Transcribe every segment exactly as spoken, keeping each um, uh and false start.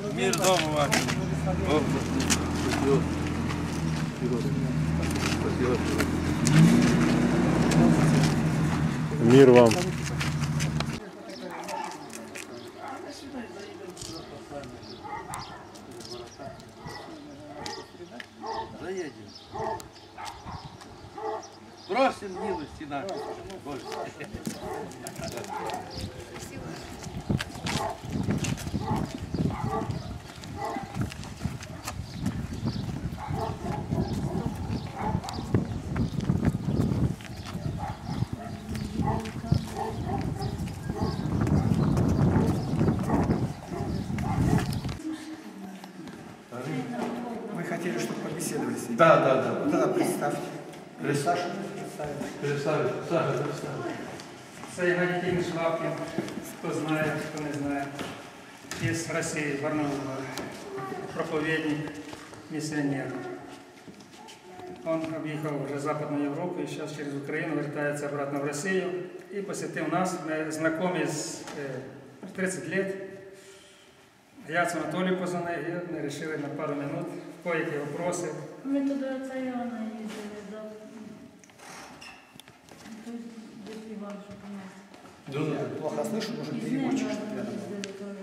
Мир дому вашему. Бог спасибо. Спасибо. Мир вам. Заедем. Просим милости нашей. Вы хотели, чтобы побеседовали с ним? Да, да, да. Ну, тогда представьте. Представь. Представьте. Представь. Саша, представь. Це Євгеній Тимович Лапкін, хто знає, хто не знає. Із Росії, Барнаула, проповедник, миссионер. Он объехал уже Западную Европу и сейчас через Украину вертается обратно в Россию и посетил нас. Мы знакомы с э, тридцать лет. Я с Анатолием позвонил, и мы решили на пару минут кое-какие вопросы. Ми туди оце Івана їздили, до... Тут десь Іван, щоб у нас. Я плохо слышу, может, Із переводчик, неба чтобы рядом был. їздили, то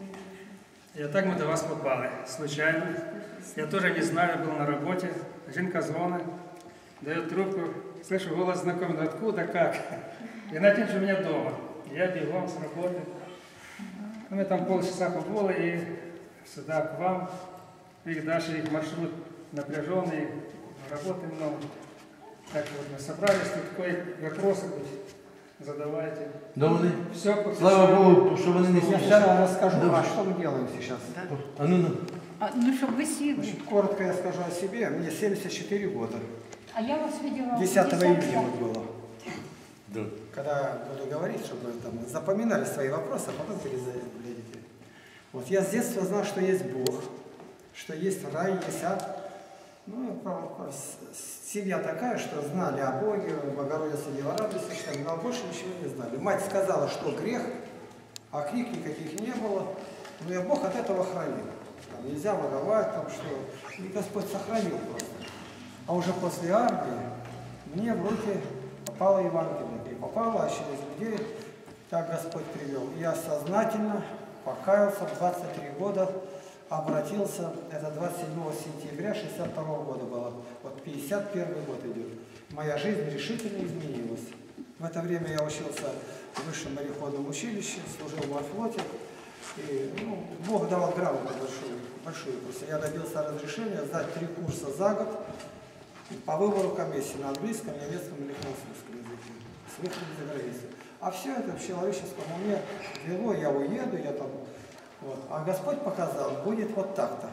з И так мы до вас попали, случайно. Я тоже не знаю, был на работе. Жинка звонит, дает трубку, слышу голос знакомый, откуда, как. И на день же у меня дома. Я бегом с работы. Мы там полчаса побыли и сюда к вам. Их дальше их маршрут напряженный, работы много. Так вот мы собрались, тут кое вопросы задавайте. Добрый. Все, по Слава Богу, что вы не Я сейчас расскажу, а что мы делаем сейчас. А ну, ну. А, ну, щоб ви сіли. Значит, коротко я скажу о себе. Мне семьдесят четыре года. А я вас видела... десятого июня вот было. Да. Когда буду говорить, чтобы там запоминали свои вопросы, а потом перезададите. Вот я с детства знал, что есть Бог, что есть рай, есть ад. Ну, семья такая, что знали о Боге, Богородица Дева радуйся, но больше ничего не знали. Мать сказала, что грех, а книг никаких не было. Но и Бог от этого хранил. Там нельзя воровать, там что. И Господь сохранил просто. А уже после армии мне в руки попало Евангелие. И попало, а через людей так Господь привел. И я сознательно покаялся в двадцать три года. Обратился, это двадцать седьмого сентября шестьдесят второго года было, вот пятьдесят первый год идет. Моя жизнь решительно изменилась. В это время я учился в высшем мореходном училище, служил в морфлоте. И, ну, Бог давал грамоту большую, большую. Просто я добился разрешения сдать три курса за год по выбору комиссии на английском, немецком или французском языке, с выходом за границу. А все это в человеческом уме вело, я уеду, я там... Вот. А Господь показал, будет вот так-то.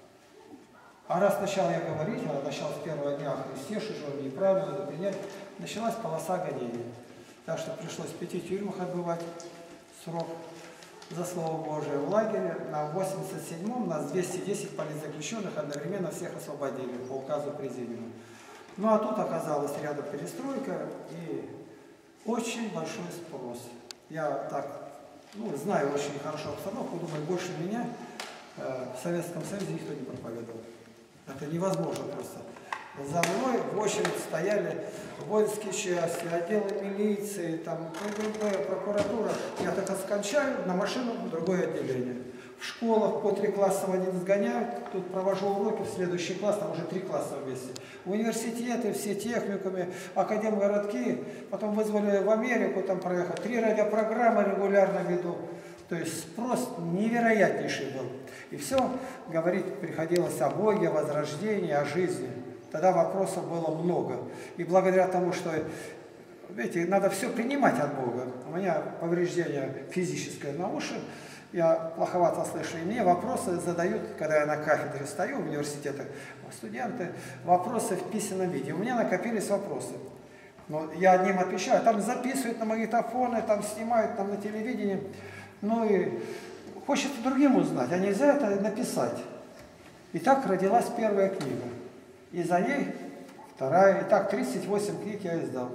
А раз начал я говорить, а начал с первого дня о Христе, что же он неправильно надо принять, началась полоса гонений. Так что пришлось в пяти тюрьмах отбывать срок за Слово Божие. В лагере на восемьдесят седьмом нас двести десять политзаключенных одновременно всех освободили по указу президиума. Ну а тут оказалась рядом перестройка и очень большой спрос. Я так... Ну, знаю очень хорошо обстановку, думаю, больше меня э, в Советском Союзе никто не проповедовал. Это невозможно просто. За мной в очередь стояли воинские части, отделы милиции, там, КГБ, прокуратура. Я так скончаю, на машину в другое отделение. В школах по три класса в один сгоняют, тут провожу уроки, в следующий класс, там уже три класса вместе. Университеты, все техникумы, академгородки, потом вызвали в Америку, там проехать, три радиопрограммы регулярно веду. То есть спрос невероятнейший был. И все говорить приходилось о Боге, о возрождении, о жизни. Тогда вопросов было много. И благодаря тому, что, видите, надо все принимать от Бога. У меня повреждение физическое на уши, я плоховато слышу, и мне вопросы задают, когда я на кафедре стою в университетах, студенты, вопросы в письменном виде. У меня накопились вопросы. Но я одним отвечаю, там записывают на магнитофоны, там снимают, там на телевидении. Ну и хочется другим узнать, а нельзя это написать. И так родилась первая книга. И за ней вторая. И так тридцать восемь книг я издал.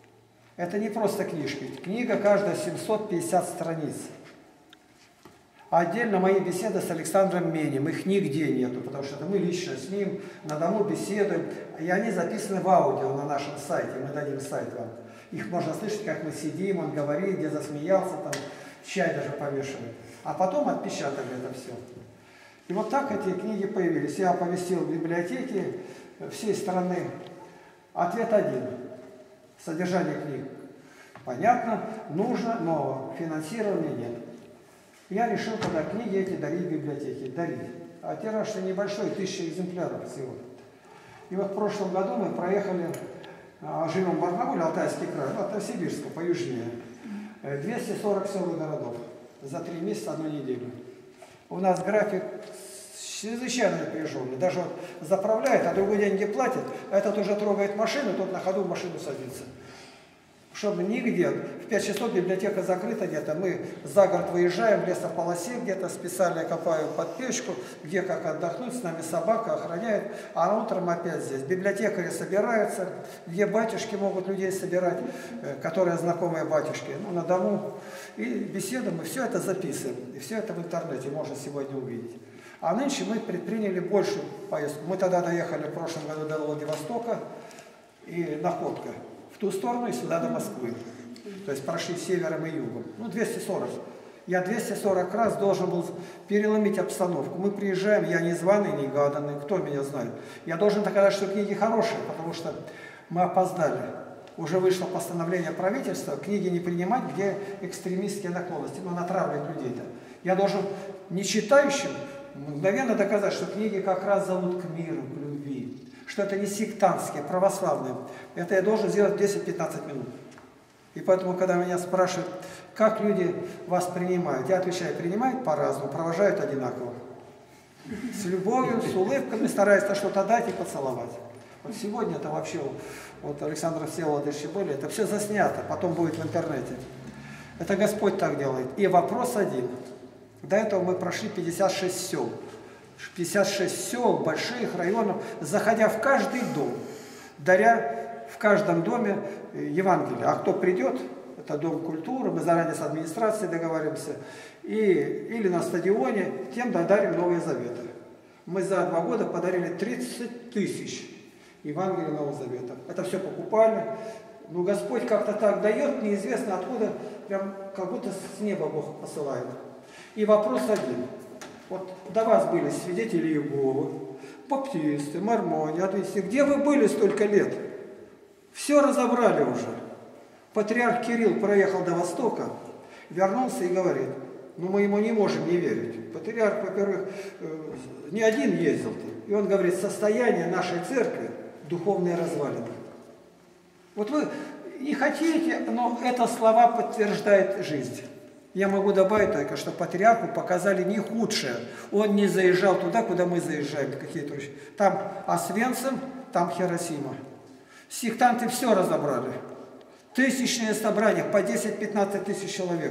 Это не просто книжки. Книга каждая семьсот пятьдесят страниц. Отдельно мои беседы с Александром Менем, их нигде нету, потому что это мы лично с ним на дому беседуем, и они записаны в аудио на нашем сайте, мы дадим сайт вам. Их можно слышать, как мы сидим, он говорит, где засмеялся, там чай даже повешивает. А потом отпечатали это все. И вот так эти книги появились. Я оповестил в библиотеке всей страны. Ответ один. Содержание книг понятно, нужно, но финансирования нет. Я решил тогда книги эти дарить в библиотеке. Дарить. А тираж-то небольшой, тысяча экземпляров всего. И вот в прошлом году мы проехали, живем в Барнауле, Алтайский край, ну, от Сибирска, по южнее. двести сорок сел и городов. За три месяца, одну неделю. У нас график чрезвычайно напряженный. Даже вот заправляет, а другой деньги платит, а этот уже трогает машину, тот на ходу в машину садится. Чтобы нигде, в пять часов библиотека закрыта где-то, мы за город выезжаем, в лесополосе где-то, специально копаю под печку, где как отдохнуть, с нами собака охраняет, а утром опять здесь. Библиотекари собираются, где батюшки могут людей собирать, которые знакомые батюшки, ну, на дому. И беседуем, и все это записываем, и все это в интернете можно сегодня увидеть. А нынче мы предприняли большую поездку. Мы тогда доехали в прошлом году до Владивостока и Находка. В ту сторону и сюда до Москвы. То есть прошли севером и югом. Ну, двести сорок. Я двести сорок раз должен был переломить обстановку. Мы приезжаем, я не званый, не гаданный, кто меня знает. Я должен доказать, что книги хорошие, потому что мы опоздали. Уже вышло постановление правительства, книги не принимать, где экстремистские наклонности, ну, натравливать людей-то. Я должен не читающим мгновенно доказать, что книги как раз зовут к миру, к любви. Что это не сектантские, православные. Это я должен сделать десять-пятнадцать минут. И поэтому, когда меня спрашивают, как люди вас принимают, я отвечаю, принимают по-разному, провожают одинаково. С любовью, с улыбками, стараются что-то дать и поцеловать. Вот сегодня это вообще, вот Александр Всеволодович были, это все заснято, потом будет в интернете. Это Господь так делает. И вопрос один. До этого мы прошли пятьдесят шесть сел. пятьдесят шесть сел, больших районов, заходя в каждый дом, даря в каждом доме Евангелие. А кто придет, это Дом культуры, мы заранее с администрацией договариваемся, и, или на стадионе, тем дарим Новые Заветы. Мы за два года подарили тридцать тысяч Евангелий Нового Завета. Это все покупали. Но Господь как-то так дает, неизвестно откуда, прям как будто с неба Бог посылает. И вопрос один. Вот до вас были свидетели Иеговы, баптисты, мормоне, адвентисты. Где вы были столько лет? Все разобрали уже. Патриарх Кирилл проехал до Востока, вернулся и говорит, ну мы ему не можем не верить. Патриарх, во-первых, не один ездил-то. И он говорит, состояние нашей церкви духовные развалины. Вот вы не хотите, но это слова подтверждает жизнь. Я могу добавить только, что патриарху показали не худшее. Он не заезжал туда, куда мы заезжаем. Какие-то... Там Освенцим, там Хиросима. Сектанты все разобрали. Тысячные собрания, по десять-пятнадцать тысяч человек.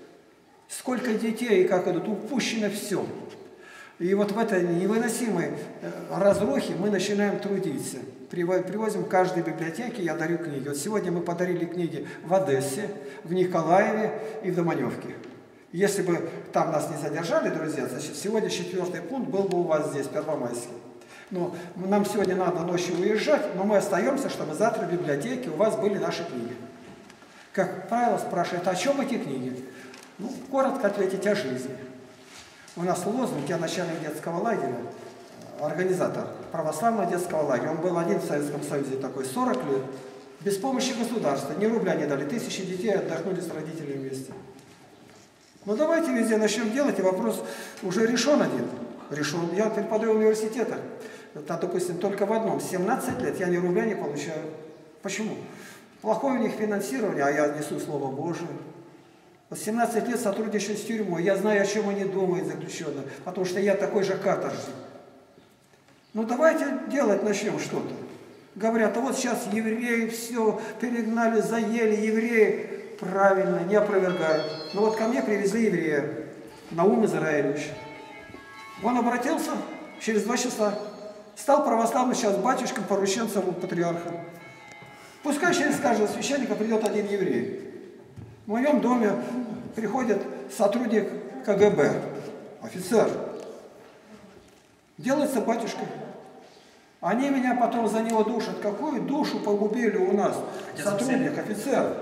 Сколько детей, и как идут, упущено все. И вот в этой невыносимой разрухе мы начинаем трудиться. Привозим в каждой библиотеке, я дарю книги. Вот сегодня мы подарили книги в Одессе, в Николаеве и в Доманевке. Если бы там нас не задержали, друзья, значит, сегодня четвертый пункт был бы у вас здесь, Первомайский. Но нам сегодня надо ночью уезжать, но мы остаемся, чтобы завтра в библиотеке у вас были наши книги. Как правило, спрашивают, о чем эти книги? Ну, коротко ответить о жизни. У нас лозунг, я начальник детского лагеря, организатор православного детского лагеря. Он был один в Советском Союзе такой, сорок лет. Без помощи государства, ни рубля не дали. Тысячи детей отдохнули с родителями вместе. Ну давайте везде начнем делать, и вопрос уже решен один. Решен. Я преподаю в университетах. Это, допустим, только в одном. семнадцать лет я ни рубля не получаю. Почему? Плохое у них финансирование, а я несу Слово Божие. семнадцать лет сотрудничаю с тюрьмой. Я знаю, о чем они думают, заключенные. Потому что я такой же каторжник. Ну давайте делать начнем что-то. Говорят, а вот сейчас евреи все перегнали, заели евреи. Правильно, не опровергаю. Но вот ко мне привезли еврея, Наум Израилевич. Он обратился через два часа. Стал православным сейчас батюшком, порученцем у патриарха. Пускай через каждого священника придет один еврей. В моем доме приходит сотрудник ка гэ бэ. офицер. Делается батюшкой. Они меня потом за него душат. Какую душу погубили у нас? Сотрудник, офицер.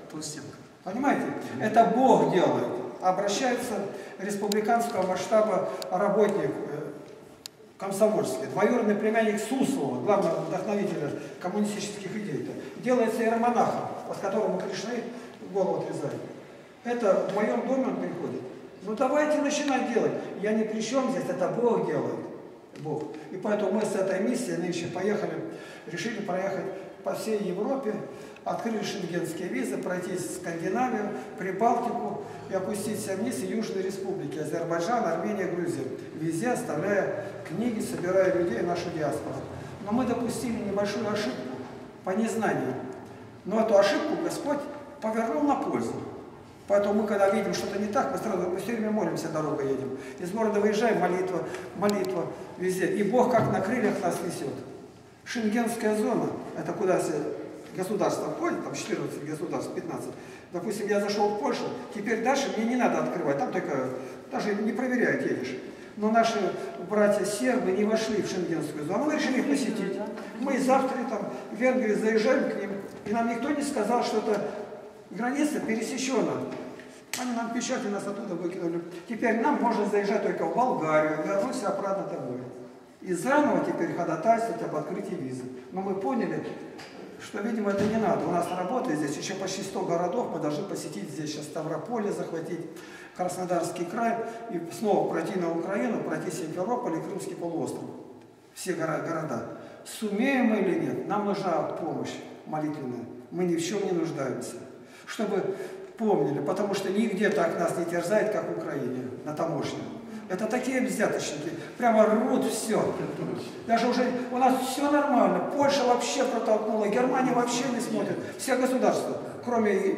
Понимаете? Это Бог делает. Обращается республиканского масштаба работник комсомольский, двоюродный племянник Суслова, главного вдохновителя коммунистических идей. Делается иеромонахом, под которому Кришны голову отрезает. Это в моем доме он приходит. Ну давайте начинать делать. Я ни при чем здесь, это Бог делает. Бог. И поэтому мы с этой миссией нынче поехали, решили проехать по всей Европе, открыли шенгенские визы, пройтись в Скандинавию, Прибалтику и опуститься вниз и Южные республики, Азербайджан, Армения, Грузия. Везде оставляя книги, собирая людей, нашу диаспору. Но мы допустили небольшую ошибку по незнанию. Но эту ошибку Господь повернул на пользу. Поэтому мы, когда видим что-то не так, мы сразу мы все время молимся, дорогой едем. Из города выезжаем, молитва, молитва везде. И Бог как на крыльях нас несет. Шенгенская зона, это куда все государства входят, там четырнадцать государств, пятнадцать. Допустим, я зашел в Польшу, теперь дальше мне не надо открывать, там только, даже не проверяют, едешь. Но наши братья сербы не вошли в шенгенскую зону, мы решили их посетить. Мы завтра там в Венгрию заезжаем к ним, и нам никто не сказал, что это граница пересечена. Они нам печати, нас оттуда выкинули. Теперь нам можно заезжать только в Болгарию, вернуться обратно домой. И заново теперь ходатайствовать об открытии визы. Но мы поняли, что, видимо, это не надо. У нас работа здесь, еще почти сто городов, мы должны посетить здесь сейчас Ставрополье, захватить Краснодарский край, и снова пройти на Украину, пройти Симферополь и Крымский полуостров. Все города. Сумеем мы или нет, нам нужна помощь молитвенная. Мы ни в чем не нуждаемся. Чтобы помнили, потому что нигде так нас не терзает, как в Украине, на таможне. Это такие взяточники, прямо рвут все. Даже уже у нас все нормально. Польша вообще протолкнула, Германия вообще не смотрит. Все государства, кроме...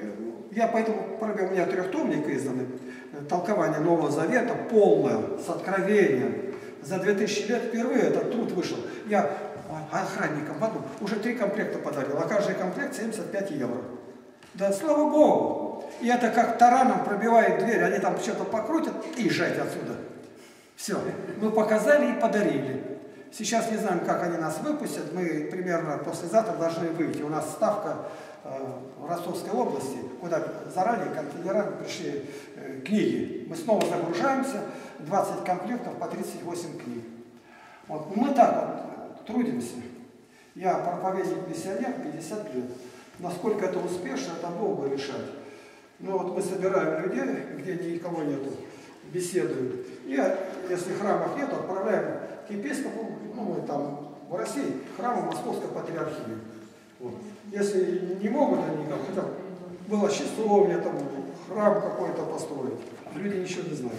Я поэтому, у меня трехтомник изданный, толкование Нового Завета, полное, с откровением. За две тысячи лет впервые этот труд вышел. Я охранникам потом уже три комплекта подарил, а каждый комплект семьдесят пять евро. Да, слава Богу! И это как тараном пробивает дверь, они там что-то покрутят и езжайте отсюда. Все. Мы показали и подарили. Сейчас не знаем, как они нас выпустят. Мы примерно послезавтра должны выйти. У нас ставка э, в Ростовской области, куда заранее конфедераты пришли э, книги. Мы снова загружаемся. двадцать комплектов по тридцать восемь книг. Вот. Мы так вот трудимся. Я проповедник-миссионер пятьдесят лет. Насколько это успешно, это Богу решать. Ну вот мы собираем людей, где никого нету, беседуем. И если храмов нет, отправляем к епископу, ну мы там в России, к храму Московской патриархии. Вот. Если не могут они, как хотя была часовня, там храм какой-то построить, люди ничего не знают.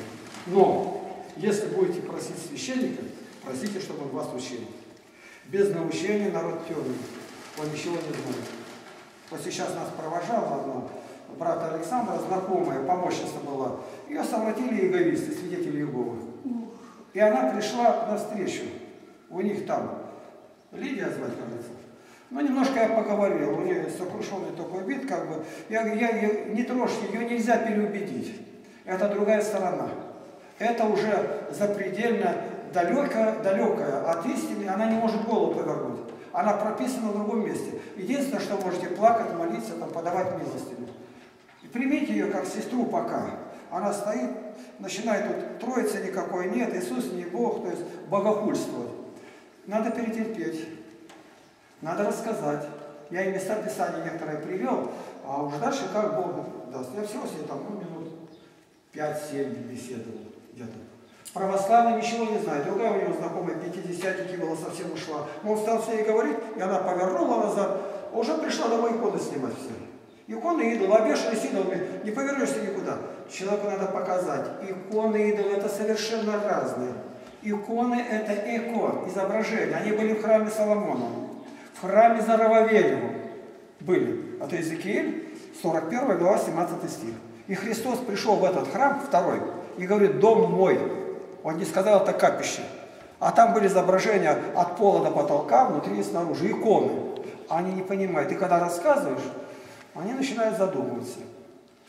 Но если будете просить священника, просите, чтобы он вас учил. Без научения народ темный, он ничего не знает. Вот сейчас нас провожала одна брата Александра, знакомая, помощница была. Ее совратили эгоисты, свидетели Иеговы. И она пришла навстречу. У них там Лидия звать, кажется. Ну, немножко я поговорил, у нее сокрушенный такой вид, как бы. Я говорю, я, я, не трожьте, ее нельзя переубедить. Это другая сторона. Это уже запредельно далекая, далекая от истины, она не может голову повернуть. Она прописана в другом месте. Единственное, что можете плакать, молиться, там, подавать милостыню. И примите ее как сестру пока. Она стоит, начинает тут троицы никакой нет, Иисус не Бог, то есть богохульствовать. Надо перетерпеть, надо рассказать. Я и места Писания некоторые привел, а уж дальше как Бог даст. Я всего себе там ну, минут пять-семь беседовал где-то. Православный ничего не знает. Другая у него знакомая пятидесятники была, совсем ушла. Но он стал с ней говорить, и она повернула назад. Уже пришла домой иконы снимать все. Иконы идола, обвешаны идолами, не повернешься никуда. Человеку надо показать. Иконы идолы это совершенно разные. Иконы это икон, изображения. Они были в храме Соломона, в храме Зарававелеву были. Это Иезекииль, сорок первая глава, семнадцатый стих. И Христос пришел в этот храм, второй, и говорит, дом мой. Он не сказал, это капище. А там были изображения от пола до потолка, внутри и снаружи, иконы. Они не понимают. И когда рассказываешь, они начинают задумываться.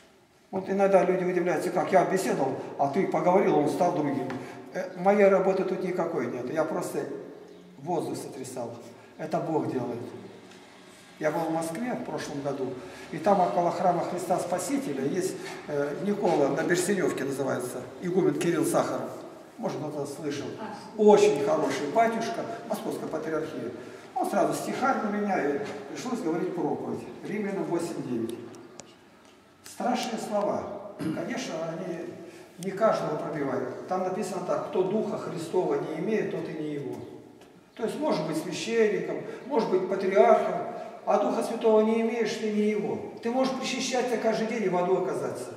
Вот иногда люди удивляются, как я беседовал, а ты поговорил, он стал другим. Моей работы тут никакой нет. Я просто воздух сотрясал. Это Бог делает. Я был в Москве в прошлом году, и там около храма Христа Спасителя есть э, Никола, на Берсеневке называется, игумен Кирилл Сахаров. Может, кто-то слышал. Очень хороший батюшка, Московская патриархия. Он сразу стихарь на меня, и пришлось говорить проповедь. Римлянам восемь девять. Страшные слова. Конечно, они не каждого пробивают. Там написано так: кто Духа Христова не имеет, тот и не его. То есть может быть священником, может быть патриархом, а Духа Святого не имеешь, ты не его. Ты можешь причащаться каждый день и в аду оказаться.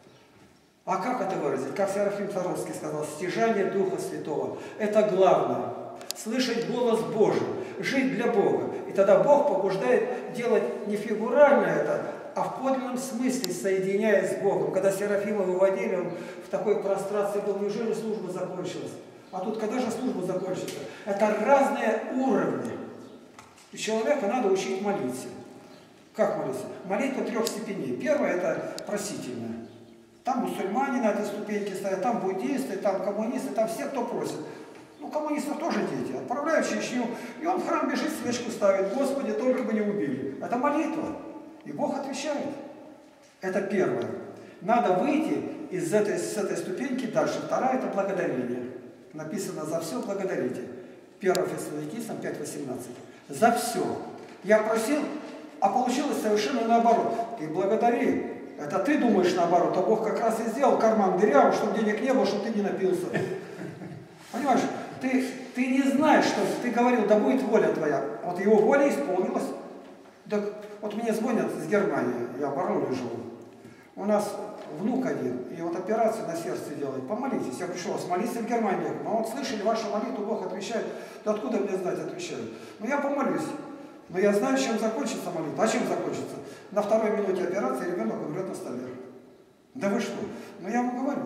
А как это выразить? Как Серафим Саровский сказал, стяжание Духа Святого. Это главное. Слышать голос Божий, жить для Бога. И тогда Бог побуждает делать не фигурально это, а в подлинном смысле, соединяясь с Богом. Когда Серафима выводили, он в такой прострации был, неужели служба закончилась? А тут когда же служба закончится? Это разные уровни. И человека надо учить молиться. Как молиться? Молитва трех степеней. Первое – это просительная. Там мусульмане на этой ступеньке стоят, там буддисты, там коммунисты, там все, кто просит. Ну, коммунистов тоже дети. Отправляют в Чечню, и он в храм бежит, свечку ставит. Господи, только бы не убили. Это молитва. И Бог отвечает. Это первое. Надо выйти из этой, с этой ступеньки дальше. Вторая – это благодарение. Написано: за все благодарите. первое Фессалоникийцам пять восемнадцать. За все. Я просил, а получилось совершенно наоборот. Ты благодари. Это ты думаешь наоборот, а Бог как раз и сделал карман дырявым, чтобы денег не было, чтобы ты не напился. Понимаешь, ты, ты не знаешь, что ты говорил, да будет воля твоя. Вот его воля исполнилась. Так вот мне звонят из Германии, я в Воронеже живу. У нас внук один, и вот операцию на сердце делает. Помолитесь. Я пришел, смолиться в Германии. А вот слышали вашу молитву, Бог отвечает. Да откуда мне знать, отвечаю. Ну я помолюсь. Но я знаю, чем закончится молитва. А чем закончится? На второй минуте операции ребенок умрет на столе. Да вы что? Ну я вам говорю.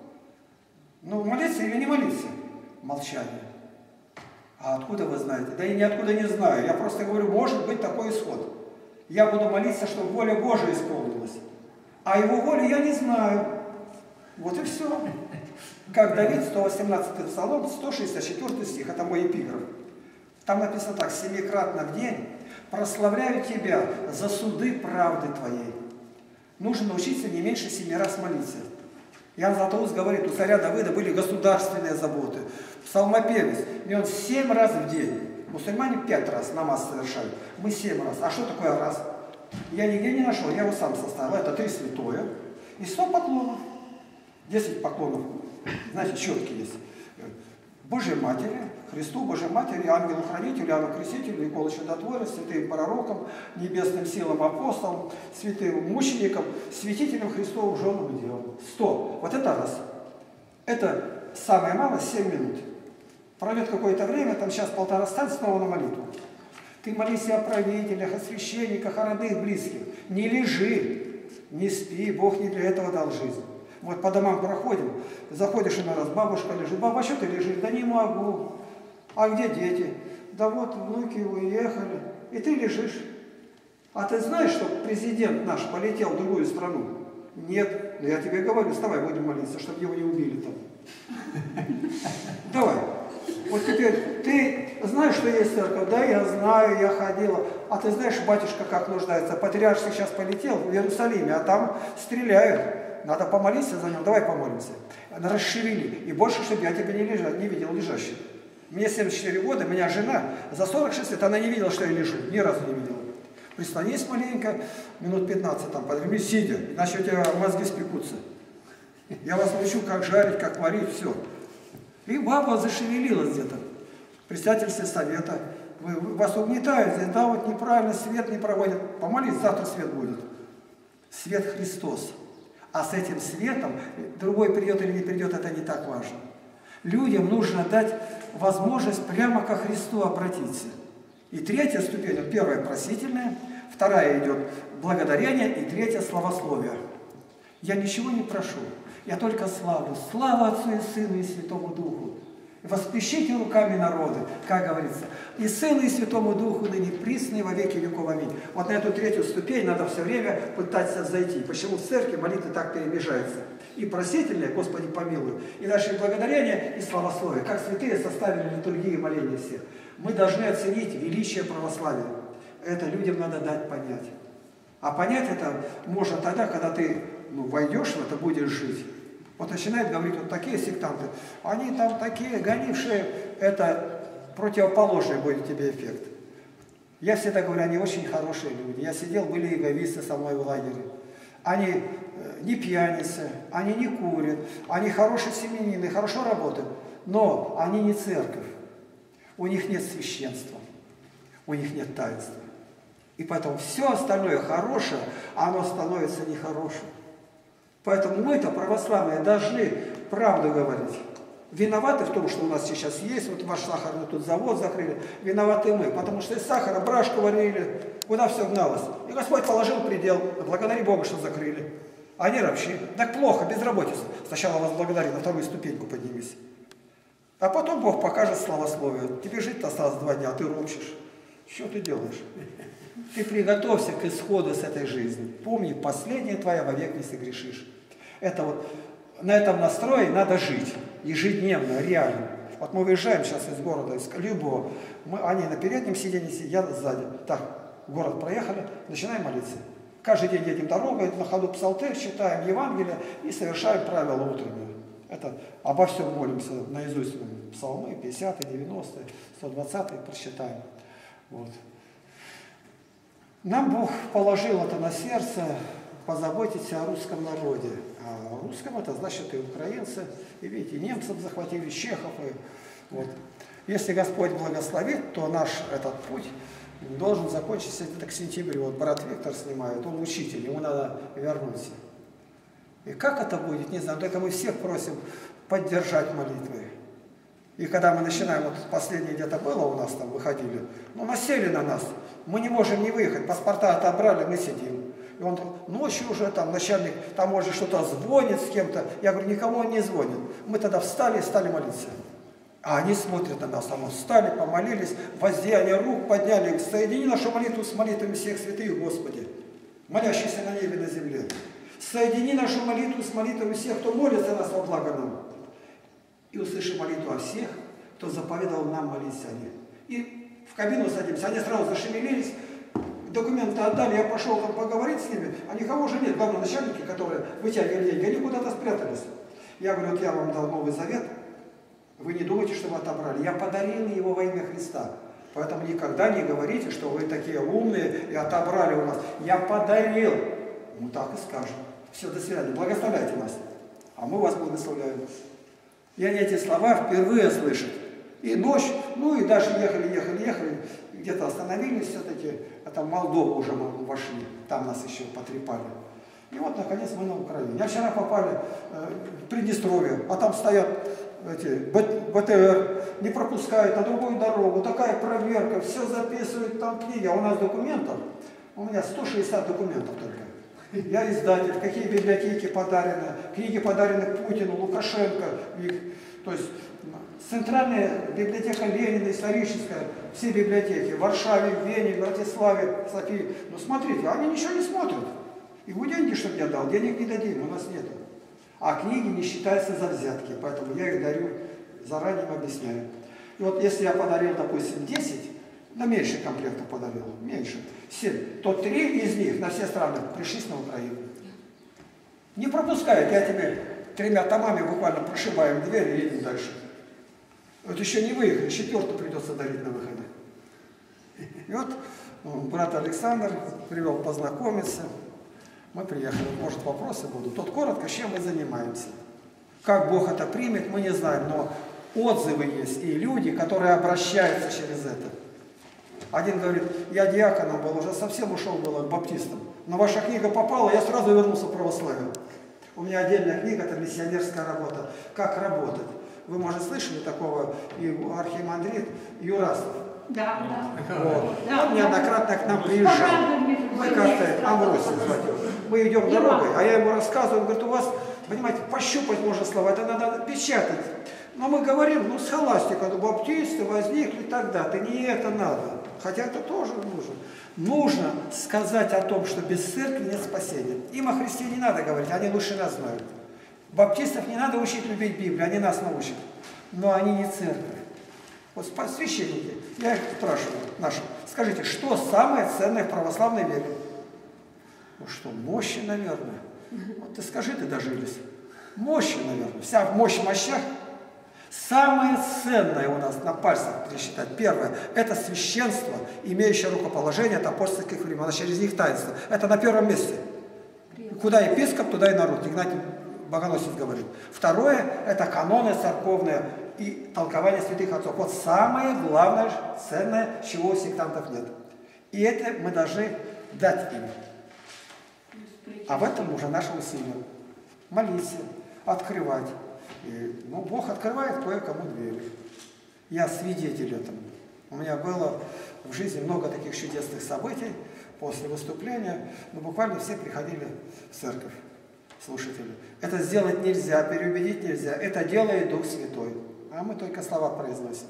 Ну молиться или не молиться? Молчание. А откуда вы знаете? Да я ниоткуда не знаю. Я просто говорю, может быть такой исход. Я буду молиться, чтобы воля Божия исполнилась. А его волю я не знаю. Вот и все. Как Давид, сто восемнадцатый Псалом, сто шестьдесят четвёртый стих, это мой эпиграф. Там написано так: семикратно в день прославляю тебя за суды правды твоей. Нужно научиться не меньше семи раз молиться. Иоанн Златоуст говорит, у царя Давыда были государственные заботы. Псалмопевец, и он семь раз в день. Мусульмане пять раз намаз совершают. Мы семь раз. А что такое раз? Я нигде не нашел, я его сам составил. Это три святое и сто поклонов. десять поклонов, знаете, четкие есть. Божьей Матери, Христу, Божьей Матери, ангелу-хранителю, Иоанну Крестителю, Николу Чудотворцу, святым пророкам, небесным силам апостолам, святым мученикам, святителям Христову женам делам. Сто. Вот это раз. Это самое малое семь минут. Пройдет какое-то время, там сейчас полтора стань, снова на молитву. Ты молись о правителях, о священниках, о родных, близких. Не лежи, не спи, Бог не для этого дал жизнь. Вот по домам проходим, заходишь иной раз, бабушка лежит. Баба, что ты лежишь? Да не могу. А где дети? Да вот внуки уехали. И ты лежишь. А ты знаешь, что президент наш полетел в другую страну? Нет. Но я тебе говорю, вставай, будем молиться, чтобы его не убили там. Давай. Вот теперь, ты знаешь, что есть церковь? Да, я знаю, я ходила. А ты знаешь, батюшка как нуждается? Патриарх сейчас полетел в Иерусалиме, а там стреляют. Надо помолиться за него. Давай помолимся. Расшевели. И больше, чтобы я тебя не, лежал, не видел лежащим. Мне семьдесят четыре года, меня жена за сорок шесть лет, она не видела, что я лежу. Ни разу не видела. Прислонись маленько, минут пятнадцать там, подними, сидя, иначе у тебя мозги спекутся. Я вас научу, как жарить, как варить, все. И баба зашевелилась где-то. Председательство совета. Вы, вас угнетают здесь, да, вот неправильно, свет не проводят. Помолись, завтра свет будет. Свет Христос. А с этим светом, другой придет или не придет, это не так важно. Людям нужно дать возможность прямо ко Христу обратиться. И третья ступень, первая просительная, вторая идет благодарение, и третья славословие. Я ничего не прошу, я только славлю. Слава Отцу и Сыну и Святому Духу. Воспищите руками народы, как говорится, и Сыну, и Святому Духу, ныне присно и во веки веков. Аминь. Вот на эту третью ступень надо все время пытаться зайти. Почему в церкви молитвы так перемежаются? И просительные, Господи помилуй, и наши благодарения, и славословие. Как святые составили литургии моления всех. Мы должны оценить величие православия. Это людям надо дать понять. А понять это можно тогда, когда ты ну, войдешь в это, будешь жить. Вот начинают говорить, вот такие сектанты, они там такие, гонившие, это противоположный будет тебе эффект. Я всегда говорю, они очень хорошие люди. Я сидел, были эговисты со мной в лагере. Они не пьяницы, они не курят, они хорошие семьянины, хорошо работают, но они не церковь. У них нет священства, у них нет таинства. И поэтому все остальное хорошее, оно становится нехорошим. Поэтому мы-то, православные, должны правду говорить. Виноваты в том, что у нас сейчас есть, вот ваш сахарный тут завод закрыли, виноваты мы, потому что из сахара брашку варили, куда все гналось. И Господь положил предел, благодари Бога, что закрыли. А они вообще, так плохо, безработица. Сначала вас благодари, на вторую ступеньку поднимись. А потом Бог покажет славословие. Тебе жить-то осталось два дня, а ты ропщешь. Что ты делаешь? Ты приготовься к исходу с этой жизни. Помни, последняя твоя вовек не согрешишь. Это вот, на этом настрое надо жить. Ежедневно, реально. Вот мы выезжаем сейчас из города, из любого. Мы, они на переднем сиденье сидят, я сзади. Так, в город проехали, начинаем молиться. Каждый день едем дорогой, на ходу псалтырь, читаем Евангелие и совершаем правила утренние. Это обо всем молимся наизусть. Псалмы пятидесятые, девяностые, сто двадцатые прочитаем. Вот. Нам Бог положил это на сердце, позаботиться о русском народе. А русском это значит и украинцы, и видите, немцев захватили, чехов. И, вот. Если Господь благословит, то наш этот путь должен закончиться где-то к сентябрю. Вот брат Виктор снимает, он учитель, ему надо вернуться. И как это будет, не знаю, только мы всех просим поддержать молитвы. И когда мы начинаем, вот последнее где-то было у нас там, выходили, ну насели на нас, мы не можем не выехать, паспорта отобрали, мы сидим. И он ночью уже там начальник, там может что-то звонит с кем-то. Я говорю, никому он не звонит. Мы тогда встали и стали молиться. А они смотрят на нас, там вот встали, помолились, воздеяние рук подняли, соедини нашу молитву с молитвами всех святых, Господи, молящихся на небе и на земле. Соедини нашу молитву с молитвами всех, кто молится нас во благо нам. И услышим молитву о всех, кто заповедовал нам молиться о них. И в кабину садимся, они сразу зашевелились, документы отдали, я пошел там поговорить с ними, а никого уже нет. Главное, начальники, которые вытягивали деньги, они куда-то спрятались. Я говорю, вот я вам дал Новый Завет, вы не думайте, что вы отобрали. Я подарил его во имя Христа. Поэтому никогда не говорите, что вы такие умные и отобрали у нас. Я подарил. Ну так и скажем. Все, до свидания. Благословляйте нас. А мы вас благословляем. И они эти слова впервые слышат. И ночь, ну и даже ехали, ехали, ехали, где-то остановились все-таки, а там в Молдову уже мы вошли, там нас еще потрепали. И вот, наконец, мы на Украине. Я вчера попали э, в Приднестровье, а там стоят эти БТР, не пропускают на другую дорогу, такая проверка, все записывают, там книги, а у нас документов, у меня сто шестьдесят документов только. Я издатель, какие библиотеки подарены, книги подарены Путину, Лукашенко, их, то есть Центральная библиотека Ленина, историческая, все библиотеки в Варшаве, в Вене, в Братиславе, в Софии. Ну смотрите, они ничего не смотрят. И вы деньги, чтобы я дал, денег не дадим, у нас нет. А книги не считаются за взятки, поэтому я их дарю, заранее им объясняю. И вот если я подарил, допустим, десять, на меньше комплекта подарил, меньше, семь, то три из них на все страны пришлись на Украину. Не пропускают, я тебе тремя томами буквально прошибаем дверь и едем дальше. Вот еще не выехали, четвертую придется дарить на выходе. И вот брат Александр привел познакомиться. Мы приехали, может, вопросы будут. Тот коротко, чем мы занимаемся. Как Бог это примет, мы не знаем, но отзывы есть и люди, которые обращаются через это. Один говорит, я диаконом был, уже совсем ушел было к баптистам, но ваша книга попала, я сразу вернулся в православие. У меня отдельная книга, это миссионерская работа. Как работать? Вы, может, слышали такого и архимандрит Юрасов? Да, да. Вот. Да, Он неоднократно к нам приезжал. Мы как-то, Амвросий звать его. Мы идем дорогой, а я ему рассказываю, он говорит, у вас, понимаете, пощупать можно слова, это надо печатать. Но мы говорим, ну схоластика, ну баптисты возникли тогда-то, не это надо. Хотя это тоже нужно. Нужно сказать о том, что без церкви нет спасения. Им о Христе не надо говорить, они лучше нас знают. Баптистов не надо учить любить Библию, они нас научат. Но они не церковь. Вот священники, я их спрашиваю, наши, скажите, что самое ценное в православной вере? Ну что, мощи, наверное. Вот ты скажи, ты дожились. Мощи, наверное. Вся мощь в мощах. Самое ценное у нас на пальцах пересчитать. Первое – это священство, имеющее рукоположение от апостольских времен, а через них таинство. Это на первом месте. Куда епископ, туда и народ. Игнатий Богоносец говорит. Второе – это каноны церковные и толкование святых отцов. Вот самое главное, ценное, чего у сектантов нет. И это мы должны дать им. А в этом уже наше усилие. Молиться, открывать. И, ну, Бог открывает кое-кому двери. Я свидетель этому. У меня было в жизни много таких чудесных событий после выступления. Но буквально все приходили в церковь, слушатели. Это сделать нельзя, переубедить нельзя. Это делает Дух Святой. А мы только слова произносим.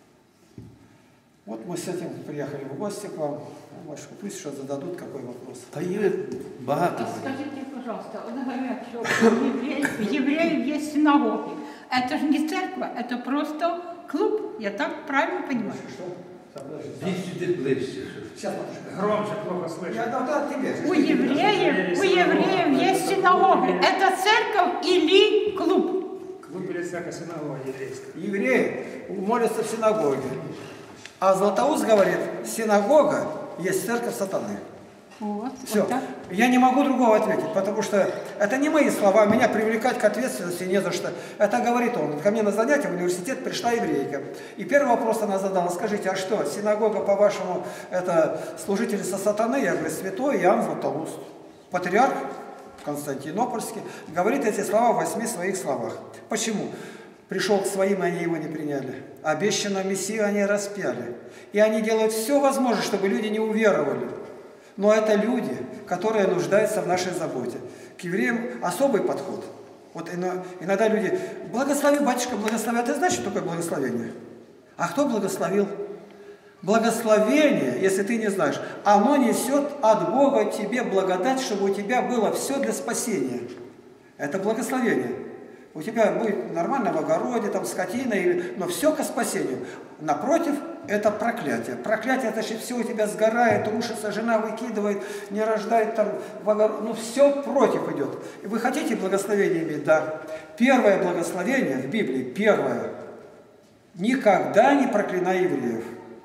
Вот мы с этим приехали в гости к вам. Может, пусть что зададут, какой вопрос. Та є багато. Скажите, пожалуйста, вот говорят, что у евреев, у евреев есть синагоги. Это же не церковь, это просто клуб. Я так правильно понимаю? Что? Десь сюди ближче. Сейчас, матушка. Громче, плохо слышно. Я дам да, тебе. У евреев, у евреев есть синагоги. Это церковь или клуб? Клуб или церковь синагога еврейская. Евреи молятся в синагоге. А Златоуст говорит, синагога есть церковь сатаны. Вот, Все. вот так. Я не могу другого ответить, потому что это не мои слова, меня привлекать к ответственности не за что. Это говорит он. Ко мне на занятие в университет пришла еврейка. И первый вопрос она задала, скажите, а что, синагога, по-вашему, это служительница сатаны? Я говорю, святой Иоанн Златоуст, патриарх Константинопольский, говорит эти слова в восьми своих словах. Почему? Пришел к своим, и они его не приняли. Обещанного Мессию они распяли. И они делают все возможное, чтобы люди не уверовали. Но это люди, которые нуждаются в нашей заботе. К евреям особый подход. Вот иногда люди, благослови, батюшка, благослови. А ты знаешь, что такое благословение? А кто благословил? Благословение, если ты не знаешь, оно несет от Бога тебе благодать, чтобы у тебя было все для спасения. Это благословение. У тебя будет нормально в огороде, там скотина, или... но все ко спасению. Напротив, это проклятие. Проклятие, это значит, все у тебя сгорает, рушится, жена выкидывает, не рождает там в огород. Ну, все против идет. И вы хотите благословение иметь? Да. Первое благословение в Библии, первое. Никогда не проклинай евреев.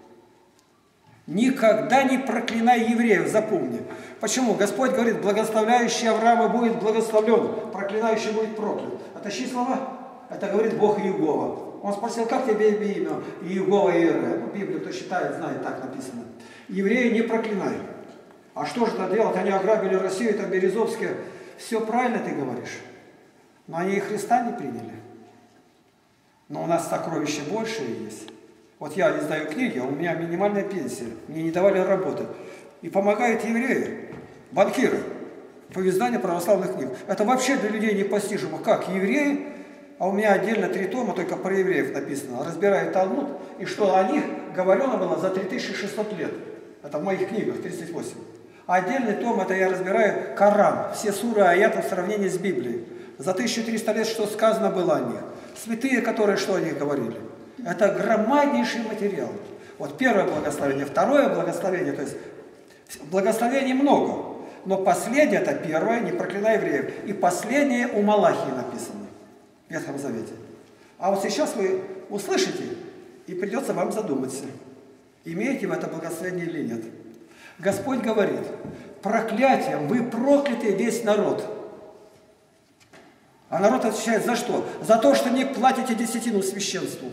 Никогда не проклинай евреев, запомни. Почему? Господь говорит, благословляющий Авраама будет благословлен, проклинающий будет проклят. Это чьи слова? Это говорит Бог Иегова. Он спросил, как тебе имя Иегова и Иере? Ну, Библию, кто считает, знает, так написано. Евреи не проклинай. А что же это делать? Они ограбили Россию, там Березовские. Все правильно ты говоришь. Но они и Христа не приняли. Но у нас сокровища больше есть. Вот я издаю книги, а у меня минимальная пенсия. Мне не давали работать. И помогают евреи, банкиры, по изданию православных книг. Это вообще для людей непостижимо. Как евреи, а у меня отдельно три тома, только про евреев написано, разбирают Талмуд, и что о них говорено было за три тысячи шестьсот лет. Это в моих книгах, тридцать восемь. А отдельный том, это я разбираю Коран, все суры, аяты в сравнении с Библией. За тысячу триста лет, что сказано было о них. Святые, которые что о них говорили. Это громаднейший материал. Вот первое благословение, второе благословение, то есть благословений много, но последнее это первое, не проклинай евреев, и последнее у Малахии написано в Ветхом Завете. А вот сейчас вы услышите, и придется вам задуматься, имеете вы это благословение или нет. Господь говорит, проклятием вы прокляты весь народ. А народ отвечает за что? За то, что не платите десятину священству.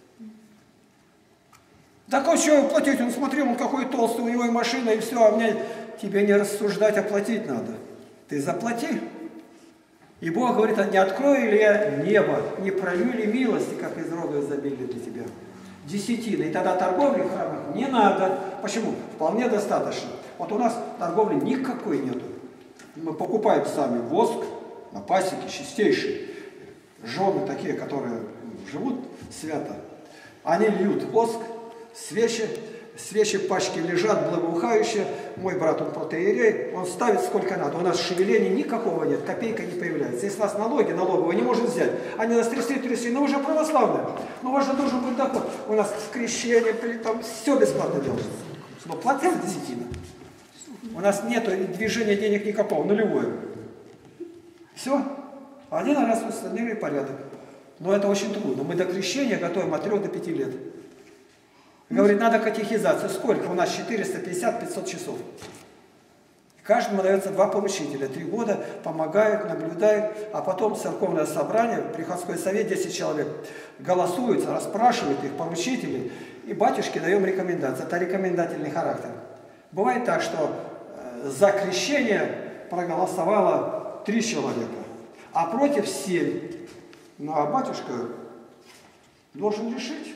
Так вот, что платить? Он смотрел, он какой толстый, у него и машина, и все, а мне тебе не рассуждать, а платить надо. Ты заплати. И Бог говорит, а не открою ли я небо, не пролью ли милости, как из рога изобилия для тебя? Десятина. И тогда торговли в храмах не надо. Почему? Вполне достаточно. Вот у нас торговли никакой нету. Мы покупаем сами воск на пасеке, чистейший. Жены такие, которые живут свято. Они льют воск, свечи, свечи пачки лежат благоухающие. Мой брат, он протоиерей, он ставит сколько надо. У нас шевеления никакого нет, копейка не появляется. Если у нас налоги, налоговые не может взять. Они нас трясли, трясли, но уже православные. Но у вас же должен быть доход. У нас крещение, там все бесплатно делается. Но платят десятина. У нас нет движения денег никакого, нулевое. Все. Один раз установили порядок. Но это очень трудно. Мы до крещения готовим от трёх до пяти лет. Говорит, надо катехизацию. Сколько? У нас четыреста пятьдесят — пятьсот часов. Каждому дается два поручителя. Три года помогают, наблюдают. А потом церковное собрание, приходской совет, десять человек голосуют, расспрашивают их поручителей. И батюшке даем рекомендации. Это рекомендательный характер. Бывает так, что за крещение проголосовало три человека, а против семь. Ну а батюшка должен решить.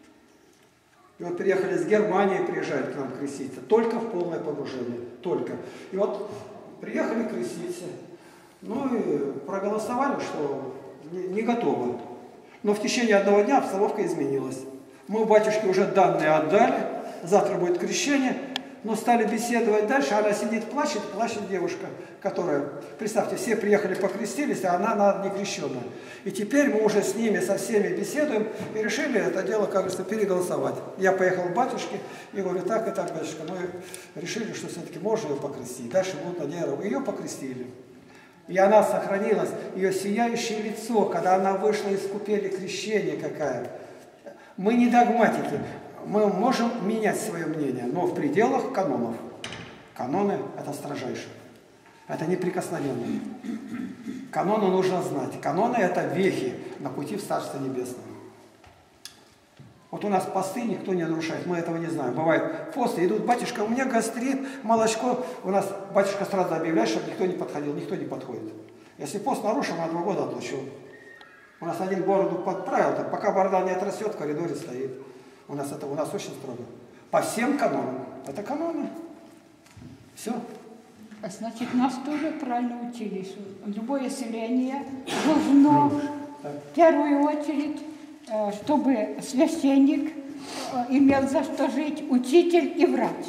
И вот приехали с Германии, приезжают к нам креститься, только в полное погружение, только. И вот приехали креститься, ну и проголосовали, что не, не готовы. Но в течение одного дня обстановка изменилась. Мы батюшке уже данные отдали, завтра будет крещение, но стали беседовать дальше, она сидит, плачет, плачет девушка, которая, представьте, все приехали покрестились, а она, она не крещенная. И теперь мы уже с ними, со всеми беседуем и решили это дело, как говорится, переголосовать. Я поехал к батюшке и говорю, так и так, батюшка, мы решили, что все-таки можно ее покрестить. Дальше будут надеяться. Ее покрестили. И она сохранилась, ее сияющее лицо, когда она вышла из купели крещения какая. Мы не догматики. Мы можем менять свое мнение, но в пределах канонов. Каноны – это строжайшее. Это неприкосновенное. Каноны нужно знать. Каноны – это вехи на пути в Царство Небесное. Вот у нас посты никто не нарушает, мы этого не знаем. Бывает посты, идут, батюшка, у меня гастрит, молочко. У нас батюшка сразу объявляет, чтобы никто не подходил, никто не подходит. Если пост нарушил, на два года отлучил. У нас один бороду подправил, так пока борода не отрастет, в коридоре стоит. У нас это у нас очень строго. По всем канонам. Это каноны. Все. А значит, нас тоже правильно учили, что любое селение должно в первую очередь, чтобы священник имел за что жить, учитель и врач.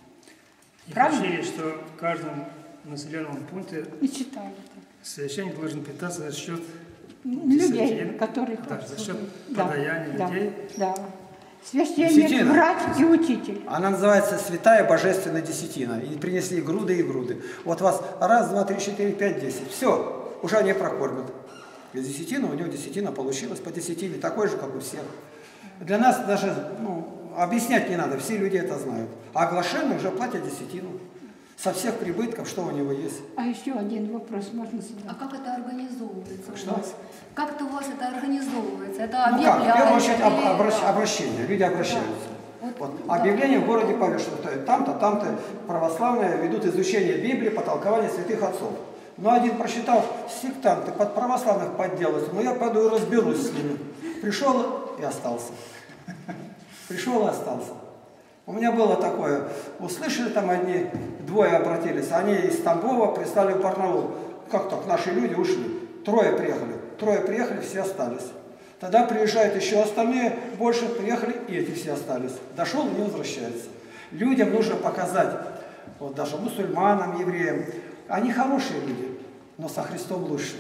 И Правильно? учили, что в каждом населенном пункте И читали. священник должен питаться за счет Людей, десятин, которых... да, за счет Да, подаяния да, людей. Да. Священник, Десятина. врач и учитель. Она называется святая божественная десятина. И принесли груды и груды. Вот вас раз, два, три, четыре, пять, десять. Все, уже они прокормят. И десятина, у него десятина получилась по десятине, такой же, как у всех. Для нас даже ну, объяснять не надо, все люди это знают. А оглашенные уже платят десятину. Со всех прибытков, что у него есть. А еще один вопрос можно задать? А как это организовывается Что? у вас? Как это у вас это организовывается? Это Ну как, в первую объявляется очередь или- об- обращ- обращение, люди обращаются. Вот, Вот. да. Объявление в городе повешено, то есть там-то, там-то православные ведут изучение Библии по толкованию святых отцов. Но один прочитал, сектанты под православных подделаются, но я пойду и разберусь с ними. Пришел и остался. Пришел и остался. У меня было такое, услышали там одни, двое обратились, они из Тамбова пристали в Барнаул. Как так, наши люди ушли. Трое приехали, трое приехали, все остались. Тогда приезжают еще остальные, больше приехали, и эти все остались. Дошел и не возвращается. Людям нужно показать, вот даже мусульманам, евреям, они хорошие люди, но со Христом лучше.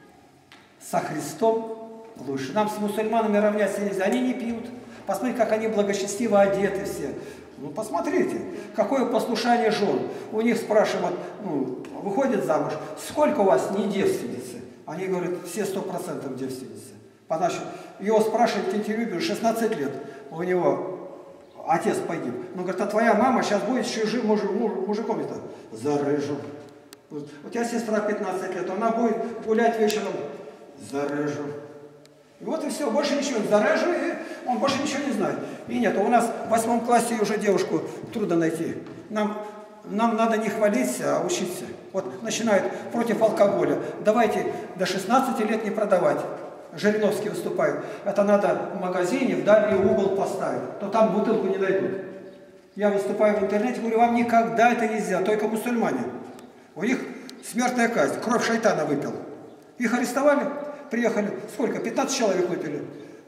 Со Христом лучше. Нам с мусульманами равняться нельзя, они не пьют. Посмотрите, как они благочестиво одеты все. Ну, посмотрите, какое послушание жен. У них спрашивают, ну, выходит замуж, сколько у вас не девственницы? Они говорят, все сто процентов девственницы. По-нашему. Его спрашивают, ты любишь, шестнадцать лет. У него отец погиб. Он говорит, а твоя мама сейчас будет с чужим муж, муж, мужиком. Это зарыжу. У тебя сестра пятнадцать лет, она будет гулять вечером, зарыжу. И вот и все, больше ничего не зарежу, и он больше ничего не знает. И нет, у нас в восьмом классе уже девушку трудно найти. Нам, нам надо не хвалиться, а учиться. Вот начинают против алкоголя. Давайте до шестнадцати лет не продавать. Жириновский выступает. Это надо в магазине в дальний угол поставить. То там бутылку не найдут. Я выступаю в интернете, говорю, вам никогда это нельзя, только мусульмане. У них смертная казнь, кровь шайтана выпил. Их арестовали. Приехали, сколько? пятнадцать человек выпили.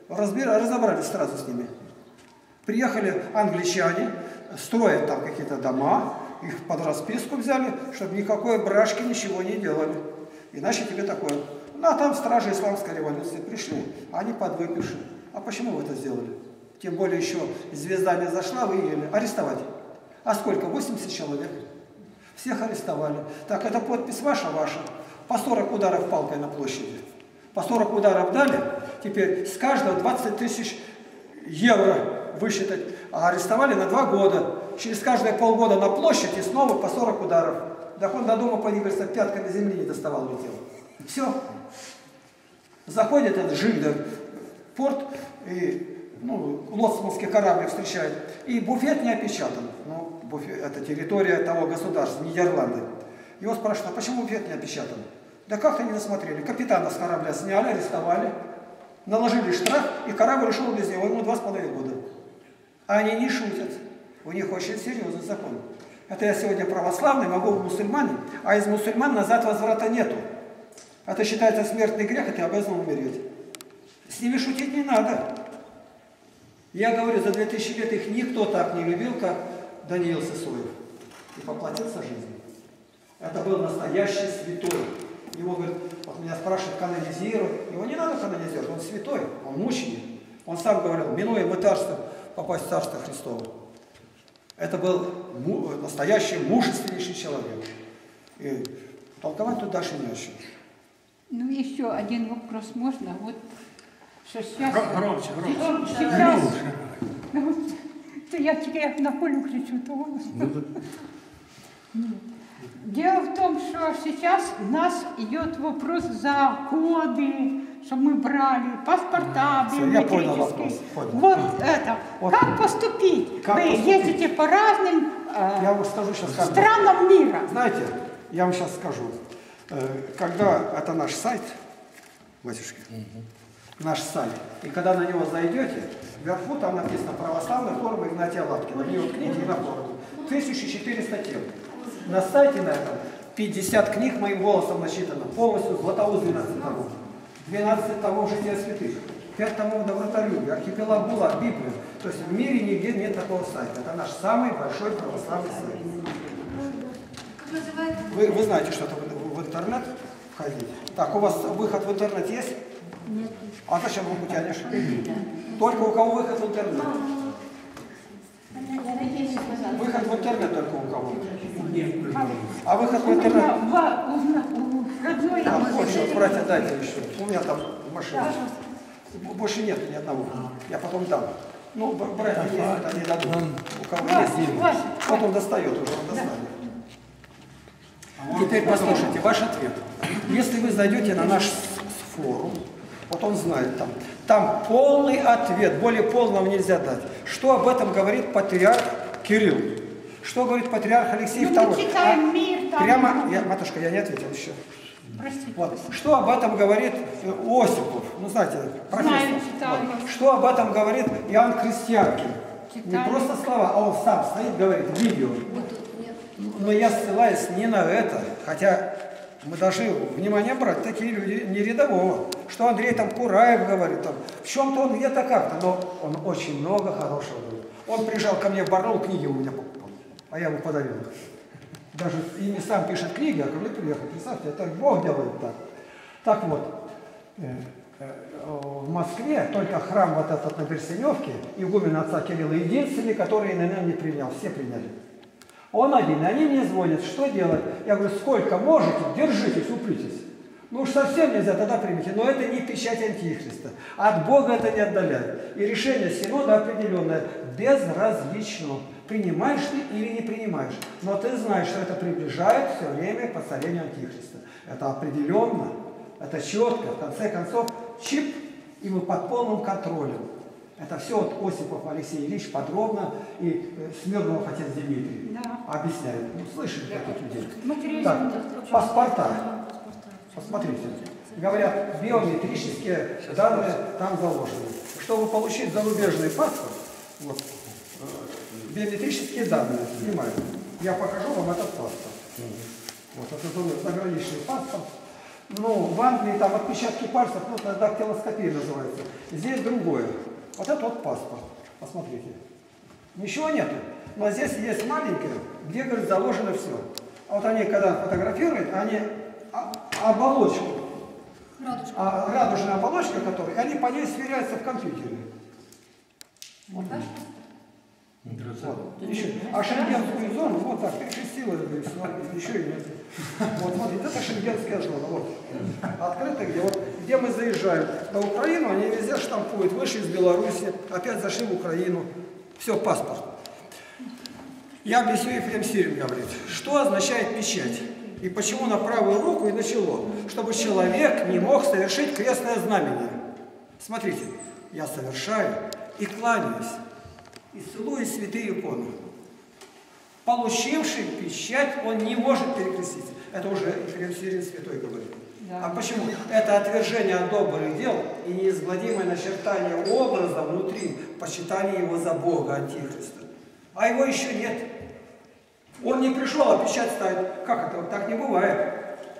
Разбир... Разобрались сразу с ними. Приехали англичане, строят там какие-то дома, их под расписку взяли, чтобы никакой брашки ничего не делали. Иначе тебе такое. Ну, а там стражи исламской революции пришли, они подвыпившие. А почему вы это сделали? Тем более еще звезда не зашла, вы ее арестовать. А сколько? восемьдесят человек. Всех арестовали. Так, это подпись ваша, ваша. По сорок ударов палкой на площади. По сорок ударов дали. Теперь с каждого двадцать тысяч евро высчитать. А арестовали на два года. Через каждые полгода на площади снова по сорок ударов. Так он до дома, говорится, пятками земли не доставал, летел. Все. Заходит этот Жильда в порт, и ну, лоцманский корабль встречает. И буфет не опечатан. Ну, буфет, это территория того государства, Нидерланды. Его спрашивают, а почему буфет не опечатан? Да как-то не досмотрели. Капитана с корабля сняли, арестовали, наложили штраф, и корабль ушел без него. Ему два с половиной года. А они не шутят. У них очень серьезный закон. Это я сегодня православный, могу в мусульмане, а из мусульман назад возврата нету. Это считается смертный грех, и ты обязан умереть. С ними шутить не надо. Я говорю, за две тысячи лет их никто так не любил, как Даниил Сысоев. И поплатился жизнью. Это был настоящий святой. Его, говорит, вот меня спрашивают, канонизируют. Его не надо канонизировать, он святой, он мученик. Он сам говорил, минуя мытарство, попасть в Царство Христово. Это был настоящий мужественнейший человек. И толковать тут дальше не о чем. Ну, еще один вопрос можно? Вот, что сейчас... Громче, громче. Сейчас... Ну, вот, я теперь на полю кричу, то голос. Дело в том, что сейчас у нас идет вопрос за коды, чтобы мы брали паспорта биометрические. Вот это. Вот. Как поступить? Как Вы поступить? ездите по разным э, Я вам скажу сейчас, как странам мира. Знаете, я вам сейчас скажу. Когда это наш сайт, батюшки, наш сайт, и когда на него зайдете, вверху там написано «Православная форма Игнатия Лапкина». В нее ткните и на форму. тысяча четыреста тем. На сайте на этом пятьдесят книг моим голосом насчитано. Полностью Златоуст двенадцать томов. двенадцать томов «Жития святых». пять томов «Добротолюбия», архипелаг Була, Библия. То есть в мире нигде нет такого сайта. Это наш самый большой православный сайт. Как называется? Вы, вы знаете, что это в, в интернет входить? Так, у вас выход в интернет есть? Нет. А зачем руку тянешь? Только у кого выход в интернет? Выход в интернет только у кого? А выход в интернет? А, вот, сейчас, братья, дайте еще. У меня там машина. Больше нет ни одного. Я потом дам. Ну, братья есть, они дадут. У кого есть? Вот он достает уже, он достанет. Теперь послушайте, ваш ответ. Если вы зайдете на наш форум, вот он знает там, там полный ответ, более полного нельзя дать. Что об этом говорит патриарх Кирилл? Что говорит патриарх Алексей Ну, второй? мы читаем А, мир, там... прямо, я, матушка, я не ответил еще. Простите. Вот. Что об этом говорит Осипов? Ну, знаете, профессор. Знаю, читаю. Вот. Что об этом говорит Иоанн Крестьянкин? Читаю. Не просто слова, а он сам стоит, говорит, видео. Но я ссылаюсь не на это, хотя мы должны внимание брать, такие люди не рядового. Что Андрей там Кураев говорит, там, в чем-то он где-то как-то, но он очень много хорошего говорит. Он приезжал ко мне в Барнаул, книги у меня покупал, а я ему подарил их. Даже и не сам пишет книги, а ко мне приехал. Представьте, это Бог делает так. Так вот, в Москве только храм вот этот на Берсеневке, игумен отца Кирилла, единственный, который ИНН не принял, все приняли. Он один, и они мне звонят, что делать? Я говорю, сколько можете, держитесь, упритесь. Ну уж совсем нельзя, тогда примите. Но это не печать антихриста. От Бога это не отдаляет. И решение синода определенное, безразлично. Принимаешь ты или не принимаешь. Но ты знаешь, что это приближает все время к воцарению антихриста. Это определенно, это четко. В конце концов, чип, и мы под полным контролем. Это все вот Осипов Алексей Ильич подробно и Смирнов отец Дмитрий Да. объясняет. Ну, слышали таких людей? Материал. Так, паспорта. Посмотрите. Говорят, биометрические данные там заложены. Чтобы получить зарубежный паспорт, вот, биометрические данные снимают. Я покажу вам этот паспорт. Вот, это заграничный паспорт. Ну, в Англии там отпечатки пальцев, ну, это дактилоскопия называется. Здесь другое. Вот это вот паспорт. Посмотрите. Ничего нету. Но здесь есть маленькое, где, говорит, заложено все. А вот они, когда фотографируют, они оболочку, Радужка. а, радужная оболочка, которая, они по ней сверяются в компьютере. Вот. Вот. Еще. А шенгенскую зону, вот так, перекрестила, еще и нет. Вот, смотрите, это шенгенская зона. Вот. Открыто, где, вот, где мы заезжаем на Украину, они везде штампуют. Вышли из Беларуси, опять зашли в Украину. Все, паспорт. Я объясню, Ефрем Сирин говорит, что означает печать. И почему на правую руку и на чело. Чтобы человек не мог совершить крестное знамение. Смотрите, я совершаю и кланяюсь. И целует святые иконы. Получивший печать, он не может перекреститься. Это уже Ефрем Сирин святой говорит. Да. А почему? Это отвержение от добрых дел и неизгладимое начертание образа внутри, почитание его за Бога, Антихриста. А его еще нет. Он не пришел, а печать ставит. Как это? Так не бывает.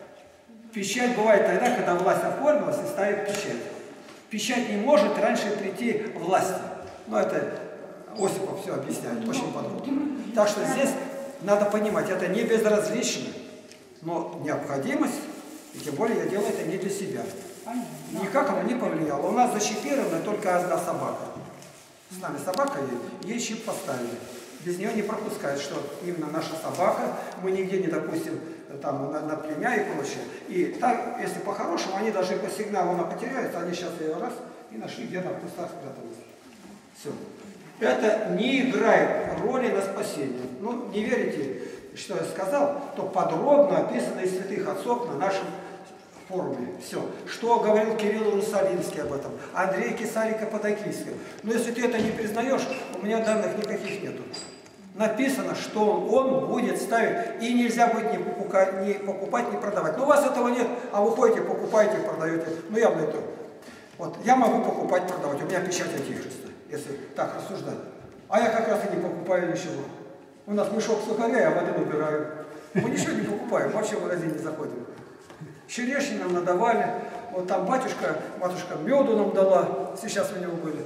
Печать бывает тогда, когда власть оформилась и ставит печать. Печать не может раньше прийти власти. Но это Осипов все объясняет очень подробно. Так что здесь надо понимать, это не безразлично, но необходимость, и тем более я делаю это не для себя. Никак оно не повлияло. У нас зачипирована только одна собака. С нами собака есть, ей чип поставили. Без нее не пропускают, что именно наша собака, мы нигде не допустим там, на, на племя и прочее. И так, если по-хорошему, они даже по сигналу она потеряется, они сейчас ее раз и нашли, где на кустах спряталась. Все. Это не играет роли на спасение. Ну, не верите, что я сказал, то подробно описано из святых отцов на нашем форуме. Все. Что говорил Кирилл Иерусалимский об этом, Андрей Кесарий-Каппадокийский. Но если ты это не признаешь, у меня данных никаких нету. Написано, что он, он будет ставить, и нельзя будет ни покупать, ни покупать, ни продавать. Но у вас этого нет, а вы ходите, покупаете, продаете. Ну, явно это. Вот, я могу покупать, продавать, у меня печать Антихриста, если так рассуждать. А я как раз и не покупаю ничего. У нас мешок сухаря, я воды набираю. Мы ничего не покупаем, вообще в магазин не заходим. Черешни нам надавали, вот там батюшка, матушка меду нам дала, сейчас у него были.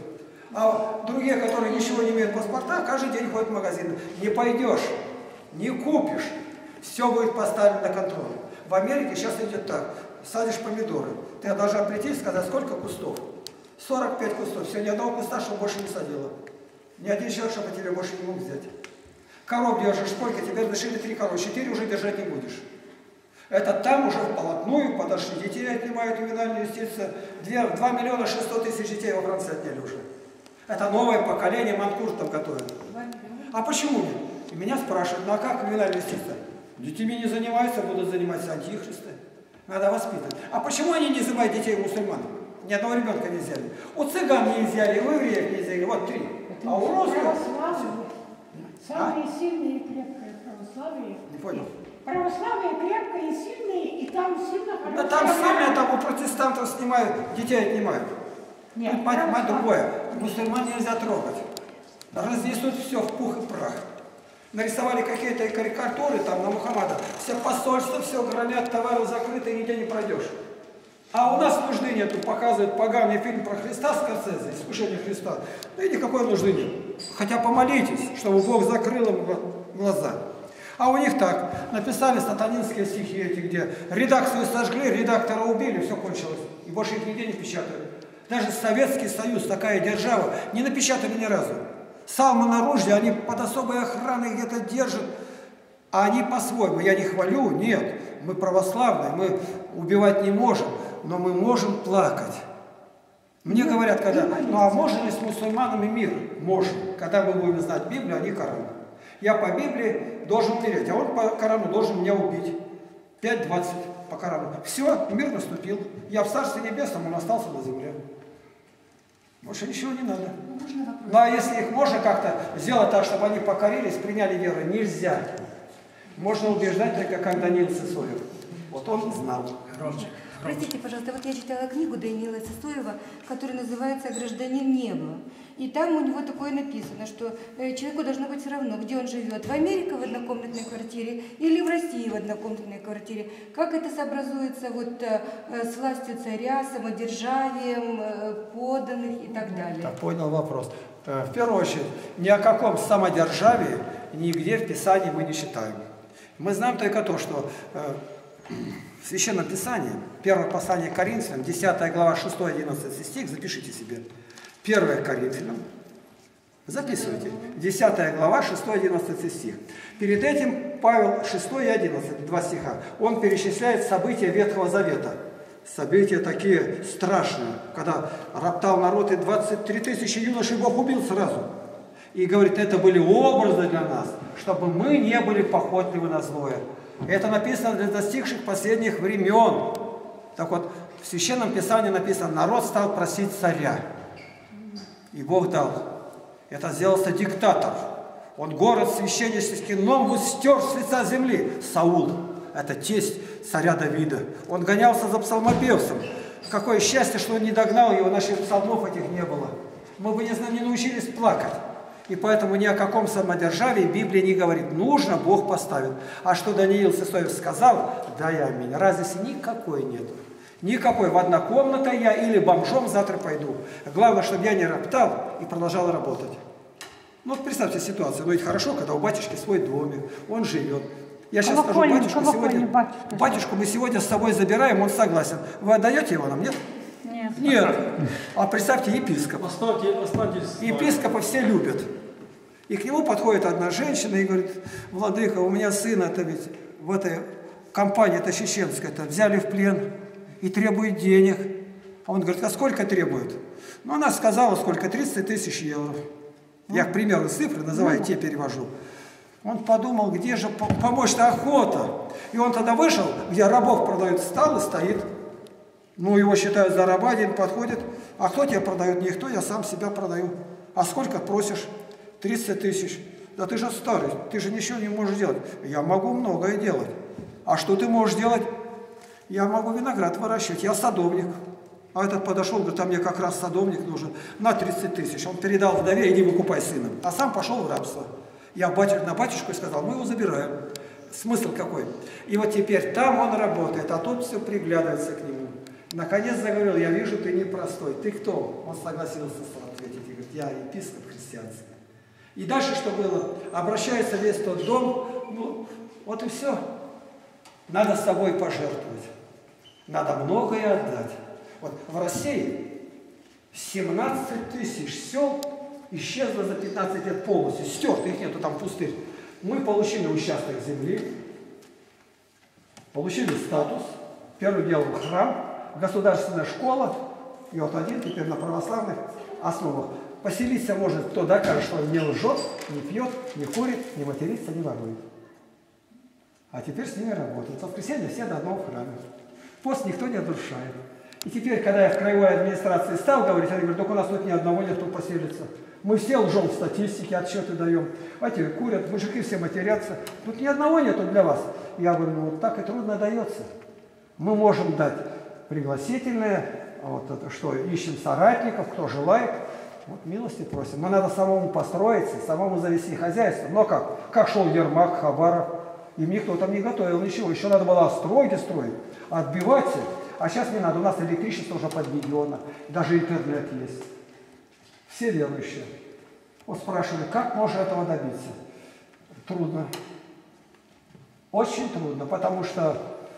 А другие, которые ничего не имеют паспорта, каждый день ходят в магазин. Не пойдешь, не купишь, все будет поставлено на контроль. В Америке сейчас идет так, садишь помидоры, ты должна прийти и сказать, сколько кустов? сорок пять кустов, все, ни одного куста, чтобы больше не садила. Ни один человек, чтобы тебе больше не мог взять. Коров держишь сколько, тебе разрешили три коровы, четыре уже держать не будешь. Это там уже вплотную подошли. Детей отнимают ювенальную юстицию. два миллиона шестьсот тысяч детей во Франции отняли уже. Это новое поколение манкур там готовят. А почему нет? И меня спрашивают, ну а как ювенальная юстиция? Детьми не занимаются, будут заниматься антихристы. Надо воспитывать. А почему они не изымают детей у мусульман? Ни одного ребенка не взяли. У цыган не взяли, у евреев не взяли. Вот три. А у русских... Самые сильные и крепкие православие. Не понял. Православие крепкое и сильное, и там сильно хорошо. Да там сильно, там у протестантов снимают, детей отнимают. Нет, тут мать, мать другое. Мусульман нельзя трогать. Разнесут все в пух и прах. Нарисовали какие-то карикатуры там на Мухаммада. Все посольства, все громят, товары закрыты, нигде не пройдешь. А у нас нужды нету. Показывают поганый фильм про Христа Скорсезе, искушение Христа. Да и никакой нужды нет. Хотя помолитесь, чтобы Бог закрыл им глаза. А у них так, написали сатанинские стихи эти, где редакцию сожгли, редактора убили, все кончилось. И больше их нигде не печатают. Даже Советский Союз, такая держава, не напечатали ни разу. Самонаружье они под особой охраной где-то держат, а они по-своему. Я не хвалю, нет, мы православные, мы убивать не можем, но мы можем плакать. Мне говорят, когда, ну а можно ли с мусульманами мир? Можно. Когда мы будем знать Библию, а не Коран. Я по Библии должен умереть, а он по Корану должен меня убить. пять двадцать по Корану. Все, мир наступил. Я в Царстве Небесном, он остался на земле. Больше ничего не надо. Ну а если их можно как-то сделать так, чтобы они покорились, приняли веру, нельзя. Можно убеждать только как Даниил Сысоев. Вот он знал. Простите, пожалуйста, вот я читала книгу Даниила Сысоева, которая называется «Гражданин неба». И там у него такое написано, что э, человеку должно быть все равно, где он живет, в Америке в однокомнатной квартире или в России в однокомнатной квартире. Как это сообразуется вот, э, с властью царя, самодержавием, э, подданных и так далее. Так, понял вопрос. Э, в первую очередь, ни о каком самодержавии нигде в Писании мы не читаем. Мы знаем только то, что э, в Священном Писании, первое послание к Коринфянам, десятая глава, шестой-одиннадцатый стих, запишите себе. первое Коринфянам, записывайте, десятая глава, шестой-одиннадцатый стих. Перед этим Павел шестой и одиннадцатый, два стиха, он перечисляет события Ветхого Завета. События такие страшные, когда роптал народ, и двадцать три тысячи юношей Бог убил сразу. И говорит, это были образы для нас, чтобы мы не были похотливы на злое. Это написано для достигших последних времен. Так вот, в Священном Писании написано, народ стал просить царя. И Бог дал. Это сделался диктатор. Он город священнический Номву стер с лица земли. Саул. Это тесть царя Давида. Он гонялся за псалмопевцем. Какое счастье, что он не догнал его, наших псалмов этих не было. Мы бы не, не научились плакать. И поэтому ни о каком самодержавии Библия не говорит. Нужно, Бог поставит. А что Даниил Сысоев сказал, да и аминь. Разницы никакой нет. Никакой. В однокомнатной я или бомжом завтра пойду. Главное, чтобы я не роптал и продолжал работать. Ну, вот представьте ситуацию. Ну, ведь хорошо, когда у батюшки свой домик, он живет. Я сейчас скажу, батюшку сегодня, батюшка. батюшку мы сегодня с собой забираем, он согласен. Вы отдаете его нам, нет? Нет. Нет. А представьте, епископ. Оставьте, останьтесь. Епископа все любят. И к нему подходит одна женщина и говорит, владыка, у меня сына это ведь в этой компании, это чеченская, это взяли в плен и требует денег. А он говорит, а сколько требует? Ну, она сказала, сколько, тридцать тысяч евро. Я, к примеру, цифры называю, те перевожу. Он подумал, где же помочь-то охота. И он тогда вышел, где рабов продают, встал и стоит. Ну, его считают за раба, один подходит. А кто тебя продает? Никто, я сам себя продаю. А сколько просишь? тридцать тысяч. Да ты же старый, ты же ничего не можешь делать. Я могу многое делать. А что ты можешь делать? Я могу виноград выращивать, я садовник. А этот подошел, говорит, а мне как раз садовник нужен. На тридцать тысяч. Он передал вдове, иди выкупай сына. А сам пошел в рабство. Я батюшку, на батюшку сказал, мы его забираем. Смысл какой? И вот теперь там он работает, а тот все приглядывается к нему. Наконец заговорил, я вижу, ты непростой. Ты кто? Он согласился ответить и говорит, я епископ христианский. И дальше что было? Обращается весь тот дом, ну, вот и все. Надо с собой пожертвовать. Надо многое отдать. Вот в России семнадцать тысяч сел исчезло за пятнадцать лет полностью. Стерто, их нету, там пустырь. Мы получили участок земли, получили статус, первым делом храм, государственная школа, и вот один теперь на православных основах. Поселиться может, кто докажет, что он не лжет, не пьет, не курит, не матерится, не ворует. А теперь с ними работают. В воскресенье все до одного в храме. Пост никто не нарушает. И теперь, когда я в краевой администрации стал говорить, они говорят, только у нас тут ни одного нет, кто поселится. Мы все лжем в статистике, отчеты даем. Эти курят, мужики все матерятся. Тут ни одного нету для вас. Я говорю, ну вот так и трудно дается. Мы можем дать пригласительные, вот это, что ищем соратников, кто желает. Вот милости просим. Но надо самому построиться, самому завести хозяйство. Но как? Как шел Ермак, Хабаров. Им никто там не готовил ничего. Еще надо было строить и строить, отбивать. А сейчас не надо. У нас электричество уже подведено. Даже интернет есть. Все верующие. Вот спрашивали, как можно этого добиться? Трудно. Очень трудно, потому что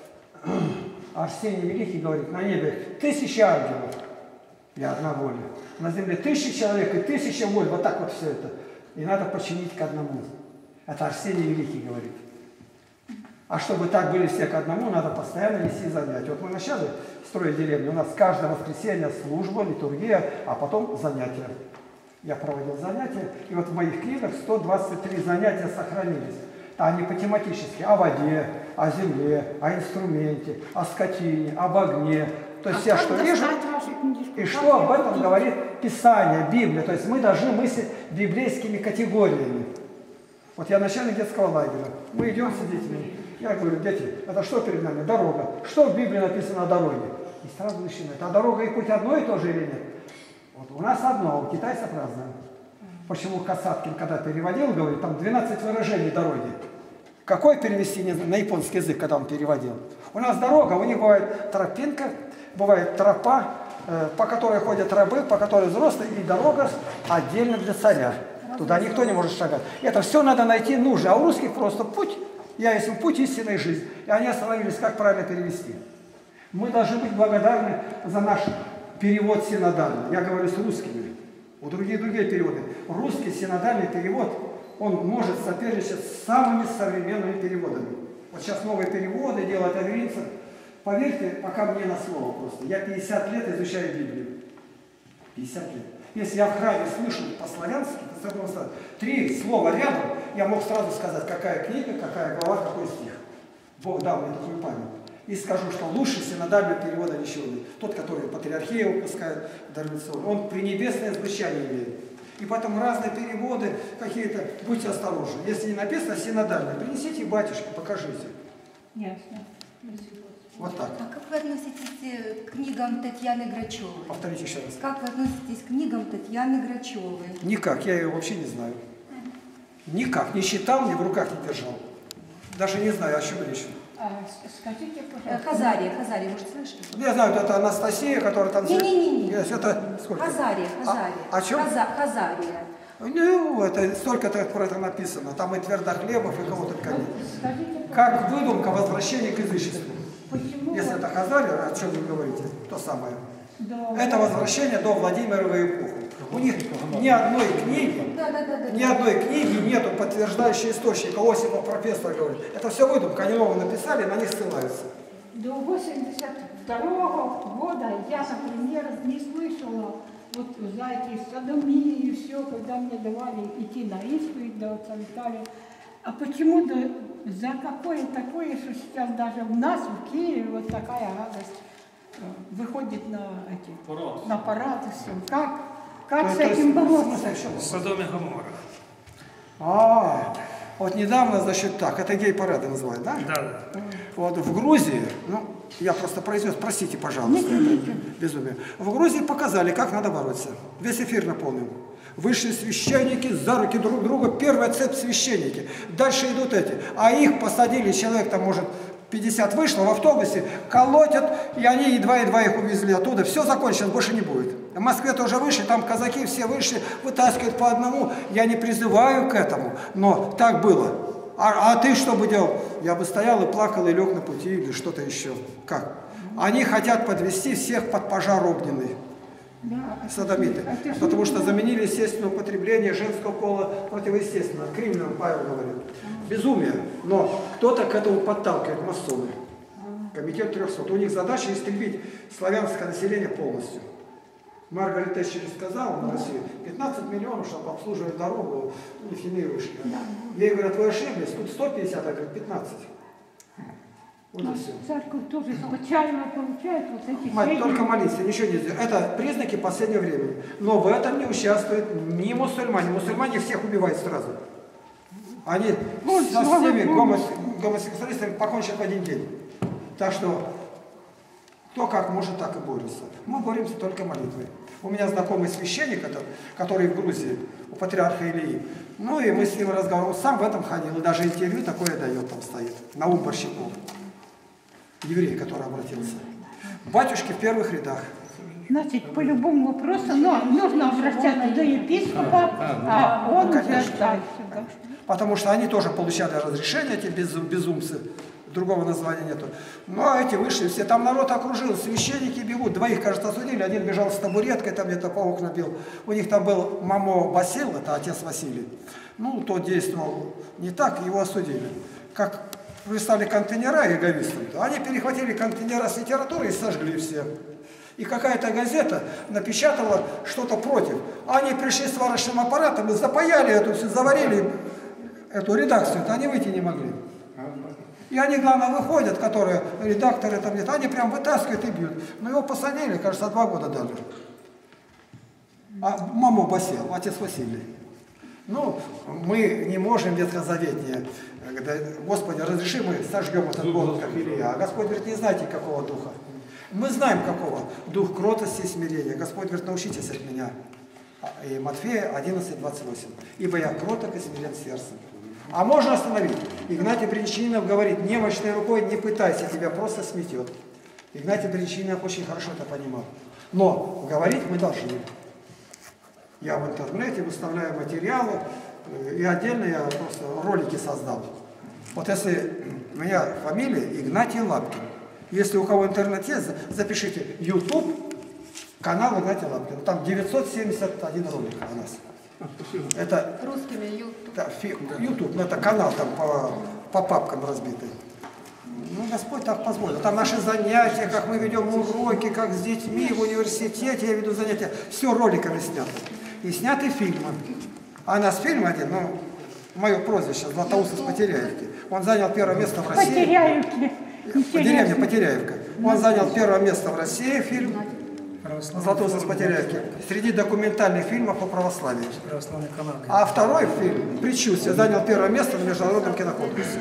Арсений Великий говорит, на небе тысячи ангелов и одна воля. На земле тысячи человек и тысяча воль. Вот так вот все это. И надо подчинить к одному. Это Арсений Великий говорит. А чтобы так были все к одному, надо постоянно вести занятия. Вот мы начали строить деревню. У нас каждое воскресенье служба, литургия, а потом занятия. Я проводил занятия, и вот в моих книгах сто двадцать три занятия сохранились. Они по тематически о воде, о земле, о инструменте, о скотине, об огне. То есть я что вижу, и что об этом говорит Писание, Библия. То есть мы должны мыслить библейскими категориями. Вот я начальник детского лагеря. Мы идем с детьми. Я говорю, дети, это что перед нами? Дорога. Что в Библии написано о дороге? И сразу начинают. А дорога и путь одно и то же или нет? Вот у нас одно, а у китайцев разное. Почему Касаткин, когда переводил, говорит, там двенадцать выражений дороги. Какой перевести на японский язык, когда он переводил? У нас дорога, у них бывает тропинка, бывает тропа, э, по которой ходят рабы, по которой взрослые, и дорога отдельно для царя. Туда никто не может шагать. Это все надо найти нужно. А у русских просто путь. Я есть путь истинной жизни. И они остановились, как правильно перевести. Мы должны быть благодарны за наш перевод синодальный. Я говорю с русскими. У других другие переводы. Русский синодальный перевод, он может соперничать с самыми современными переводами. Вот сейчас новые переводы делают аверинцы. Поверьте, пока мне на слово просто. Я пятьдесят лет изучаю Библию. пятьдесят лет. Если я в храме слышу по-славянски, то три слова рядом, я мог сразу сказать, какая книга, какая глава, какой стих. Бог дал мне такую память. И скажу, что лучше синодального перевода ничего нет. Тот, который патриархия выпускает, дорвационный, он пренебесное звучание имеет. И потом разные переводы какие-то, будьте осторожны. Если не написано синодальное, принесите батюшке, покажите. Ясно. Вот так. А как вы относитесь к книгам Татьяны Грачевой? Повторите еще раз. Как вы относитесь к книгам Татьяны Грачевой? Никак, я ее вообще не знаю. Никак, не читал, ни в руках не держал. Даже не знаю, о чем речь. А, скажите, пожалуйста. Хазария, Хазария, может, слышали? Я знаю, это Анастасия, которая там... Не-не-не. Это сколько? Хазария, Хазария. А, о чем? Хаза, Хазария. Ну, это столько-то про это написано. Там и Твердохлебов, и кого только нет. Скажите, Как выдумка возвращения к язычеству. почему... Если вот- это Хазария, о чем вы говорите, то самое. Да, Это возвращение до Владимировой эпохи. У них ни одной книги, Да, да, да, да. ни одной книги нету подтверждающего источника. Осипов профессор говорит. Это все выдумка, они новые написали, на них ссылаются. До восемьдесят второго года я, например, не слышала вот за эти садомии и все, когда мне давали идти на исповедь до отца Виталия. А почему да, за какое такое, что сейчас даже у нас в Киеве вот такая гадость э, выходит на эти на парад и все. Как, как с То есть, этим бороться? Содом и Гоморра. А, вот недавно, значит, так, это гей-парады называют, да? Да, да. Вот в Грузии, ну, я просто произнес, простите, пожалуйста, это безумие. В Грузии показали, как надо бороться. Весь эфир наполнен. Вышли священники за руки друг друга, первая цепь священники. Дальше идут эти. А их посадили, человек там, может, пятьдесят вышло в автобусе, колотят, и они едва-едва их увезли оттуда. Все закончилось, больше не будет. В Москве тоже вышли, там казаки все вышли, вытаскивают по одному. Я не призываю к этому, но так было. А, а ты что бы делал? Я бы стоял и плакал, и лег на пути, или что-то еще. Как? Они хотят подвести всех под пожар огненный. Да, Содомиты. это же Потому не что было. заменили естественное употребление женского пола противоестественного. Криминалом Павел говорит. Безумие. Но кто-то к этому подталкивает, масоны. Комитет трехсот. У них задача истребить славянское население полностью. Маргарет Тэтчер сказала на Россию, пятнадцать миллионов, чтобы обслуживать дорогу, нефтяные вышки. Ей говорят, вы ошиблись, тут сто пятьдесят, а говорят, пятнадцать. Вот и все. Церковь тоже случайно получает вот эти Мать, сведения. только молиться, ничего не сделать. Это признаки последнего времени. Но в этом не участвуют ни мусульмане. Мусульмане всех убивают сразу. Они Вот, со слава всеми Богу. гомос, гомосексуалистами покончат в один день. Так что кто как может, так и борется. Мы боремся только молитвой. У меня знакомый священник, этот, который в Грузии, у патриарха Ильи. Ну и мы с ним разговаривали. Он сам в этом ходил. И даже интервью такое дает, там стоит. Наум Борщиков. Еврей, который обратился. Батюшки в первых рядах. Значит, по любому вопросу, но нужно обращаться до епископа, а он уже конечно. дальше. Да. Потому что они тоже получали разрешение, эти безум, безумцы. Другого названия нету. Ну, а эти вышли все. Там народ окружил, священники бегут. Двоих, кажется, осудили. Один бежал с табуреткой, там где-то по окна бил. У них там был Мамо Басил, это отец Василий. Ну, тот действовал не так, его осудили. Как прислали контейнера эговистам, то они перехватили контейнера с литературой и сожгли все. И какая-то газета напечатала что-то против. Они пришли с варочным аппаратом и запаяли эту, все, заварили эту редакцию, это они выйти не могли. И они, главное, выходят, которые редакторы там нет, они прям вытаскивают и бьют. Но его посадили, кажется, два года дали. А маму Басил, отец Василий. Ну, мы не можем ветхозаветнее. Господи, разреши, мы сожгем этот город, как Илья. А Господь говорит, не знаете, какого духа. Мы знаем, какого. Дух кротости и смирения. Господь говорит, научитесь от меня. И Матфея одиннадцать, двадцать восемь. Ибо я кроток и смирен сердцем. А можно остановить. Игнатий Брянчанинов говорит, немощной рукой не пытайся, тебя просто сметет. Игнатий Брянчанинов очень хорошо это понимал. Но говорить мы должны. Я в интернете выставляю материалы, и отдельно я просто ролики создал. Вот если у меня фамилия Игнатий Лапкин. Если у кого интернет есть, запишите YouTube, канал Игнатий Лапкин. Там девятьсот семьдесят один ролик у нас. Это Русскими YouTube. Да, YouTube, ну это канал там по, по папкам разбитый. Ну, Господь так позволил. Там наши занятия, как мы ведем уроки, как с детьми в университете я веду занятия. Все роликами снято. И сняты фильмы. А у нас фильм один, ну, мое прозвище, Златоуст из Потеряевки. Он занял первое место в России. Потеряевки. Деревня Потеряевка. Он занял первое место в России, фильм Златоуст из Потеряевки. Среди документальных фильмов по православию. А второй фильм, «Предчувствие», занял первое место на международном киноконкурсе.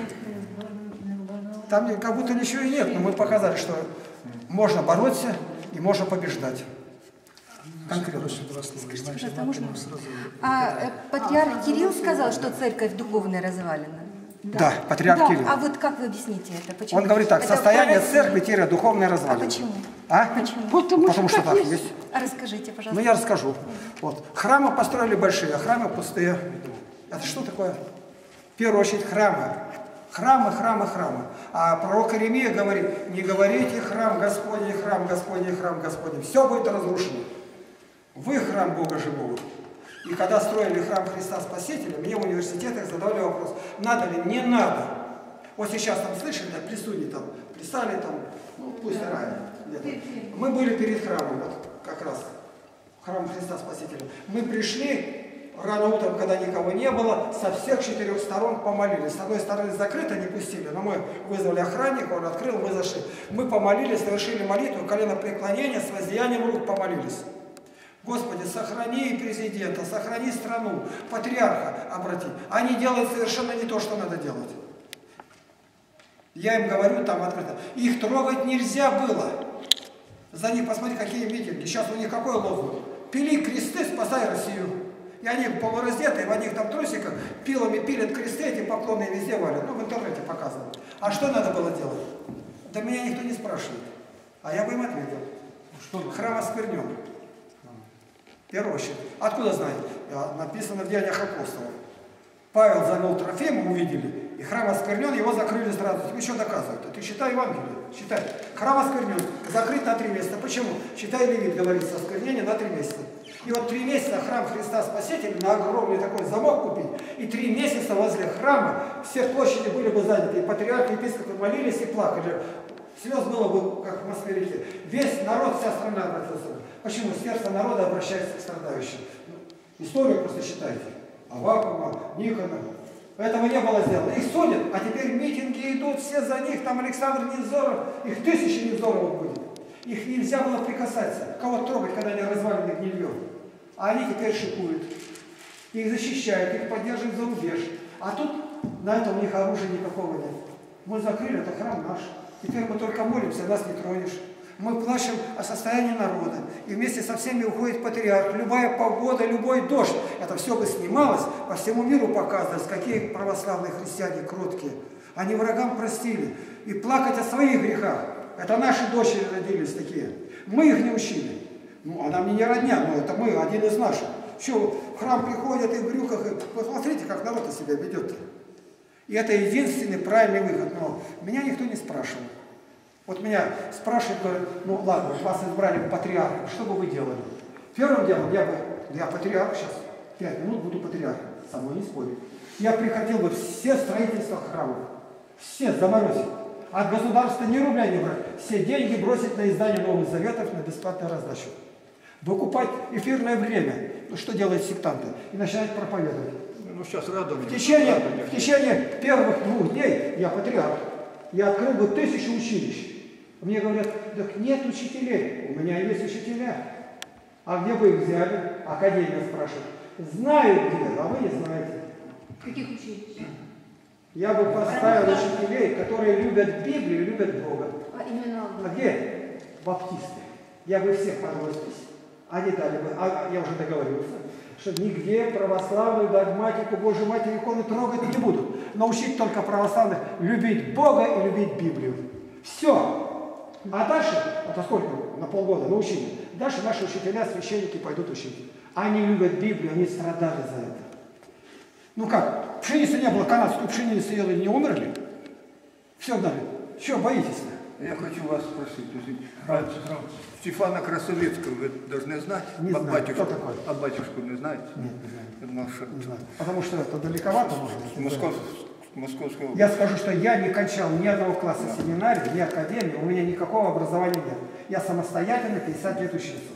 Там как будто ничего и нет, но мы показали, что можно бороться и можно побеждать. Конкретно. Скажите, а можно? А э, патриарх Кирилл сказал, что церковь духовная развалена? Да, да, патриарх Да. Кирилл. А вот как вы объясните это? Почему? Он говорит так, Это состояние по церкви – духовное А развалина. почему? А? Почему? Потому, Потому что так есть. есть. А расскажите, пожалуйста. Ну, я расскажу. Вот. Храмы построили большие, а храмы пустые. Это что такое? В первую очередь храмы. Храмы, храмы, храмы. А пророк Иеремия говорит, не говорите храм Господний, храм Господний, храм Господний. Все будет разрушено. Вы храм Бога живого. И когда строили храм Христа Спасителя, мне в университетах задавали вопрос, надо ли, не надо. Вот сейчас там слышали, да, присудни там, плясали там, ну пусть рай. Мы были перед храмом, вот как раз, храм Христа Спасителя. Мы пришли рано утром, когда никого не было, со всех четырех сторон помолились. С одной стороны закрыто, не пустили, но мы вызвали охранника, он открыл, мы зашли. Мы помолились, совершили молитву, коленопреклонение, с воздаянием рук помолились. Господи, сохрани президента, сохрани страну, патриарха обрати. Они делают совершенно не то, что надо делать. Я им говорю там открыто, их трогать нельзя было. За них, посмотри, какие митинги. Сейчас у них какой лозунг? Пили кресты, спасай Россию. И они полураздетые, в одних там трусиках, пилами пилят кресты, эти поклонные везде валят. Ну, в интернете показывают. А что надо было делать? Да меня никто не спрашивает. А я бы им ответил. Что? Храм осквернен. В первую очередь. Откуда знаете? Написано в Деяниях апостолов. Павел завел Трофима, увидели, и храм осквернен, его закрыли сразу. Тебе что доказывают? Ты считай Евангелие, считай. Храм осквернен, закрыт на три месяца. Почему? Считай, Левит говорится, осквернение на три месяца. И вот три месяца храм Христа Спасителя на огромный такой замок купить, и три месяца возле храма все площади были бы заняты, и патриархи, и епископы молились и плакали. Слез было бы, как в Москве-реке. Весь народ, вся страна обратился. Почему? Сердце народа обращается к страдающим. Историю просто считайте. Авакума, Никона. Этого не было сделано. Их судят, а теперь митинги идут, все за них. Там Александр Невзоров, их тысячи Невзоровых будет. Их нельзя было прикасаться. Кого трогать, когда они развалены гнильем. А они теперь шикуют. Их защищают, их поддерживают за рубеж. А тут на это у них оружия никакого нет. Мы закрыли, это храм наш. Теперь мы только молимся, нас не тронешь. Мы плачем о состоянии народа. И вместе со всеми уходит патриарх. Любая погода, любой дождь. Это все бы снималось, по всему миру показывалось, какие православные христиане кроткие. Они врагам простили. И плакать о своих грехах. Это наши дочери родились такие. Мы их не учили. Ну, она мне не родня, но это мы, один из наших. Что, в храм приходят и в брюках. И... Посмотрите, как народ себя ведет. И это единственный правильный выход. Но меня никто не спрашивал. Вот меня спрашивают, говорят, ну ладно, вас избрали патриархом, что бы вы делали? Первым делом я бы, я патриарх сейчас, пять минут буду патриархом, со мной не спорить. Я приходил бы все строительства храмов, все заморозить. От государства ни рубля не брать, все деньги бросить на издание Новых Заветов, на бесплатную раздачу. Выкупать эфирное время, ну что делают сектанты, и начинать проповедовать. Ну сейчас радовали. В течение, в течение первых двух дней я патриарх. Я открыл бы тысячу училищ. Мне говорят, так нет учителей. У меня есть учителя. А где вы их взяли? Академия спрашивает. знают где, а вы не знаете. Каких училищ? Я бы поставил учителей, которые любят Библию и любят Бога. А именно А где баптисты? Я бы всех позвал здесь. Они дали бы, а я уже договорился, что нигде православную догматику Божью Матери иконы трогать не будут. Научить только православных любить Бога и любить Библию. Все. А дальше, это сколько? На полгода научили. Дальше наши учителя, священники пойдут учить. Они любят Библию, они страдали за это. Ну как, пшеницы не было, канадцкую пшеницу ели, не умерли? Все дали. Что, боитесь-то? Я хочу вас спросить, а Стефана Красовицкого вы должны знать? Не а знаю. батюшку, Кто такой? А батюшку не знаете? Нет, не знаю. Я думал, что Не знаю. Потому что это далековато, может быть. Москов, Московского. Я скажу, что я не кончал ни одного класса семинарии, ни академии, у меня никакого образования нет. Я самостоятельно пятьдесят лет учился.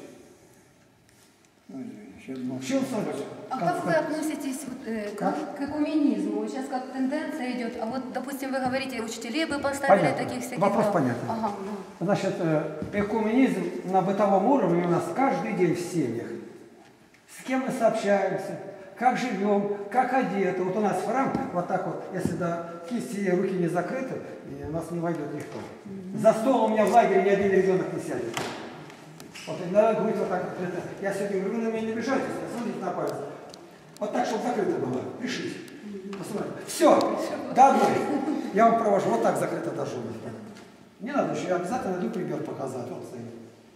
Ой, я думал, Учился. А как вы относитесь вот, э, к, Как? к экуменизму? Сейчас как тенденция идет, а вот, допустим, вы говорите, учителей бы поставили Понятно. таких всяких... Вопрос да. понятен. Ага, да. Значит, экуменизм на бытовом уровне у нас каждый день в семьях. С кем мы сообщаемся, как живем, как одеты. Вот у нас храм, вот так вот, если до кисти и руки не закрыты, и у нас не войдет никто. За стол у меня в лагере ни один ребенок не сядет. Вот иногда грудь вот так открыта. Я сегодня говорю, вы на меня не обижайтесь, смотрите на палец. Вот так, чтобы закрыто было. Решите. Посмотрите. Все, до одной. Я вам провожу. Вот так закрыто должно быть. Не надо еще, я обязательно иду пример показать. Вот стоит.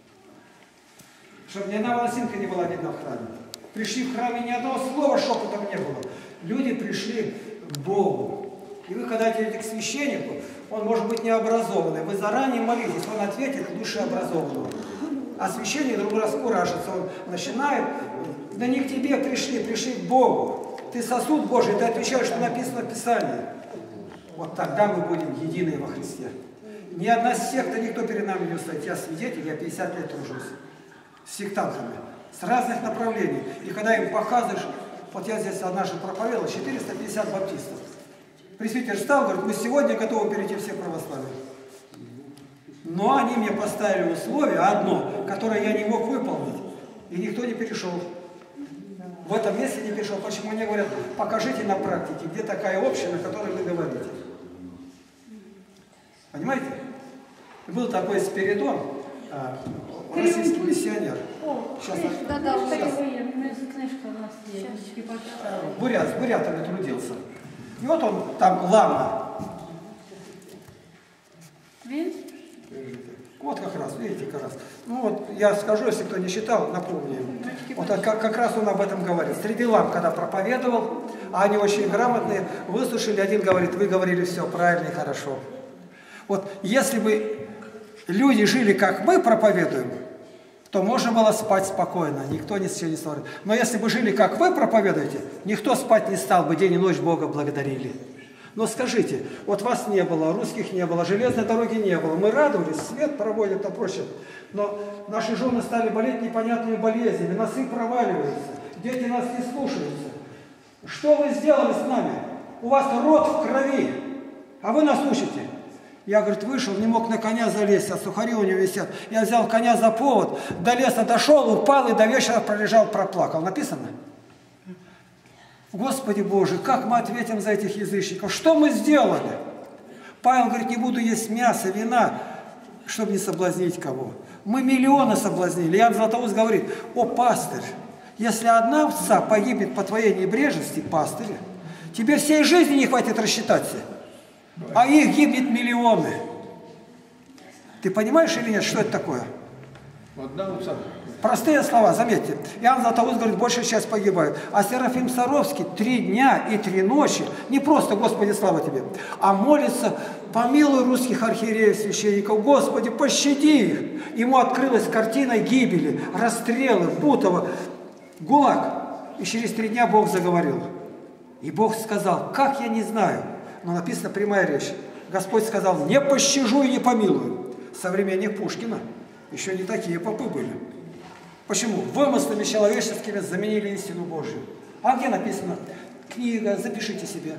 Чтобы ни одна волосинка не была видна в храме. Пришли в храме, ни одного слова шепотом не было. Люди пришли к Богу. И вы, когда идете к священнику, он может быть необразованный. Вы заранее молитесь, он ответит к душе образованного. А священник другой раз куражится, он начинает, да не к тебе пришли, пришли к Богу. Ты сосуд Божий, ты отвечаешь, что написано в Писании. Вот тогда мы будем едины во Христе. Ни одна секта, никто перед нами не устоит. Я свидетель, я пятьдесят лет тружусь с сектантами, с разных направлений. И когда им показываешь, вот я здесь однажды проповедовал, четыреста пятьдесят баптистов. Пресвитер встал, говорит, мы сегодня готовы перейти все православие. Но они мне поставили условие одно, которое я не мог выполнить. И никто не перешел. В этом месте не перешел. Почему мне говорят, покажите на практике, где такая община, о которой вы говорите. Понимаете? Был такой Спиридон, а, российский миссионер. Сейчас, Да, да, сейчас. Бурят, с бурятами трудился. И вот он там лама. Вот как раз, видите, как раз. Ну вот, я скажу, если кто не читал, напомню. Вот как, как раз он об этом говорит. Среди лам, когда проповедовал, а они очень грамотные, выслушали, один говорит, вы говорили все правильно и хорошо. Вот если бы люди жили, как мы проповедуем, то можно было спать спокойно, никто ни с чем не ссорит. Но если бы жили, как вы проповедуете, никто спать не стал бы, день и ночь Бога благодарили. Но скажите, вот вас не было, русских не было, железной дороги не было, мы радовались, свет проводят и прочее, но наши жены стали болеть непонятными болезнями, носы проваливаются, дети нас не слушаются. Что вы сделали с нами? У вас рот в крови, а вы нас учите. Я, говорит, вышел, не мог на коня залезть, а сухари у него висят. Я взял коня за повод, до леса дошел, упал и до вечера пролежал, проплакал. Написано? Господи Боже, как мы ответим за этих язычников? Что мы сделали? Павел говорит, не буду есть мясо, вина, чтобы не соблазнить кого. Мы миллионы соблазнили. Иоанн Златоуст говорит, о, пастырь, если одна овца погибнет по твоей небрежности, пастырь, тебе всей жизни не хватит рассчитаться, а их гибнет миллионы. Ты понимаешь или нет, что это такое? Одна овца. Простые слова, заметьте. Иоанн Златоуст говорит, большая часть погибает. А Серафим Саровский три дня и три ночи, не просто «Господи, слава Тебе», а молится, помилуй русских архиереев, священников, Господи, пощади их. Ему открылась картина гибели, расстрелы, Бутово, ГУЛАГ. И через три дня Бог заговорил. И Бог сказал, как я не знаю, но написана прямая речь. Господь сказал, не пощажу и не помилую. Современник Пушкина еще не такие попы были. Почему? Вымыслами человеческими заменили истину Божью. А где написано? Книга, запишите себе.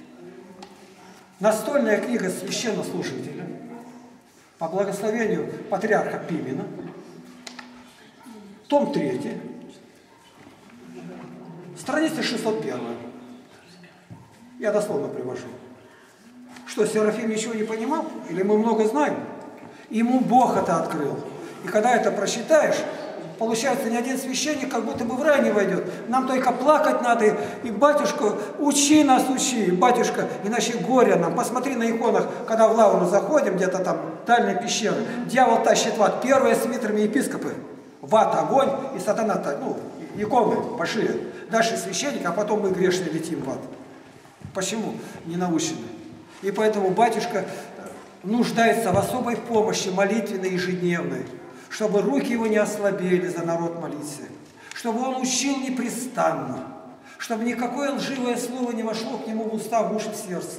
Настольная книга священнослушателя по благословению патриарха Пимена. Том третий. Страница шестьсот первая. Я дословно привожу. Что, Серафим ничего не понимал? Или мы много знаем? Ему Бог это открыл. И когда это прочитаешь, получается, ни один священник как будто бы в рай не войдет. Нам только плакать надо. И батюшка, учи нас, учи, батюшка, иначе горе нам. Посмотри на иконах, когда в лавру заходим, где-то там дальние пещеры, дьявол тащит в ад. Первые с митрами епископы. В ад огонь, и сатана, ну, иконы большие. Дальше священник, а потом мы грешные летим в ад. Почему? Не научены. И поэтому батюшка нуждается в особой помощи, молитвенной, ежедневной, чтобы руки его не ослабели за народ молиться, чтобы он учил непрестанно, чтобы никакое лживое слово не вошло к нему в уста, в уши, в сердце.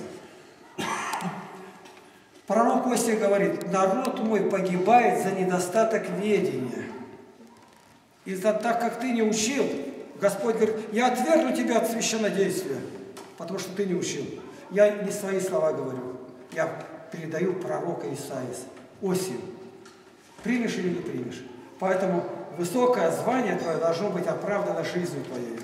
Пророк Осия говорит: народ мой погибает за недостаток ведения. И за так как ты не учил, Господь говорит: я отвергну тебя от священнодействия, потому что ты не учил. Я не свои слова говорю, я передаю пророка Исаии, Осию. Примешь или не примешь. Поэтому высокое звание твое должно быть оправдано жизнью твоей.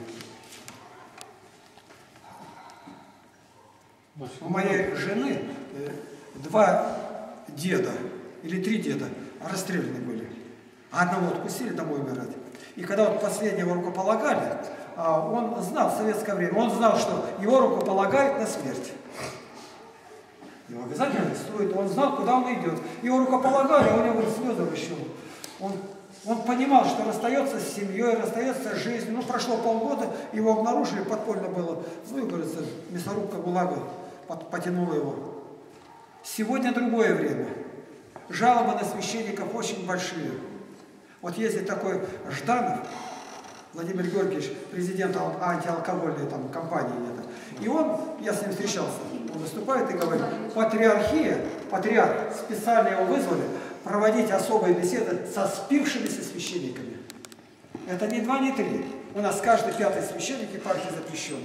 У моей жены два деда или три деда расстреляны были. Одного откусили, домой умирать. И когда вот последнего рукополагали, он знал в советское время, он знал, что его рукополагают на смерть. Его обязательно арестуют, он знал, куда он идет. Его рукополагали, а у него слезы вышел. Он, он понимал, что расстается с семьей, расстается с жизнью. Ну, прошло полгода, его обнаружили, подпольно было. Ну, и, говорится, мясорубка ГУЛАГа потянула его. Сегодня другое время. Жалобы на священников очень большие. Вот ездит такой Жданов, Владимир Георгиевич, президент антиалкогольной там, компании где-то. И он, я с ним встречался, он выступает и говорит: патриархия, патриарх, специально его вызвали проводить особые беседы со спившимися священниками. Это не два, не три. У нас каждый пятый священник епархии запрещен.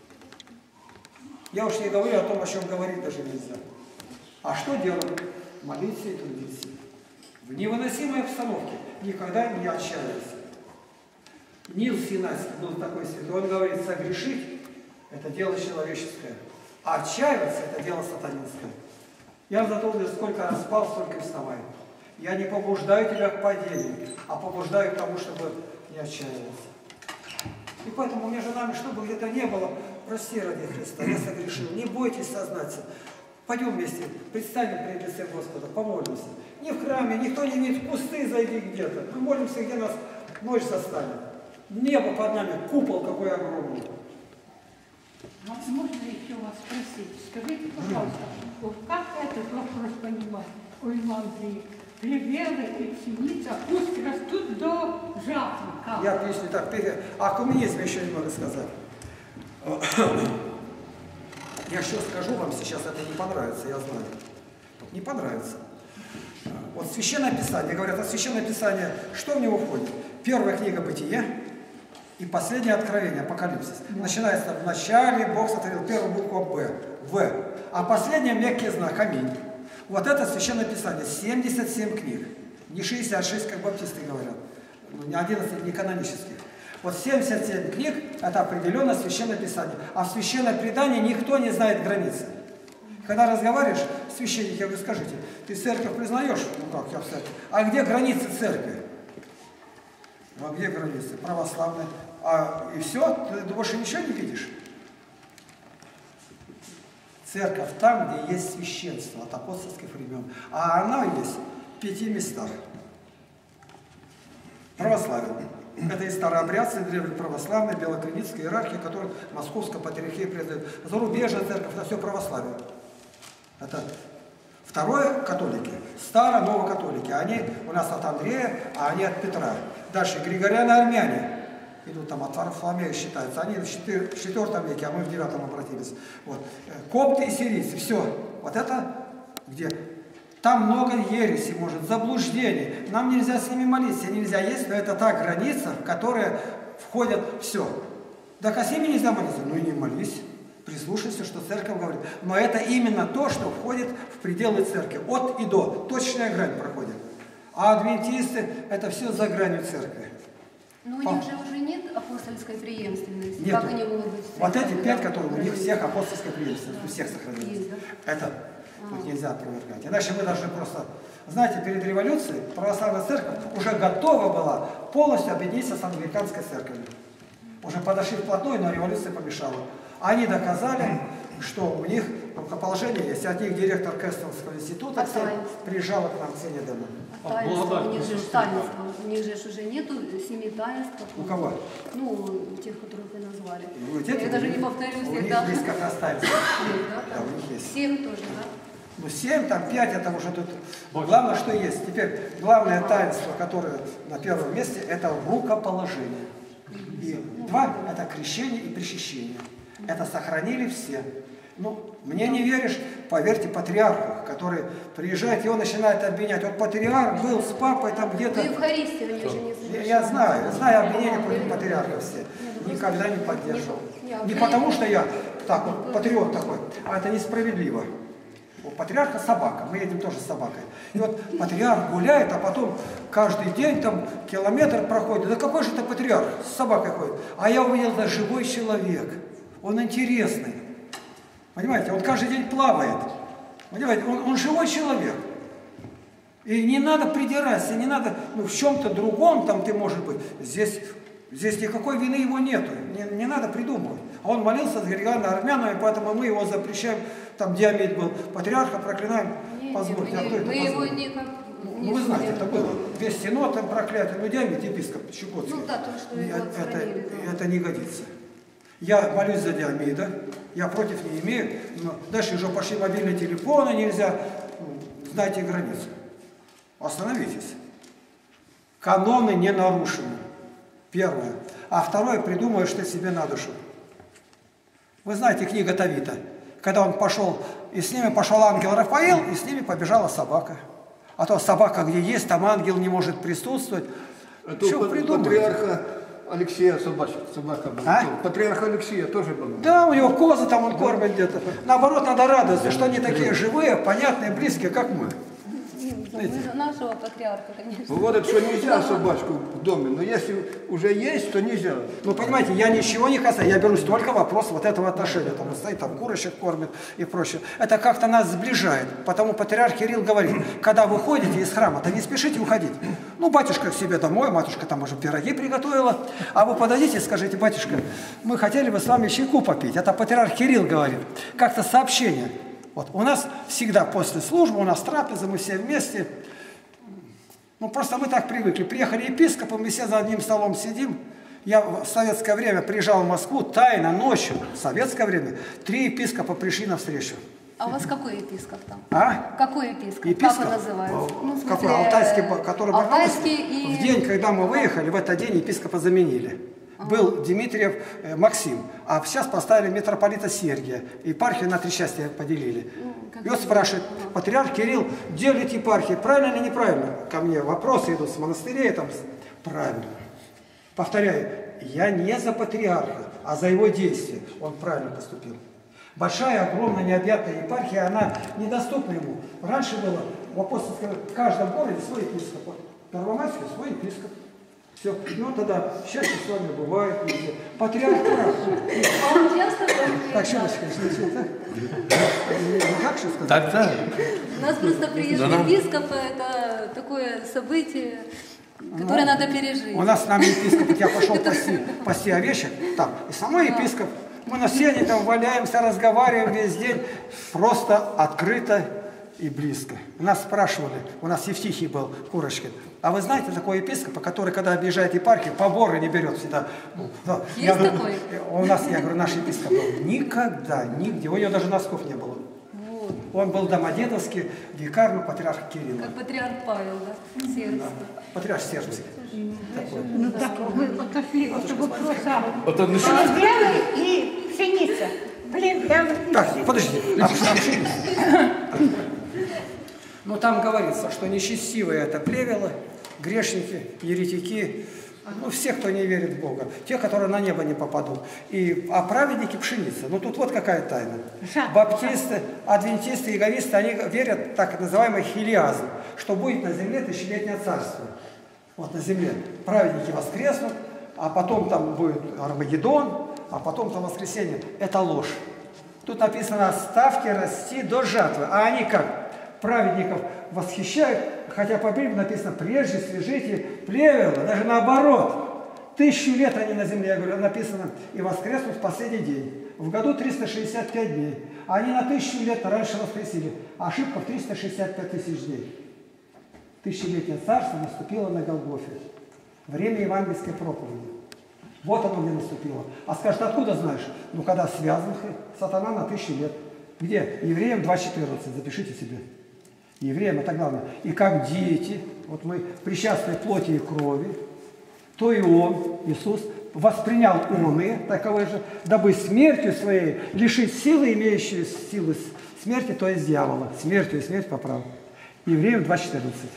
Я уж не говорю о том, о чем говорить даже нельзя. А что делать? Молиться и трудиться. В невыносимой обстановке никогда не отчаивайся. Нил Синайский был такой святой, он говорит: согрешить – это дело человеческое, а отчаиваться – это дело сатанинское. Я задумал, сколько раз спал, столько вставай. Я не побуждаю тебя к падению, а побуждаю к тому, чтобы не отчаиваться. И поэтому между нами, чтобы где-то не было, прости ради Христа, я согрешил, не бойтесь сознаться. Пойдем вместе, представим пред лице Господа, помолимся. Не в храме, никто не видит, в кусты зайди где-то. Мы молимся, где нас ночь застанет. Небо под нами, купол какой огромный. Можно еще вас спросить? Скажите, пожалуйста, вот как этот вопрос понимать у Евангелии? Плевелы и пшеница пусть растут до жатвы. Как? Я объясню так. О коммунизме еще немного сказать. Я что скажу вам сейчас, это не понравится, я знаю. Не понравится. Вот Священное Писание, говорят, а Священное Писание, что в него входит? Первая книга Бытия и последнее Откровение, Апокалипсис. Начинается в начале, Бог сотворил первую букву Б, В, а последняя мягкий знак, Аминь. Вот это Священное Писание, семьдесят семь книг, не шестьдесят шесть, как баптисты говорят, не одиннадцать, не канонических. Вот семьдесят семь книг – это определенно Священное Писание. А в Священном предании никто не знает границы. Когда разговариваешь, священник, я говорю: скажите, ты церковь признаешь? Ну как, я в церкви. А где границы церкви? А где границы? Православные. А, и все? Ты больше ничего не видишь? Церковь там, где есть священство от апостольских времен. А она есть в пяти местах. Православие. Это и старообрядцы, и древнеправославная, белокреницкая иерархия, которую Московская патриархия предает. Зарубежная церковь, это все православие. Это второе католики, старо-новокатолики. Они у нас от Андрея, а они от Петра. Дальше григорианы-армяне. Идут там от Варфоломея считаются. Они в четвёртом веке, а мы в девятом обратились. Вот. Копты и сирийцы. Все. Вот это где? Там много ереси, может, заблуждений. Нам нельзя с ними молиться, нельзя есть, но это та граница, в которую входят все. Да а с ними нельзя молиться. Ну и не молись. Прислушайся, что церковь говорит. Но это именно то, что входит в пределы церкви. От и до. Точная грань проходит. А адвентисты – это все за гранью церкви. Но у них же уже нет апостольской преемственности. Нету. Как они могут быть? Вот эти пять, которые у них всех апостольская преемственность, у всех сохранились. Есть, да? Это тут нельзя опровергать. Иначе мы должны просто... Знаете, перед революцией православная церковь уже готова была полностью объединиться с англиканской церковью. Уже подошли вплотную, но революция помешала. Они доказали, что у них рукоположение есть. От них директор Кэстонского института приезжала к нам в Сенедема. Таинство, у них же таинство, у них же уже нету семи таинств. У кого? Ну, тех, которых вы назвали. Вот эти, Я даже не повторюсь. У них Да. есть как раз таинство. Да, Да, у них есть. Семь тоже, да? Ну, семь, там пять, это уже тут. Главное, что есть. Теперь главное таинство, которое на первом месте, это рукоположение. И два, это крещение и причащение. Это сохранили все. Ну, мне не веришь, поверьте патриарху, который приезжает, его начинает обвинять. Вот патриарх был с папой там где-то. Но Евхаристию они же не Я, совершали. я знаю, я знаю обвинения против патриарха все. Никогда не поддерживал. Не потому, что я так вот патриот такой, а это несправедливо. У патриарха собака, мы едем тоже с собакой. И вот патриарх гуляет, а потом каждый день там километр проходит. Да какой же это патриарх? С собакой ходит. А я увидел, да, живой человек. Он интересный. Понимаете, он каждый день плавает. Понимаете, он, он живой человек. И не надо придираться, не надо, ну, в чем-то другом там ты, может быть. Здесь, здесь никакой вины его нету. Не, не надо придумывать. А он молился с Григориано-Армянами, поэтому мы его запрещаем. Там Диамид был, патриарха проклинаем. Не, Позвольте, не, а кто это мы его позволил? никак Ну, не вы знаете, судим. это было весь синод там проклятый, ну Диамид, епископ Щукотский. Ну да, то, что его это, отстранили, это, да. это не годится. Я молюсь за Диамида, я против не имею, но дальше уже пошли мобильные телефоны, нельзя, знайте границу. Остановитесь. Каноны не нарушены. Первое. А второе, придумаешь ты себе на душу. Вы знаете, книга Товита. Когда он пошел, и с ними пошел ангел Рафаил, и с ними побежала собака. А то собака где есть, там ангел не может присутствовать. Это Что у придумаете? патриарха Алексея собачка, собака была. А? Патриарха Алексея тоже была. Да, у него козы там он кормит где-то. Наоборот, надо радоваться, что они такие живые, понятные, близкие, как мы. Мы за нашего патриарха, конечно. Выводят, что нельзя собачку в доме, но если уже есть, то нельзя. Ну, понимаете, я ничего не касаюсь, я берусь только вопрос вот этого отношения. Там стоит, там курочек кормит и прочее. Это как-то нас сближает. Потому патриарх Кирилл говорит, когда вы ходите из храма, то не спешите уходить. Ну, батюшка к себе домой, матушка там уже пироги приготовила, а вы подойдите и скажите, батюшка, мы хотели бы с вами чайку попить. Это патриарх Кирилл говорит. Как-то сообщение. Вот, у нас всегда после службы, у нас трапеза, мы все вместе. Ну, просто мы так привыкли. Приехали епископы, мы все за одним столом сидим. Я в советское время приезжал в Москву тайно, ночью, в советское время, три епископа пришли навстречу. А у вас какой епископ там? А? Какой епископ? Епископ? Как он называется? Ну, в Какой? смысле, Алтайский, который Алтайский и... в день, когда мы выехали, в этот день епископа заменили. Был Дмитриев э, Максим, а сейчас поставили митрополита Сергия. Епархию на три части поделили. как И вот бы, спрашивает, ага. патриарх Кирилл делит епархии, правильно или неправильно? Ко мне вопросы идут с монастырей, там, правильно. Повторяю, я не за патриарха, а за его действия. Он правильно поступил. Большая, огромная, необъятная епархия, она недоступна ему. Раньше было в апостольском, в каждом городе свой епископ. Вот Первомайский свой епископ. Все. Ну тогда счастье с вами бывает. Везде. Патриарх прав. А он часто там Так, что приезжает? вы скажете? Как что сказать? Так, так. У нас просто приезд Да нам- епископа – это такое событие, которое надо пережить. У нас с нами епископ, я пошел пасти, пасти овечек, там, и самой епископ, мы на сене там валяемся, разговариваем весь день, просто открыто и близко. Нас спрашивали, у нас Евтихий был, Курочкин, а вы знаете такого епископа, который, когда объезжает епархию, поборы не берет всегда? Да. Есть Я говорю, такой? У нас, я говорю, наш епископ был. Никогда, нигде, у него даже носков не было. Вот. Он был домодедовский, викарный патриарх Кирилла. Как патриарх Павел, да? Сердце. Патриарх Сержский. Ну так, мы отошли от вопроса. Вот он еще... Белый и пшеница. Блин, я... Так, подожди. А, а, Но там говорится, что нечестивые это плевелы, грешники, еретики, ну, все, кто не верит в Бога, те, которые на небо не попадут. И, а праведники пшеница. Ну тут вот какая тайна. Баптисты, адвентисты, иеговисты, они верят в так называемый хилиазм, что будет на земле тысячелетнее царство. Вот на земле праведники воскреснут, а потом там будет Армагеддон, а потом-то воскресенье. Это ложь. Тут написано «ставьте расти до жатвы». А они как? Праведников восхищают, хотя по Библии написано «прежде свяжите плевела», даже наоборот. Тысячу лет они на земле, я говорю, написано «и воскреснут в последний день». В году триста шестьдесят пять дней. Они на тысячу лет раньше воскресили. Ошибка в триста шестьдесят пять тысяч дней. Тысячелетие царства наступило на Голгофе. Время евангельской проповеди. Вот оно где наступило. А скажет, откуда знаешь? Ну, когда связан сатана на тысячу лет. Где? Евреям два четырнадцать. Запишите себе. Евреям это главное. И как дети, вот мы причастны плоти и крови, то и он, Иисус, воспринял оные, таковы же, дабы смертью своей лишить силы, имеющей силы смерти, то есть дьявола. Смертью и смерть поправ. Евреям два четырнадцать.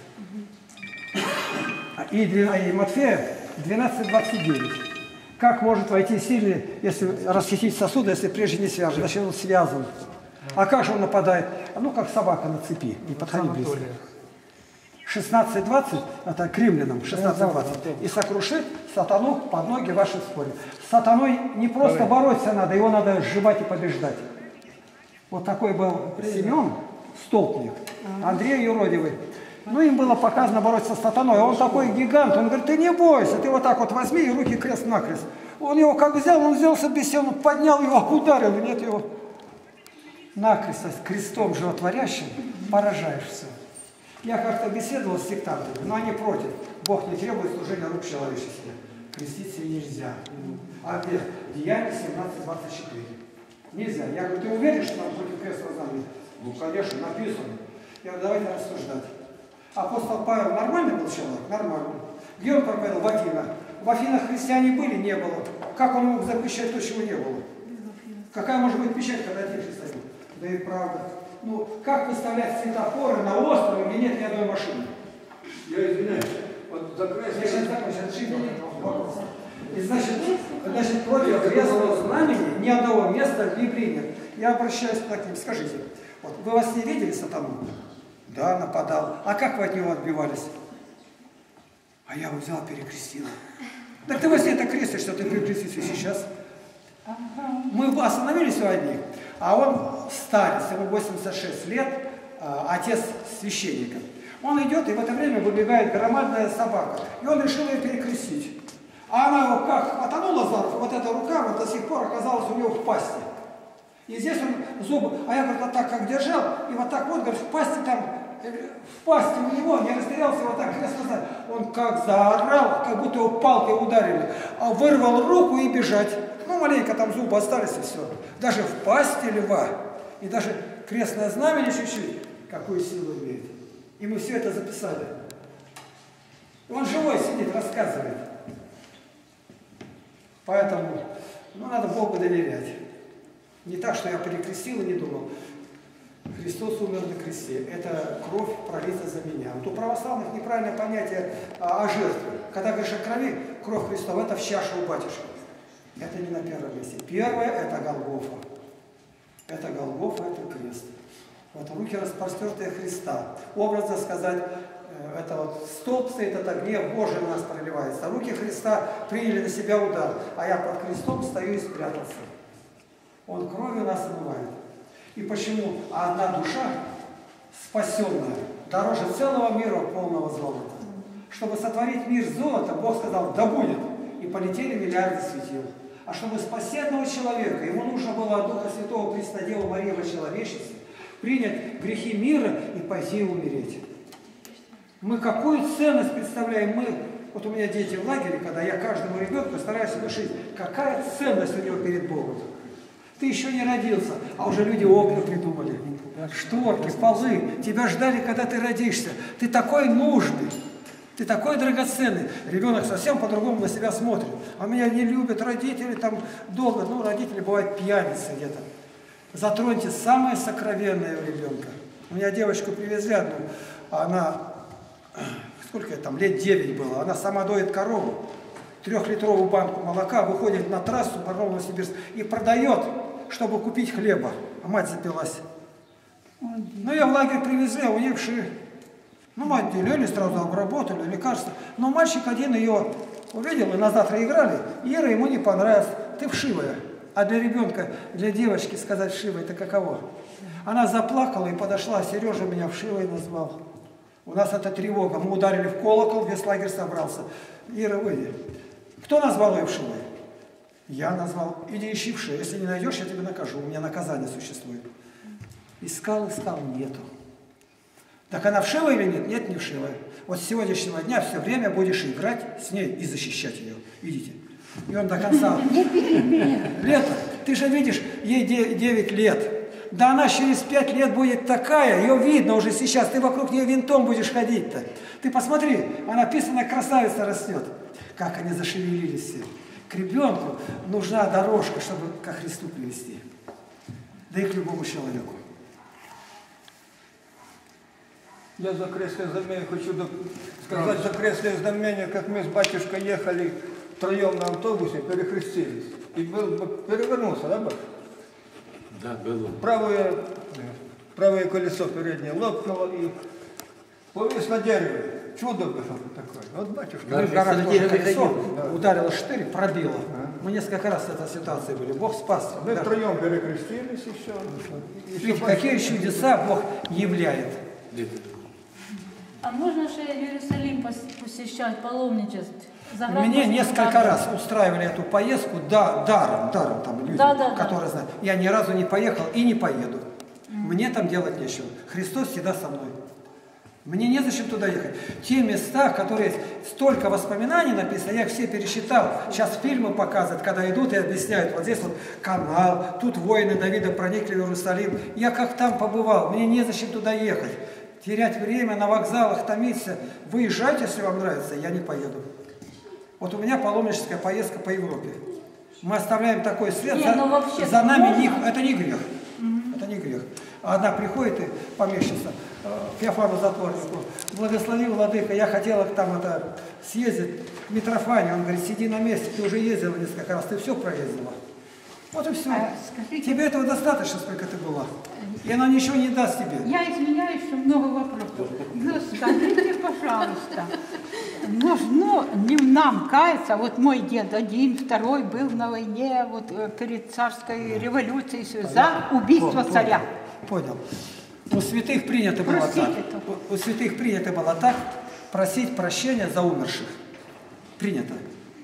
И, и Матфея двенадцать двадцать девять. Как может войти сильный, если расхитить сосуды, если прежде не свяжен? Значит, он связан. А как же он нападает? Ну, как собака на цепи. Не подходи близко. шестнадцать двадцать, это к римлянам, шестнадцать двадцать. И сокрушит сатану под ноги ваши в споре. С сатаной не просто бороться надо, его надо сживать и побеждать. Вот такой был Семен, столпник, Андрей Юродивый. Ну, им было показано бороться с сатаной. Он такой гигант, он говорит, ты не бойся, ты вот так вот возьми и руки крест-накрест. Он его как взял, он взялся без сил, он поднял его, ударил, и нет его. Накрест, крестом животворящим поражаешься. Я как-то беседовал с сектантами, но они против. Бог не требует служения рук человеческих. Креститься нельзя. А где? Деяния семнадцать двадцать четыре. Нельзя. Я говорю, ты уверен, что там против креста знамени? Ну, конечно, написано. Я говорю, давайте рассуждать. Апостол Павел нормальный был человек? Нормальный. Где он проповедовал? В Афинах. В Афинах христиане были? Не было. Как он мог запрещать то, чего не было? Какая может быть печать, когда один христианин? Да и правда. Ну, как выставлять светофоры на острове, где нет ни одной машины? Я извиняюсь. Вот закройся. Я сейчас закончу, отшибу вопрос. И значит, значит, против крестного знамени ни одного места в Библии нет. Я обращаюсь к таким. Скажите, вот, вы вас не видели сатану? Да, нападал. А как вы от него отбивались? А я его взял, перекрестил. Так ты во сне-то крестишь, что ты перекрестишься сейчас. Мы остановились у одних, а он старец, ему восемьдесят шесть лет, отец священника. Он идет, и в это время выбегает громадная собака. И он решил ее перекрестить. А она его как хватанула за руку, вот эта рука вот до сих пор оказалась у него в пасти. И здесь он зубы, а я, говорит, вот так как держал, и вот так вот, говорит, в пасти там, в пасти у него, не растерялся, вот так крест назад. Он как заорал, как будто его палкой ударили, а вырвал руку и бежать. Ну, маленько там зубы остались и все. Даже в пасти льва, и даже крестное знамение чуть-чуть, какую силу имеет. И мы все это записали. Он живой сидит, рассказывает. Поэтому, ну, надо Богу доверять. Не так, что я перекрестил и не думал. Христос умер на кресте. Это кровь пролита за меня. Вот у православных неправильное понятие о, о жертве. Когда говоришь о крови, кровь Христова, это в чашу у батюшки. Это не на первом месте. Первое – это Голгофа. Это Голгофа, это крест. Вот руки распростертые Христа. Образно сказать, это вот столб стоит, это гнев Божий на нас проливается. Руки Христа приняли на себя удар, а я под крестом стою и спрятался. Он кровью нас омывает. И почему одна душа, спасенная, дороже целого мира полного золота? Чтобы сотворить мир золота, Бог сказал, да будет. И полетели миллиарды светил. А чтобы спасти одного человека, ему нужно было от Духа Святого Преснодеву Марии во человечестве принять грехи мира и пойти умереть. Мы какую ценность представляем? Мы, вот у меня дети в лагере, когда я каждому ребенку стараюсь внушить, какая ценность у него перед Богом. Ты еще не родился, а уже люди окна придумали. Шторки, полы. Тебя ждали, когда ты родишься. Ты такой нужный. Ты такой драгоценный. Ребенок совсем по-другому на себя смотрит. А меня не любят родители там долго. Ну, родители бывают пьяницы где-то. Затроньте самое сокровенное у ребенка. У меня девочку привезли одну. Она, сколько там, лет девять было. Она сама доит корову. Трехлитровую банку молока, выходит на трассу по Новосибирску и продает, чтобы купить хлеба. А мать запилась. Ну, ее в лагерь привезли, а у нее вши. Ну, мать делили, сразу обработали, лекарства. Но мальчик один ее увидел, и на завтра играли, Ира ему не понравилась. Ты вшивая. А для ребенка, для девочки сказать вшивая, это каково? Она заплакала и подошла, Сережа меня вшивой назвал. У нас это тревога. Мы ударили в колокол, весь лагерь собрался. Ира, выйди. Кто назвал ее вшивой? Я назвал. Иди ищи вшивой. Если не найдешь, я тебя накажу. У меня наказание существует. Искал, искал, нету. Так она вшивая или нет? Нет, не вшивая. Вот с сегодняшнего дня все время будешь играть с ней и защищать ее. Идите. И он до конца. Лето, ты же видишь, ей девять лет. Да она через пять лет будет такая, ее видно уже сейчас. Ты вокруг нее винтом будешь ходить-то. Ты посмотри, она писаная красавица растет. Как они зашевелились все. К ребенку нужна дорожка, чтобы ко Христу привести. Да и к любому человеку. Я за крестное знамение хочу сказать, за крестное знамение, как мы с батюшкой ехали втроем на автобусе, перехрестились. И был, перевернулся, да, батюшка? Да, было. Правое, правое колесо переднее лопнуло и повис на дереве. Чудо было такое. Вот батюшка. Да, колесо ударило штырь, пробило. А? Мы несколько раз в этой ситуации были. Бог спас. Мы да. втроем перекрестились и все. Видите, какие чудеса Бог являет. А можно же Иерусалим посещать, паломничествовать? Мне несколько раз устраивали эту поездку, да, даром, даром там люди, да, да, которые да. знают. Я ни разу не поехал и не поеду. Мне там делать нечего. Христос всегда со мной. Мне незачем туда ехать. Те места, которые столько воспоминаний написано, я их все пересчитал. Сейчас фильмы показывают, когда идут и объясняют. Вот здесь вот канал, тут воины Давида проникли в Иерусалим. Я как там побывал, мне незачем туда ехать. Терять время на вокзалах, томиться. Выезжайте, если вам нравится, я не поеду. Вот у меня паломническая поездка по Европе. Мы оставляем такой след, не, за, ну вообще за нами не, можно? это не грех. Mm-hmm. Это не грех. А одна приходит и помещится к Феофану Затворнику. Благослови, владыка, я хотела там это съездить к Митрофане. Он говорит, сиди на месте, ты уже ездила несколько раз, ты все проездила. Вот и все. А, скажите, тебе этого достаточно, сколько ты была. И она ничего не даст тебе. Я извиняюсь, что много вопросов. Но скажите, пожалуйста, нужно не нам каяться, вот мой дед один, второй был на войне, вот перед царской революцией, за убийство царя. Понял. У святых принято было Простите так. У, у святых принято было так просить прощения за умерших. Принято.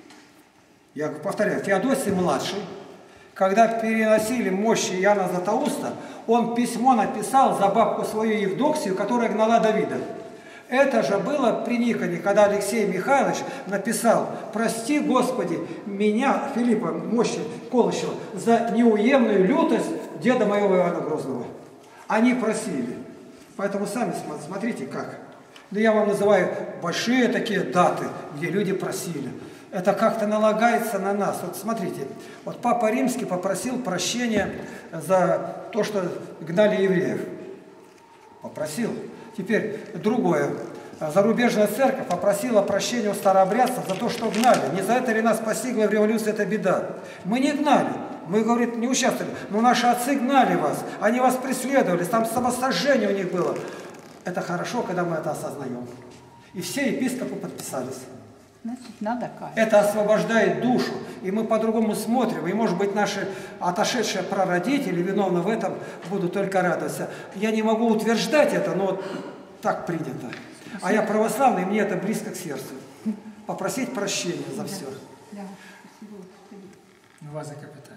Я повторяю, Феодосий младший, когда переносили мощи Иоанна Златоуста, он письмо написал за бабку свою Евдоксию, которая гнала Давида. Это же было при Никоне, когда Алексей Михайлович написал: «Прости, Господи, меня, Филиппа Мощи Колышева, за неуемную лютость деда моего Иоанна Грозного». Они просили. Поэтому сами смотрите как. Да я вам называю большие такие даты, где люди просили. Это как-то налагается на нас. Вот смотрите, вот Папа Римский попросил прощения за то, что гнали евреев. Попросил. Теперь другое. Зарубежная церковь попросила прощения у старообрядцев за то, что гнали. Не за это ли нас постигла в революции эта беда? Мы не гнали. Мы, говорит, не участвовали. Но наши отцы гнали вас. Они вас преследовали. Там самосожжение у них было. Это хорошо, когда мы это осознаем. И все епископы подписались. Значит, надо каяться. Это освобождает душу. И мы по-другому смотрим. И, может быть, наши отошедшие прародители, виновны в этом, будут только радоваться. Я не могу утверждать это, но вот так принято. А я православный, мне это близко к сердцу. Попросить прощения за все. Да, спасибо, Господи. У вас какое питание?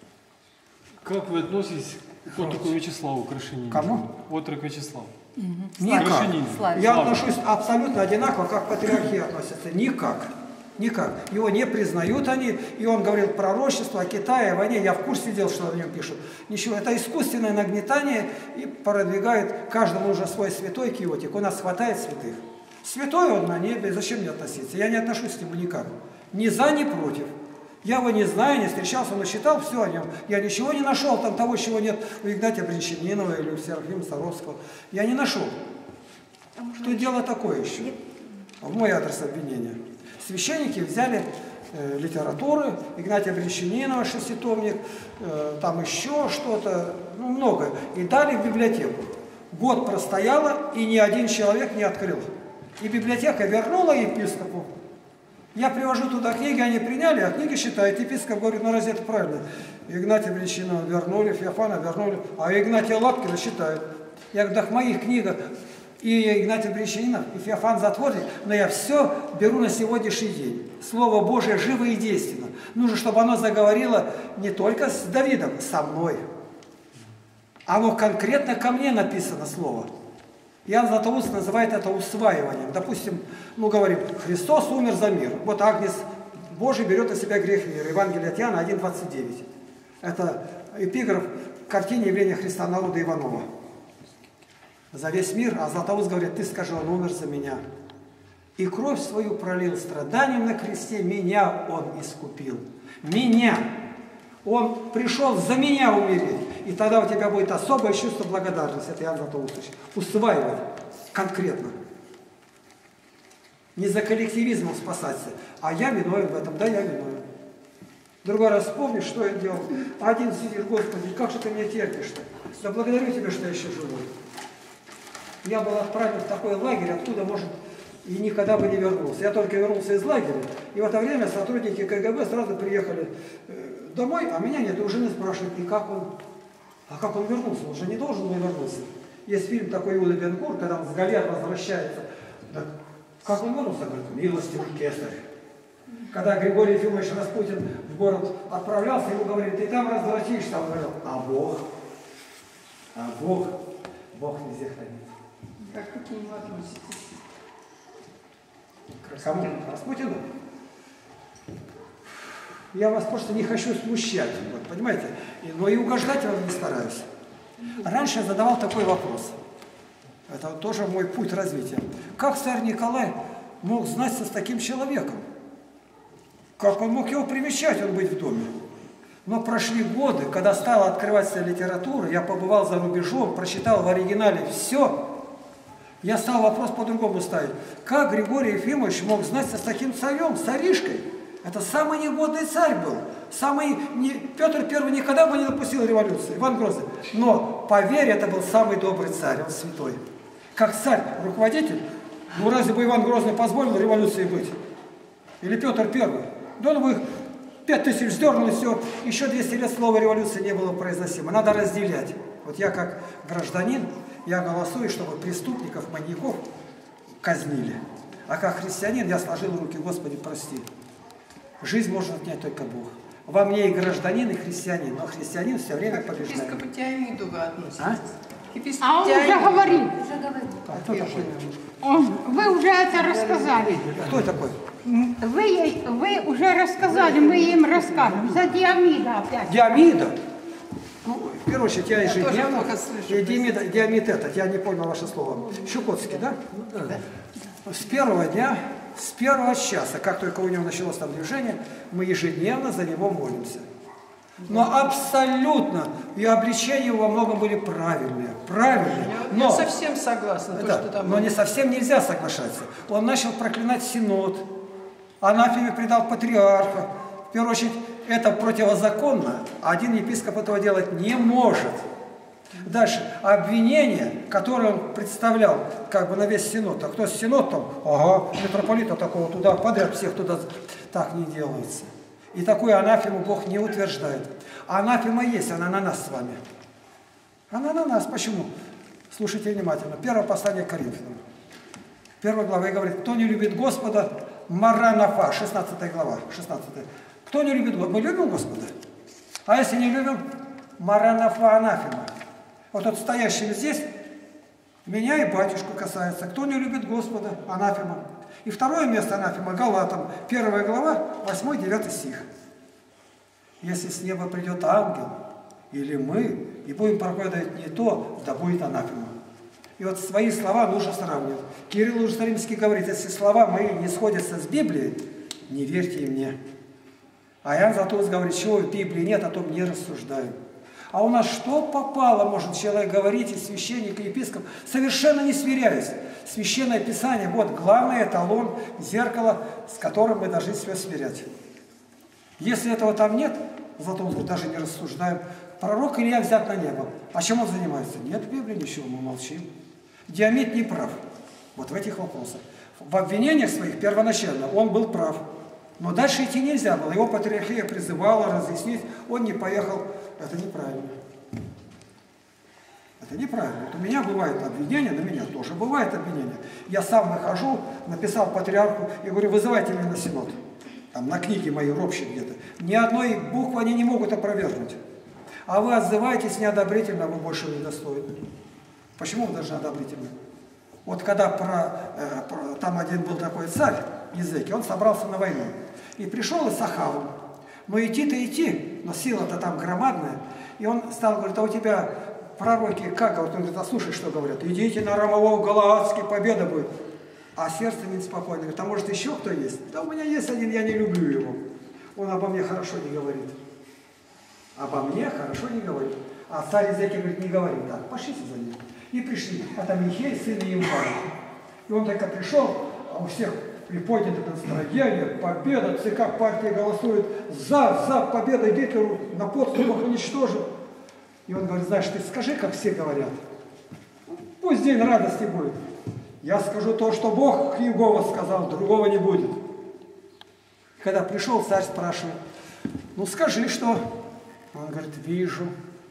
Как вы относитесь к отроку Вячеславу Крашенину? Кому? Отрок Вячеслав. Никак. Крашенин. Я отношусь абсолютно одинаково, как патриархи относятся. Никак. Никак. Его не признают они. И он говорил пророчество о Китае, о войне. Я в курсе дел, что о нем пишут. Ничего. Это искусственное нагнетание и продвигает каждому уже свой святой киотик. У нас хватает святых. Святой он на небе. Зачем мне относиться? Я не отношусь к нему никак. Ни за, ни против. Я его не знаю, не встречался, но читал все о нем. Я ничего не нашел там того, чего нет у Игнатия Бринчанинова или у Серафима Саровского. Я не нашел. Что дело такое еще? В мой адрес обвинения. Священники взяли э, литературы Игнатия Бринчанинова, шеститомник, э, там еще что-то, ну много, и дали в библиотеку. Год простояла, и ни один человек не открыл. И библиотека вернула епископу. Я привожу туда книги, они приняли, а книги считают. Епископ говорит, ну разве это правильно? Игнатия Бринчина вернули, Феофана вернули, а Игнатия Лапкина считают. Я говорю, да в моих книгах и Игнатий Бринчанина, и Феофан Затворник, но я все беру на сегодняшний день. Слово Божие живо и действенно. Нужно, чтобы оно заговорило не только с Давидом, со мной. Оно конкретно ко мне написано слово. Иоанн Златоуст называет это усваиванием. Допустим, ну говорим, Христос умер за мир. Вот Агнец Божий берет на себя грех мира. Евангелие от Иоанна один двадцать девять. Это эпиграф к картине явления Христа народа Иванова. За весь мир, а Златоуст говорит, ты скажи, он умер за меня. И кровь свою пролил страданием на кресте, меня он искупил. Меня. Он пришел за меня умереть. И тогда у тебя будет особое чувство благодарности. Это Иоанн Златоуст. Усваивать конкретно. Не за коллективизмом спасаться. А я виновен в этом. Да, я виновен. Другой раз вспомнишь, что я делал. Один сидит, Господи, как же ты меня терпишь-то? Да благодарю тебя, что я еще живой. Я был отправлен в такой лагерь, откуда, может, и никогда бы не вернулся. Я только вернулся из лагеря, и в это время сотрудники ка гэ бэ сразу приехали домой, а меня нет, и у жены спрашивают, и как он, а как он вернулся? Он же не должен был вернуться. Есть фильм такой Иуда Бен-Гур, когда он с галер возвращается. Так, как он вернулся? Говорит, милостивый кесарь. Когда Григорий Ефимович Распутин в город отправлялся, ему говорит, ты там развратишься. Он говорил, а Бог? А Бог? Бог везде хранит. Как вы к нему относитесь? Кому? Распутину? Я вас просто не хочу смущать, вот, понимаете? Но и угождать вам не стараюсь. Раньше я задавал такой вопрос. Это тоже мой путь развития. Как царь Николай мог знаться с таким человеком? Как он мог его примечать, он быть в доме? Но прошли годы, когда стала открываться литература, я побывал за рубежом, прочитал в оригинале все. Я стал вопрос по-другому ставить. Как Григорий Ефимович мог знаться с таким царем, царишкой? Это самый негодный царь был. Самый не... Петр Первый никогда бы не допустил революции, Иван Грозный. Но, поверь, это был самый добрый царь, он святой. Как царь, руководитель, ну разве бы Иван Грозный позволил революции быть? Или Петр Первый? Да он бы пять тысяч сдернул, и все. Еще двести лет слова революции не было произносимо. Надо разделять. Вот я как гражданин, я голосую, чтобы преступников, маньяков казнили. А как христианин я сложил руки, Господи, прости. Жизнь может отнять только Бог. Во мне и гражданин, и христианин, но христианин все время побеждает. К епископу Теомиду вы относитесь? А? Епископ А он уже Теомид. говорил. Уже говорил. А кто такой? Он, вы уже это рассказали. Кто такой? Вы, ей- вы уже рассказали, мы им расскажем. За Диамида опять. Диамида. Ну, в первую очередь, я Я тоже ежедневно... плохо слышу. Я Диамида, Диамид этот, я не понял ваше слово. Щукотский, да? С первого дня, с первого часа, как только у него началось там движение, мы ежедневно за него молимся. Но абсолютно, и обличения его во многом были правильные. Правильные. Я, Но, я совсем согласна. То, да, что там... но не совсем нельзя соглашаться. Он начал проклинать Синод, анафеме предал патриарха. В первую очередь, это противозаконно, а один епископ этого делать не может. Дальше, обвинение, которое он представлял как бы на весь Синод. А кто Синод там? Ага, митрополита такого туда, подряд всех туда. Так не делается. И такую анафему Бог не утверждает. А анафема есть, она на нас с вами. Она на нас. Почему? Слушайте внимательно. Первое послание к Коринфянам. Первая глава говорит, кто не любит Господа, маранафа, шестнадцатая глава, шестнадцатая. Кто не любит Господа? Мы любим Господа? А если не любим, маранафа анафема. Вот тот стоящий здесь, меня и батюшку касается. Кто не любит Господа, анафема. И второе место анафема, Галатам, первая глава, восьмой-девятый стих. Если с неба придет ангел, или мы, и будем проповедовать не то, да будет анафема. И вот свои слова нужно сравнивать. Кирилл Иерусалимский говорит, если слова мои не сходятся с Библией, не верьте мне. А Иоанн Златоуст говорит, чего в Библии нет, о том не рассуждаю. А у нас что попало, может человек говорить, и священник, и епископ, совершенно не сверяясь. Священное Писание, вот главный эталон, зеркало, с которым мы должны себя сверять. Если этого там нет, Златоуст говорит, даже не рассуждаем. Пророк Илья взят на небо. А чем он занимается? Нет в Библии ничего, мы молчим. Диамид не прав. Вот в этих вопросах. В обвинениях своих первоначально он был прав. Но дальше идти нельзя было. Его патриархия призывала разъяснить, он не поехал. Это неправильно. Это неправильно. Вот у меня бывает обвинение, на меня тоже бывает обвинение. Я сам выхожу, написал патриарху и говорю, вызывайте меня на синод. Там на книге моей ропщик где-то. Ни одной буквы они не могут опровергнуть. А вы отзываетесь неодобрительно, вы больше не достойны. Почему вы должны одобрительно? Вот когда про, э, про, там один был такой царь, Езекия, он собрался на войну. И пришел и с Ахавом. Но идти-то идти, но сила-то там громадная. И он стал говорить, а у тебя пророки как? Он говорит, а слушай, что говорят. Идите на Рамового Галаадский, победа будет. А сердце неспокойно. Говорит, а может еще кто есть? Да у меня есть один, я не люблю его. Он обо мне хорошо не говорит. Обо мне хорошо не говорит. А царь Езекия говорит, не говори. Так, пошлите за ним. И пришли. А там Михей, сын Иемфара. И он только пришел, а у всех приподнято настроение, победа, ЦК партии голосует за, за победу Гитлеру, на подступах уничтожит. И он говорит, знаешь, ты скажи, как все говорят. Пусть день радости будет. Я скажу то, что Бог Иегова сказал, другого не будет. Когда пришел, царь спрашивает, ну скажи, что? Он говорит, вижу,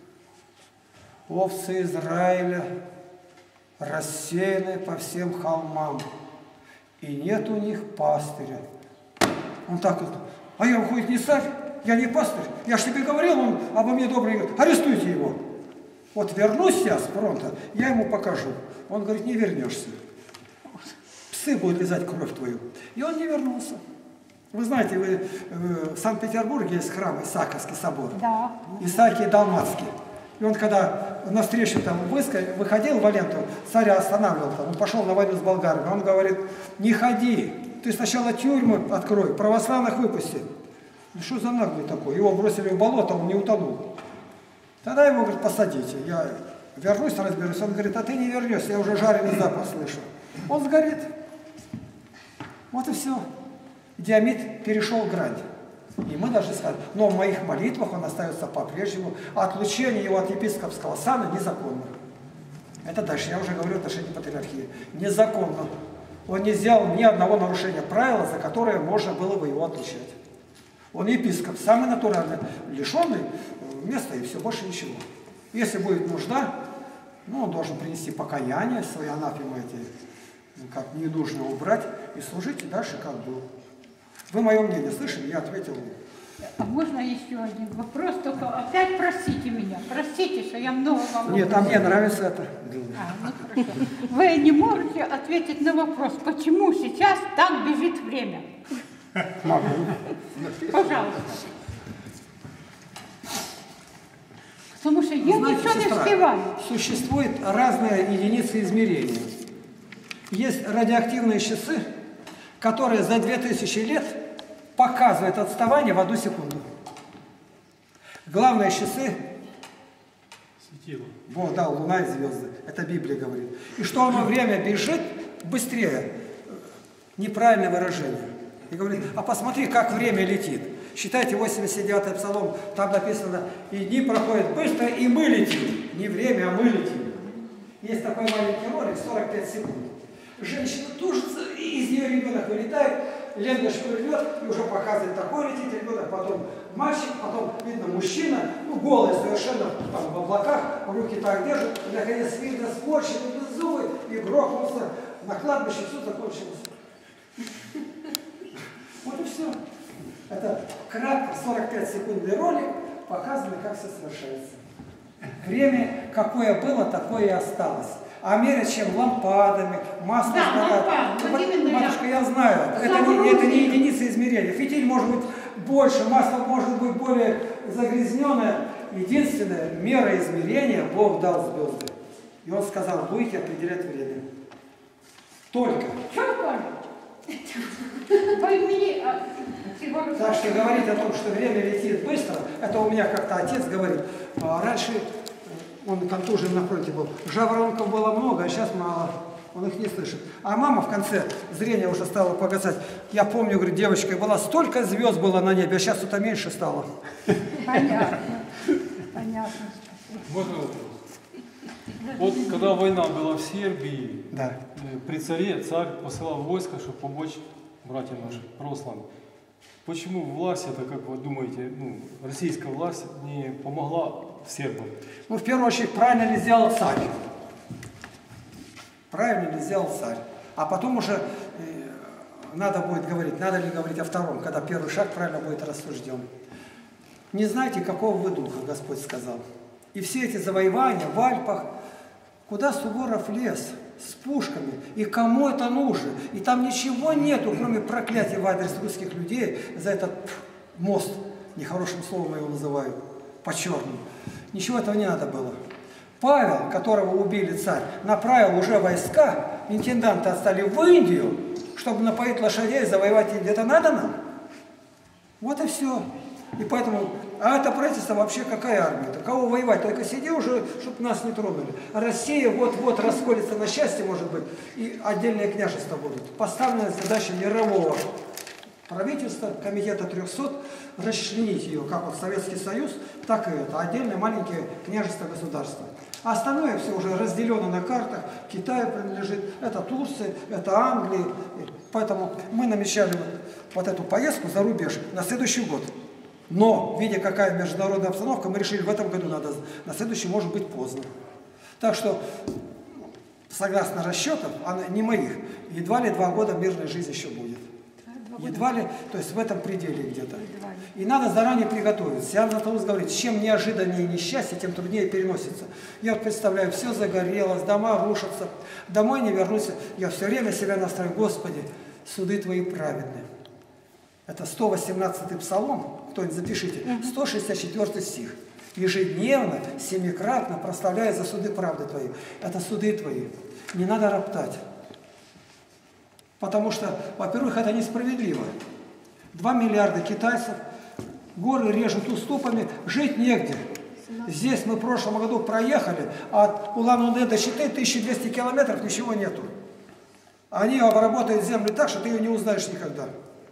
овцы Израиля рассеяны по всем холмам, и нет у них пастыря. Он так вот, а я, выходит, не царь, я не пастырь, я ж тебе говорил, он обо мне добрый, говорит, арестуйте его. Вот вернусь я с фронта, я ему покажу. Он говорит, не вернешься. Псы будут лизать кровь твою. И он не вернулся. Вы знаете, вы, в Санкт-Петербурге есть храм Исааковский собор. Да. Исаакий Далматский. И он, когда на встречу там выходил в Валенту, царя останавливал, там, он пошел на войну с болгарами, он говорит, не ходи, ты сначала тюрьмы открой, православных выпусти. Ну что за наглый такой? Его бросили в болото, он не утонул. Тогда его, говорит, посадите, я вернусь, разберусь. Он говорит, а ты не вернешься, я уже жареный запах слышу. Он сгорит. Вот и все. Диамид перешел грань. И мы должны сказать, но в моих молитвах он остается по-прежнему. Отлучение его от епископского сана незаконно. Это дальше, я уже говорю, отношение патриархии. Незаконно. Он не сделал ни одного нарушения правила, за которое можно было бы его отлучать. Он епископ, самый натуральный, лишенный места и все, больше ничего. Если будет нужда, ну, он должен принести покаяние, свои анафемы эти, как не нужно убрать, и служить дальше, как был. Вы мое мнение слышали? Я ответил. А можно еще один вопрос? Только опять простите меня. Простите, что я много вам... Нет, а мне нравится это. А, ну хорошо. Вы не можете ответить на вопрос, почему сейчас так бежит время? Могу. Пожалуйста. Потому что я Знаете, ничего не сестра, успеваю. существуют разные единицы измерения. Есть радиоактивные часы, которые за две тысячи лет показывают отставание в одну секунду. Главные часы Светило. Бог дал луна и звезды. Это Библия говорит. И что оно время бежит быстрее. Неправильное выражение. И говорит, а посмотри, как время летит. Считайте восемьдесят девятый псалом, там написано, и дни проходят быстро, и мы летим. Не время, а мы летим. Есть такой маленький ролик, сорок пять секунд. Женщина тужится, и из нее ребенок вылетает, ленточку рвет, и уже показывает, такой летит ребенок, потом мальчик, потом видно мужчина, ну голый совершенно, там в облаках, руки так держат, и наконец видно скотчем, зубы, и грохнулся на кладбище, все закончилось. Вот и все. Это кратко, сорок пять секундный ролик, показывает, как все совершается. Время, какое было, такое и осталось. А мерить чем? Лампадами, маслом. Да, лампад, вот именно Матушка, я. я знаю, это не, это не единица измерения. Фитиль может быть больше, масло может быть более загрязненное. Единственная мера измерения Бог дал звезды. И Он сказал, будете определять время. Только. Так что говорить о том, что время летит быстро, это у меня как-то отец говорит. А раньше, он контужен на фронте был, жаворонков было много, а сейчас мало. Он их не слышит. А мама в конце зрение уже стала погасать. Я помню, говорит, девочкой была, столько звезд было на небе, а сейчас это меньше стало. Понятно. Понятно. Можно вопрос? Вот когда война была в Сербии, Да. при царе царь посылал войско, чтобы помочь братьям нашим, православным. Почему власть, это, как вы думаете, ну, российская власть не помогла сербам? Ну, в первую очередь, правильно ли сделал царь? Правильно ли сделал царь? А потом уже э, надо будет говорить, надо ли говорить о втором, когда первый шаг правильно будет рассужден. Не знаете, какого вы духа, Господь сказал. И все эти завоевания в Альпах, куда Суворов лез с пушками, и кому это нужно? И там ничего нету, кроме проклятия в адрес русских людей за этот мост, нехорошим словом его называют, по-черному. Ничего этого не надо было. Павел, которого убили царь, направил уже войска, интенданты отстали в Индию, чтобы напоить лошадей, завоевать Индию. Это надо нам? Вот и все. И поэтому, а это правительство вообще какая армия? Кого воевать? Только сиди уже, чтобы нас не тронули. А Россия вот-вот расколется на счастье, может быть, и отдельные княжества будут. Поставлена задача мирового правительства, комитета трехсот, расчленить ее, как вот Советский Союз, так и это, отдельные маленькие княжества государства. А остальное все уже разделено на картах, Китаю принадлежит, это Турция, это Англия. Поэтому мы намечали вот, вот эту поездку за рубеж на следующий год. Но, видя, какая международная обстановка, мы решили, в этом году надо, на следующий может быть поздно. Так что, согласно расчетам, а не моих, едва ли два года мирной жизни еще будет. Едва ли, то есть в этом пределе где-то. И надо заранее приготовиться. Я Златоуст говорит, чем неожиданнее несчастье, тем труднее переносится. Я вот представляю, все загорелось, дома рушатся, домой не вернуться. Я все время себя настраиваю, Господи, суды Твои праведные. Это сто восемнадцатый псалом, кто-нибудь запишите, сто шестьдесят четвёртый стих. Ежедневно, семикратно прославляя за суды правды Твои. Это суды Твои. Не надо роптать. Потому что, во-первых, это несправедливо. Два миллиарда китайцев, горы режут уступами, жить негде. Здесь мы в прошлом году проехали, а от Улан-Удэ до Читы тысяча двести километров, ничего нету. Они обработают землю так, что ты ее не узнаешь никогда.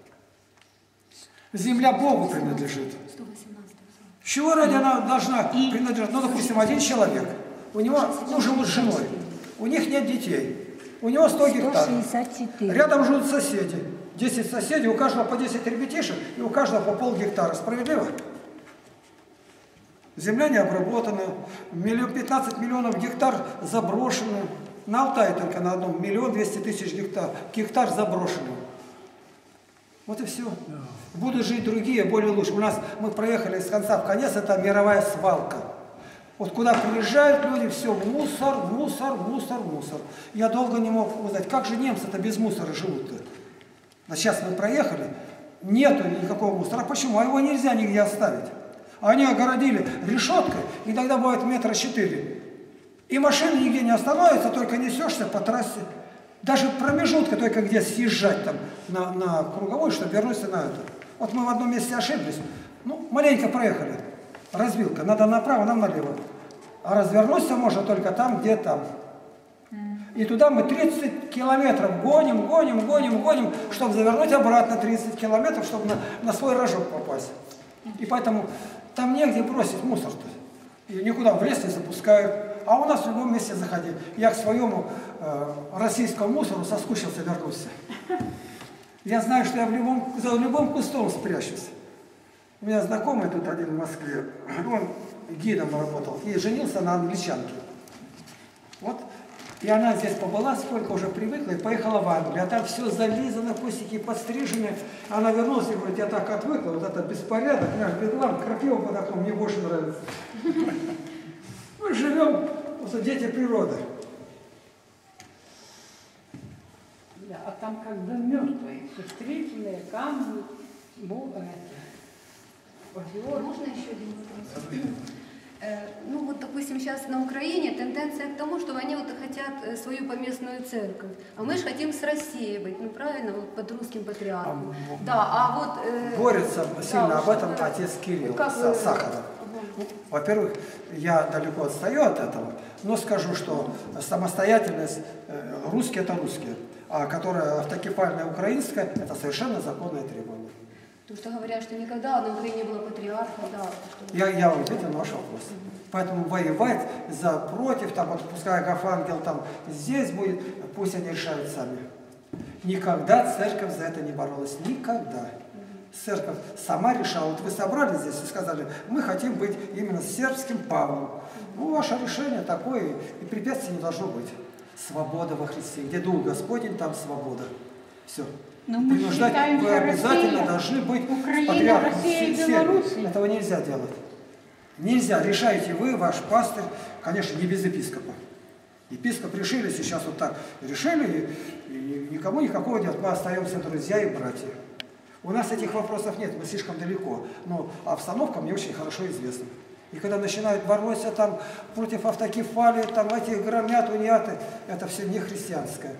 Земля Богу принадлежит. Чего ради она должна принадлежать? Ну, допустим, один человек, у него, ну, живут с женой, у них нет детей. У него сто гектаров. Рядом живут соседи. десять соседей, у каждого по десять ребятишек, и у каждого по полгектара. Справедливо? Земля не обработана. пятнадцать миллионов гектар заброшены. На Алтае только на одном миллион двести тысяч гектар. Гектар заброшенный. Вот и все. Будут жить другие, более лучше. У нас мы проехали с конца в конец, это мировая свалка. Вот куда приезжают люди, все, мусор, мусор, мусор, мусор. Я долго не мог узнать, как же немцы-то без мусора живут-то. А сейчас мы проехали, нету никакого мусора. А почему? А его нельзя нигде оставить. Они огородили решеткой, иногда бывает метра четыре. И машины нигде не остановятся, только несешься по трассе. Даже промежутка только где съезжать там на, на круговой, чтобы вернуться на это. Вот мы в одном месте ошиблись, ну, маленько проехали. Развилка, надо направо, нам налево. А развернуться можно только там, где там. И туда мы тридцать километров гоним, гоним, гоним, гоним, чтобы завернуть обратно тридцать километров, чтобы на, на свой рожок попасть. И поэтому там негде бросить мусор-то. И никуда в лес не запускают. А у нас в любом месте заходи. Я к своему э, российскому мусору соскучился, вернулся. Я знаю, что я в любом, за любым кустом спрячусь. У меня знакомый тут один в Москве, он гидом работал и женился на англичанке. Вот. И она здесь побыла, сколько уже привыкла, и поехала в Англию. А там все зализано, кустики подстрижены. Она вернулась и говорит, я так отвыкла, вот этот беспорядок, наш бедлам, крапива под окном, мне больше нравится. Мы живем, просто дети природы. Да, а там как бы мертвые, строительные камни, это. Можно еще один вопрос? Ну вот, допустим, сейчас на Украине тенденция к тому, что они вот хотят свою поместную церковь, а мы же хотим с Россией быть, ну правильно, вот под русским патриархом. А, да, а вот... Э, борется сильно да, об этом что, отец Кирилл, как вы... вы... Сахаров. Угу. Во-первых, я далеко отстаю от этого, но скажу, что самостоятельность, э, русские это русские, а которая автокефальная украинская, это совершенно законное требование. Потому что говорят, что никогда на Украине не было патриарха, да. Что... Я, я вам ответил на ваш вопрос. Угу. Поэтому воевать за против, там, вот, пускай Агафангел там здесь будет, пусть они решают сами. Никогда церковь за это не боролась. Никогда. Церковь сама решала. Вот вы собрались здесь и сказали, мы хотим быть именно сербским Павлом. Ну, ваше решение такое, и препятствий не должно быть. Свобода во Христе. Где Дух Господень, там свобода. Все. Но мы Принуждать считаем, вы что обязательно Россия, должны быть Украина, патриархом Россия и Сербии. Беларусь. Этого нельзя делать. Нельзя. Решаете вы, ваш пастырь, конечно, не без епископа. Епископ решили, сейчас вот так решили, и, и никому никакого нет. Мы остаемся друзья и братья. У нас этих вопросов нет, мы слишком далеко. Но обстановка мне очень хорошо известна. И когда начинают бороться там против автокефалии, там эти громят, униаты, это все не христианское.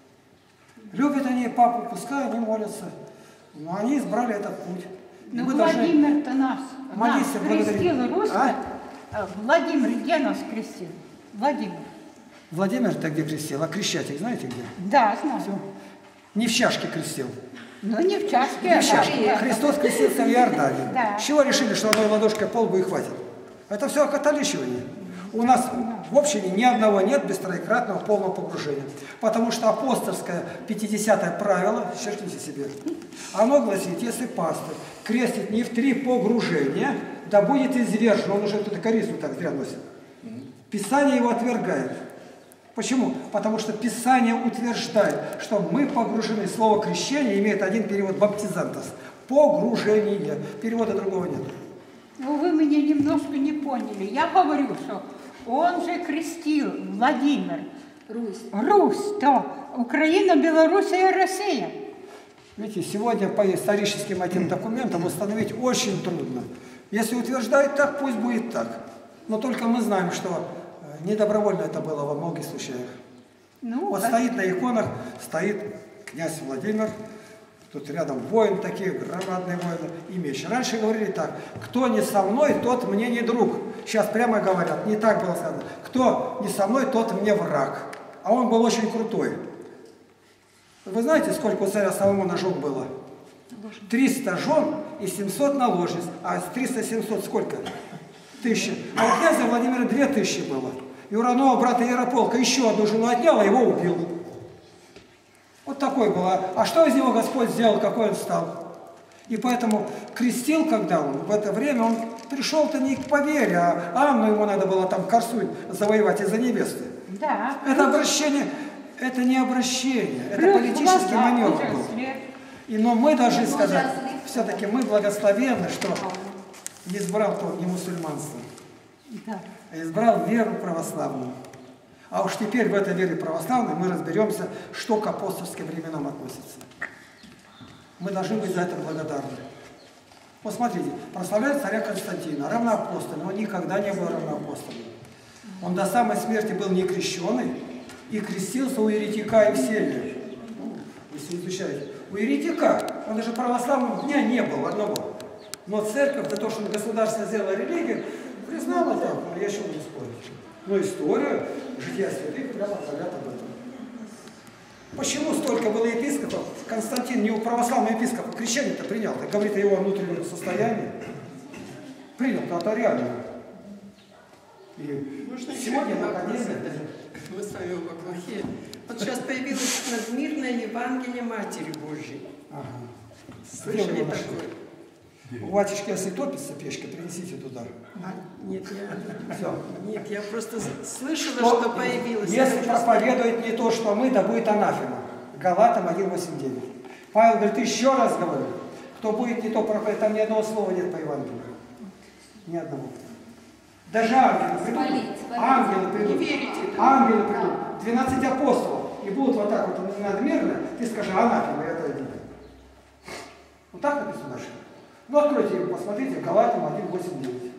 Любят они папу, пускай они молятся. Но они избрали этот путь. Ну, Владимир-то нас, нас крестил русских. А? Владимир где нас крестил? Владимир. Владимир-то где крестил? А крещать их знаете где? Да, знаю. Все. Не в чашке крестил. Ну, не в чашке. Не в чашке. Христос крестился в Иордании. Да. С чего решили, что одной ладошкой пол бы и хватит? Это все окатоличивание. У нас в общине ни одного нет без троекратного полного погружения. Потому что апостольское пятидесятое правило, черкните себе, оно гласит, если пастор крестит не в три погружения, да будет извержен. Он уже тут корицу так зря носит. Писание его отвергает. Почему? Потому что Писание утверждает, что мы погружены. Слово крещение имеет один перевод баптизантос. Погружение. Перевода другого нет. Ну, вы меня немножко не поняли. Я говорю, что он же крестил Владимир. Русь. Русь, то Украина, Белоруссия и Россия. Видите, сегодня по историческим этим документам установить очень трудно. Если утверждают так, пусть будет так. Но только мы знаем, что недобровольно это было во многих случаях. Ну, вот да. Стоит на иконах, стоит князь Владимир, тут рядом воин такие, громадные воины, и меч. Раньше говорили так, кто не со мной, тот мне не друг. Сейчас прямо говорят, не так было сказано. Кто не со мной, тот мне враг. А он был очень крутой. Вы знаете, сколько у царя Соломона жен было? триста жен и семьсот наложниц. А триста-семьсот сколько? Тысячи. А у князя Владимира две тысячи было. И у родного брата Ярополка еще одну жену отнял, а его убил. Вот такой было. А что из него Господь сделал, какой он стал? И поэтому крестил, когда он, в это время он пришел-то не по вере, а Анну ему надо было там Корсунь завоевать из-за невесты. Да. Это обращение, это не обращение, это политический маневр был. И, но мы должны сказать, все-таки мы благословенны, что избрал то не мусульманство, да. а избрал веру православную. А уж теперь в этой вере православной мы разберемся, что к апостольским временам относится. Мы должны быть за это благодарны. Вот смотрите, прославляют царя Константина, равноапостольный, он никогда не был равноапостольным. Он до самой смерти был не крещеный и крестился у еретика Евсевия. Если изучаете. У еретика, он даже православного дня не был одного. Но церковь, за то, что государство сделало религию, признала это, я еще не спорю. Но история жития святых прямо говорят об этом. Почему столько было епископов? Константин не у православного епископа крещение-то принял, так говорит о его внутреннем состоянии. Принял, то это реально. И Можно сегодня еще наконец мы с вами оба плохие. Вот сейчас появилось надмирное Евангелие Матери Божьей. Ага. Слышали такое? У батюшки, если топится печка, принесите туда. А, нет, я, Все. нет, я просто слышала, Что, что появилось. если проповедует не то, что мы, да будет анафема. Галатам один восемь девять. Павел говорит, еще раз говорю, кто будет не то проповедовать, там ни одного слова нет по Евангелию. Ни одного. Даже ангелы придут. Спалить, спалить. Ангелы придут. Не верите? Ангелы придут. двенадцать апостолов. И будут вот так вот надмирно. Ты скажи, анафема, и отойди. Вот так написано дальше. Ну, откройте, посмотрите, Галатам один восемь девять.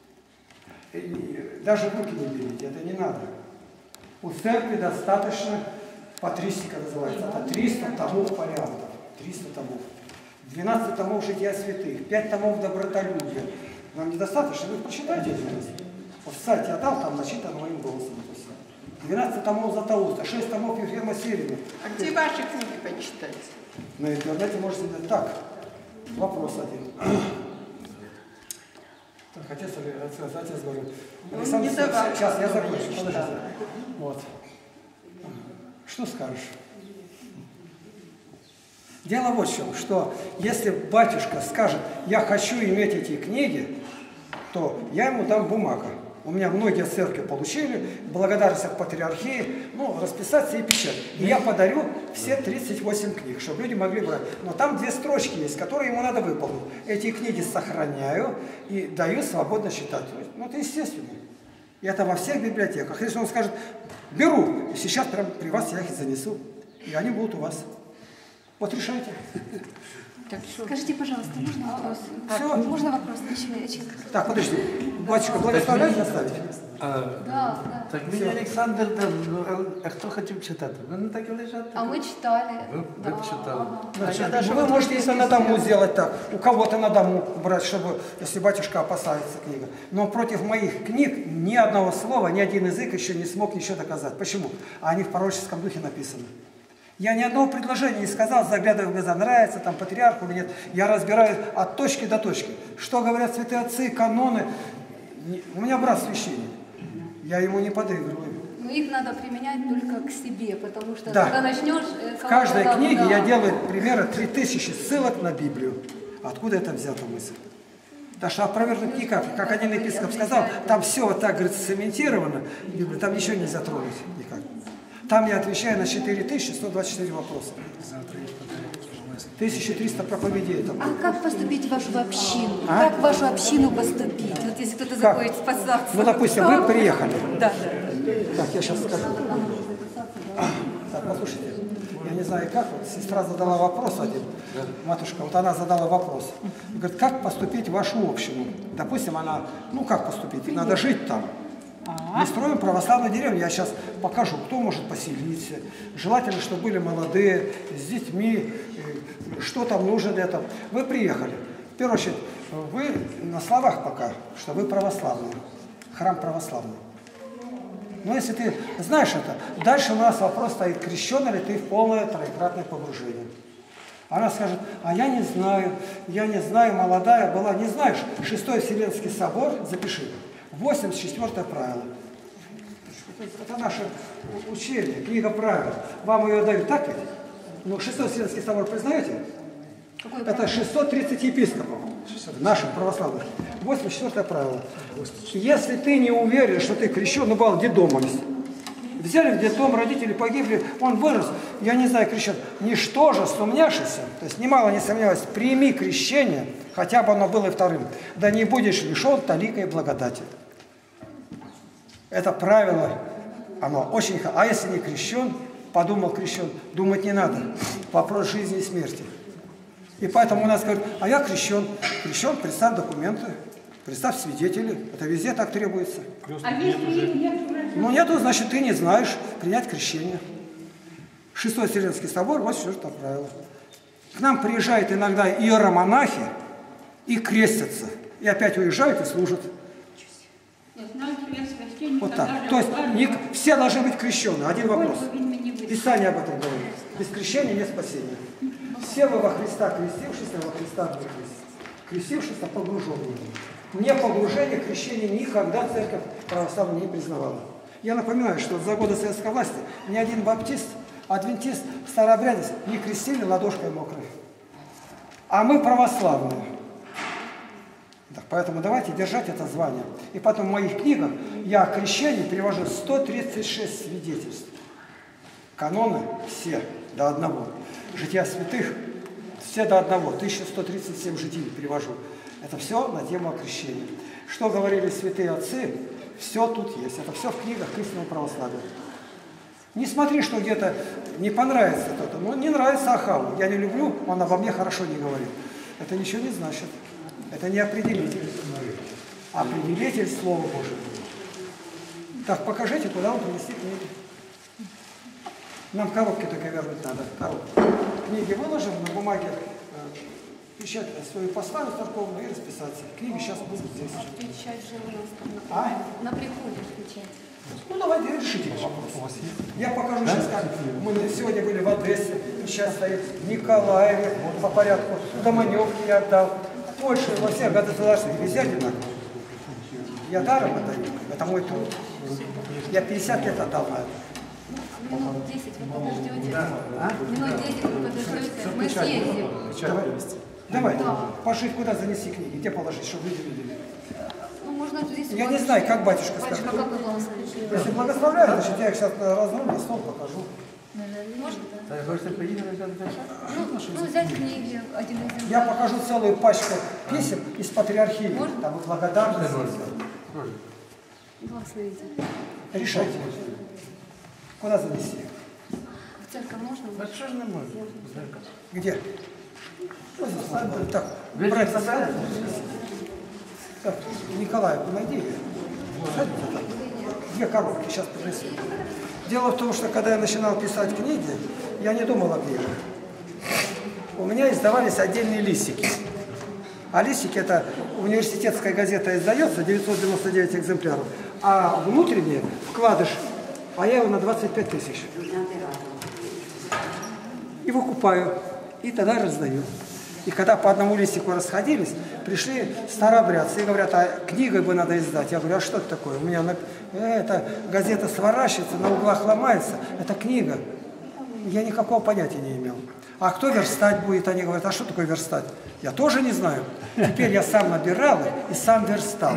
Даже в руки не берите, это не надо. У церкви достаточно, патристика называется, это триста томов вариантов. триста томов. двенадцать томов жития святых, пять томов добротолюбия. Нам недостаточно, вы прочитайте это. Вот в сайте отдал, там начитано моим голосом. двенадцать томов Златоуста, шесть томов Ефрема Сирина. А где ваши книги почитать? На интернете можете сказать так. Вопрос один. Так, отец, отец, отец говорит. Он не давал. Сейчас я закончу. Подождите. Вот. Что скажешь? Дело вот в чем, что если батюшка скажет, я хочу иметь эти книги, то я ему дам бумагу. У меня многие церкви получили, благодарность от патриархии, ну, расписать все и печать. И я подарю все тридцать восемь книг, чтобы люди могли брать. Но там две строчки есть, которые ему надо выполнить. Эти книги сохраняю и даю свободно читать. Ну, это естественно. И это во всех библиотеках. Если он скажет, беру, и сейчас прямо при вас я их занесу, и они будут у вас. Вот решайте. Скажите, пожалуйста, можно вопрос? Все. Можно вопрос? Начинайте. Так, подожди. Батюшка, благословляйте оставить? Да, да. Так мені Олександр дав, ну, а хто хотів читати? Вони так і лежать. А мы читали. Ви, Да. ви читали. Значит, вы можете, если на дому сделать так, у кого-то на дому брать, чтобы, если батюшка опасается книга. Но против моих книг ни одного слова, ни один язык еще не смог ничего доказать. Почему? А они в пророческом духе написаны. Я ни одного предложения не сказал, заглядывая в глаза, нравится там патриарху или нет. Я разбираю от точки до точки. Что говорят святые отцы, каноны. У меня брат священник. Я ему не подыгрываю. Но их надо применять только к себе, потому что Да. когда начнешь... э, В каждой кого-то, книге да. я делаю примерно три тысячи ссылок на Библию. Откуда это взята мысль? Потому что опровергнуть никак. Как один епископ сказал, там все вот так, говорит, цементировано, Библия, там ничего нельзя тронуть никак. Там я отвечаю на четыре тысячи сто двадцать четыре вопроса. тысяча триста проповедей. Там. А как поступить в вашу общину? А? Как в вашу общину поступить? Вот если кто-то Как? заходит спасаться. Ну, допустим, вы приехали. Да. Так, я сейчас скажу. Так, послушайте, я не знаю как, вот сестра задала вопрос один, матушка, вот она задала вопрос. Говорит, как поступить в вашу общину? Допустим, она, ну как поступить, надо жить там. Мы строим православную деревню, я сейчас покажу, кто может поселиться. Желательно, чтобы были молодые, с детьми, что там нужно для этого. Вы приехали. В первую очередь, вы на словах пока, что вы православные, храм православный. Но если ты знаешь это, дальше у нас вопрос стоит, крещен ли ты в полное троекратное погружение. Она скажет, а я не знаю, я не знаю, молодая была, не знаешь, Шестой Вселенский собор, запиши, восемьдесят четвёртое правило. Это наше учение, книга правил. Вам ее дают, так ведь? Ну, Шестой Вселенский собор признаете? Какое Это правило? шестьсот тридцать епископов, наших православных. восемьдесят четвёртое правило. Если ты не уверен, что ты крещен, ну, бывал детдомом. Взяли в детдом, родители погибли, он вырос, я не знаю, крещен. Ничто же сумняшися, то есть немало не сомневаюсь, прими крещение, хотя бы оно было и вторым, да не будешь лишен таликой благодати. Это правило, оно очень... А если не крещен, подумал крещен, думать не надо. Вопрос жизни и смерти. И поэтому у нас говорят, а я крещен. Крещен, представь документы, представь свидетели. Это везде так требуется. А если их нет уже? Ну нету, значит, ты не знаешь принять крещение. Шестой Вселенский собор, вот что это правило. К нам приезжают иногда иеромонахи и крестятся. И опять уезжают и служат. Я знаю, что я священник, Вот так. даже То есть ударник. не, все должны быть крещены. Один вопрос. Сколько вы мне выдали? Писание об этом говорит. Без крещения нет спасения. Все вы во Христа крестившиеся, во Христа будете крестившиеся погруженные. Не погружение, крещение никогда церковь православная не признавала. Я напоминаю, что за годы советской власти ни один баптист, адвентист, старообрядец не крестили ладошкой мокрой. А мы православные. Так, поэтому давайте держать это звание. И потом в моих книгах я о крещении привожу сто тридцать шесть свидетельств. Каноны все до одного. Жития святых все до одного. тысяча сто тридцать семь житий привожу. Это все на тему о крещении. Что говорили святые отцы, все тут есть. Это все в книгах истинного православия. Не смотри, что где-то не понравится кто-то. Ну, не нравится Ахаву. Я не люблю, он обо мне хорошо не говорит. Это ничего не значит. Это не определитель. Определитель Слова Божьего. Так, покажите, куда он принести книги. Нам коробки только вернуть надо. Коробки. Книги выложим, на бумаге э, печать свою поставить церковную и расписаться. Книги сейчас будут здесь. Печать же у нас там на, А? на приходе печать. Ну, давайте решите вопрос. Я покажу сейчас, как мы сегодня были в Одессе, сейчас стоит в Николаеве по порядку, в Доманевке я отдал, в Польше, во всех государствах, везде одинаково. Я даром отдаю, это мой труд. Я пятьдесят лет отдал на это. Минут десять вы подождете. А? Минут десять вы подождете. Мы съездим. Давай, давай. Пошить куда занеси книги, где положить, чтобы люди видели. Ну, можно здесь... Я не знаю, как батюшка скажет. Батюшка, как вы благословите? Если благословляю, значит, я их сейчас разру на стол покажу. Можно? Так, хочете поїдемо до Ну, ну, взять книги, один из Я покажу целую пачку писем из патриархии. Можно? Там и благодарность. Благословите. Решайте. Куда занести? В церковь можно? А що ж не можна? Где? Вот здесь можно. Так, братья, садитесь. Так, Николай, помоги. Садитесь так. Две коробки, сейчас принесу. Дело в том, что когда я начинал писать книги, я не думал о книгах. У меня издавались отдельные листики. А листики — это университетская газета издается, девятьсот девяносто девять экземпляров. А внутренний вкладыш, а я его на двадцать пять тысяч. И выкупаю, и тогда раздаю. И когда по одному листику расходились, пришли старообрядцы и говорят, а книгой бы надо издать. Я говорю, а что это такое? У меня на... эта газета сворачивается, на углах ломается. Это книга. Я никакого понятия не имел. А кто верстать будет? Они говорят, а что такое верстать? Я тоже не знаю. Теперь я сам набирал их и сам верстал.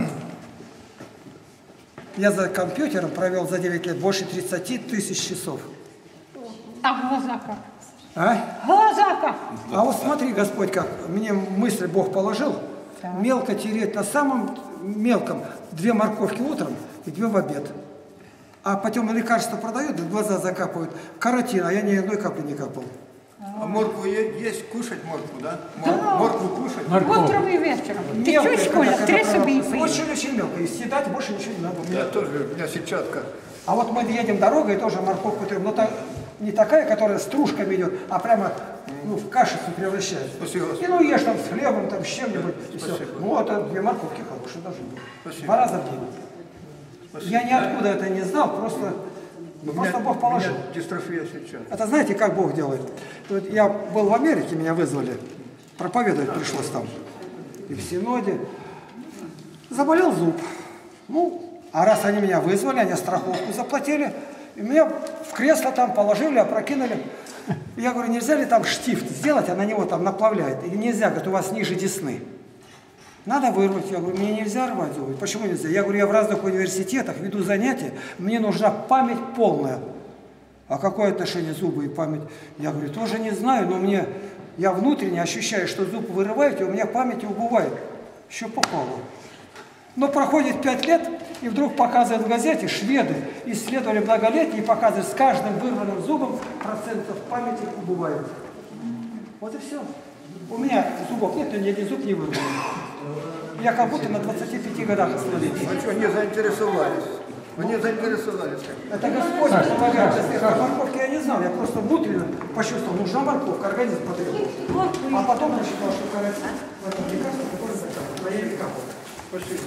Я за компьютером провел за девять лет больше тридцати тысяч часов. А глаза как? А? Глаза как? А вот смотри, Господь, как мне мысль Бог положил. Так. Мелко тереть на самом мелком две морковки утром и две в обед. А потом лекарства продают, в глаза закапывают. Каротин, а я ни одной капли не капал. А моркву е- есть, кушать моркву, да? Мор- Да. Моркву кушать? Утром и вечером. Ты Мелкая, что, школя? когда- Три когда собі пророк- Очень-очень мелко. И съедать больше ничего не надо. У меня тоже, у меня сетчатка. А вот мы едем дорогой, тоже морковку трем. Но та, не такая, которая стружками идет, а прямо ну, в кашицу превращается. Спасибо. И ну ешь там с хлебом, там с чем-нибудь. И все. Спасибо. Ну, это две морковки хорошие должны быть. Спасибо. Два раза в день. Спасибо. Я ниоткуда это не знал, просто, У просто меня- Бог положил. У меня дистрофия сетчатки. Это знаете, как Бог делает? Вот я был в Америке, меня вызвали, проповедовать пришлось там. И в Синоде. Заболел зуб. Ну, а раз они меня вызвали, они страховку заплатили, и меня в кресло там положили, опрокинули. Я говорю, нельзя ли там штифт сделать, а на него там наплавляет? Или нельзя, говорит, у вас ниже десны. Надо вырвать. Я говорю, мне нельзя рвать зубы. Почему нельзя? Я говорю, я в разных университетах веду занятия, мне нужна память полная. А какое отношение зубы и память? Я говорю, тоже не знаю, но мне, я внутренне ощущаю, что зуб вырываете, у меня память убывает. Еще попало. Но проходит пять лет, и вдруг показывают в газете, шведы исследовали многолетие и показывают, с каждым вырванным зубом процентов памяти убывает. Вот и все. У меня зубов нет, но ни один зуб не вырван. Я как будто на двадцати пяти годах остановился. Ну что, не заинтересовались? Вы не заинтересовались? Это Господь помогает. О морковке я не знал, я просто внутренне почувствовал, нужна морковка, организм потребовал. А потом прочитал, что каротин в этом лекарстве, которое закапывает. Но я не капал. Спасибо.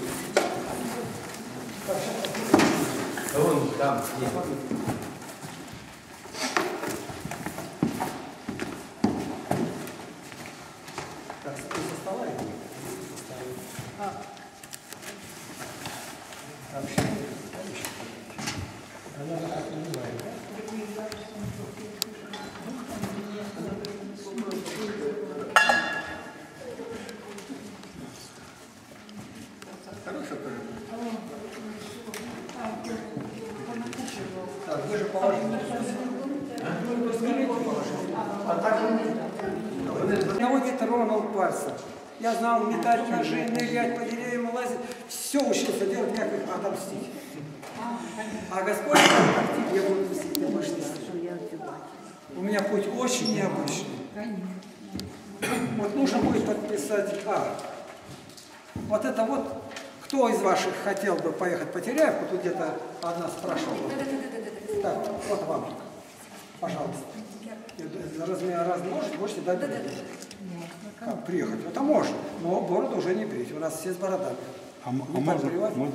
Вон там. Так, со стола я не Общение, товарищи. Она так понимает, да? Хорошо, тоже. Так, вы же положили. А так одного не тронул пальца. Я знал метать ножи, нырять по деревьям, лазить. Все учился делать, как их отомстить. А Господь сказал, как тебе буду мстить, ты больше не слышишь. У меня путь очень необычный. Вот нужно будет подписать А. Вот это вот, кто из ваших хотел бы поехать по Теряевку, тут где-то одна спрашивала. Так, вот вам, пожалуйста. Размер разный можете, можете дать билет. Как приехать? Это можно, но бороду уже не брить, у нас все с бородами. А, Не а можно, подбривать. можно?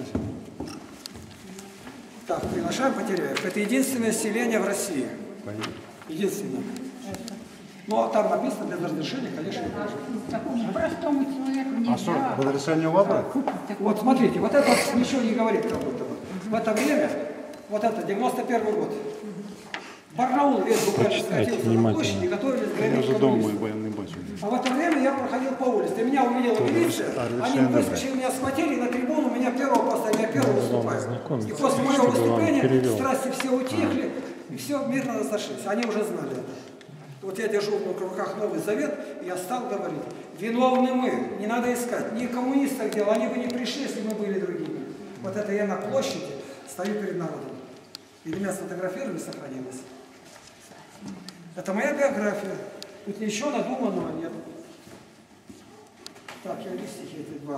Так, приглашаем Потеряев. Это единственное селение в России. Понятно. Единственное. Ну, а там написано без разрешения, конечно, не можно. Такому простому человеку А что, нельзя. разрешение у вас? Вот смотрите, вот это вот ничего не говорит как будто бы. В это время вот это, девяносто первый год. Барнаул весь буквально скатился на площади, готовились к границе коммунистов. А в это время я проходил по улице. И меня увидела милиция, они выскочили, меня схватили, и на трибуну меня первого поставили, я первый выступаю. И после моего выступления страсти все утихли, и все мирно разошлись. Они уже знали это. Вот я держу в руках Новый Завет, и я стал говорить, виновны мы, не надо искать, не коммунистов дело, они бы не пришли, если мы были другими. Вот это я на площади стою перед народом. И меня сфотографировали, сохранилось. Это моя биография. Тут ничего надуманного нет. Так, я листики эти два.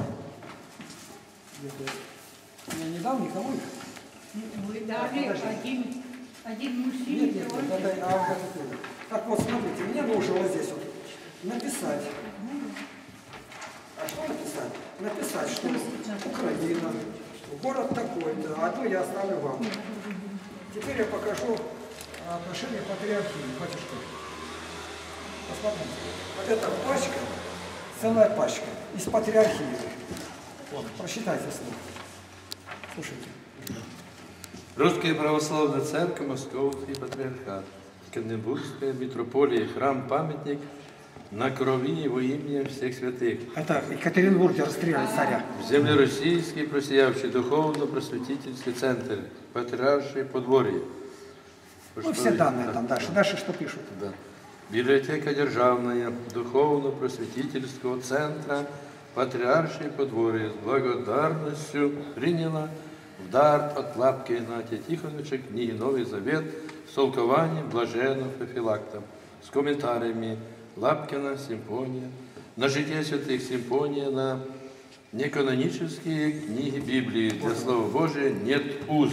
Я не дал никому их. Вы дали один, один мужчина. Нет, нет, нет, это, а вот это. Так вот, смотрите, мне нужно вот здесь вот написать. А что написать? Написать, что Украина, город такой-то, а то я оставлю вам. Теперь я покажу отношение патриархии, батюшка. Посмотрите. Вот эта пачка, целая пачка из патриархии. Вот, прочитайте слово. Слушайте. Русская православная церковь, Московский патриархат, Кенебургская митрополия, храм-памятник на крови во имя всех святых. Это Екатеринбург расстреляли царя. В земле российской просиявший духовно-просветительский центр, патриаршие подворье. Ну, все данные там дальше. Дальше что пишут? Да. Библиотека державная духовно-просветительского центра Патриаршие подворье с благодарностью приняла в дар от Лапки Игнатия Тихоновича книги «Новый Завет» с толкованием блаженного Феофилакта, с комментариями Лапкина «Симфония», на житие святых «Симфония», на неканонические книги Библии. Для Слова Божия нет уз.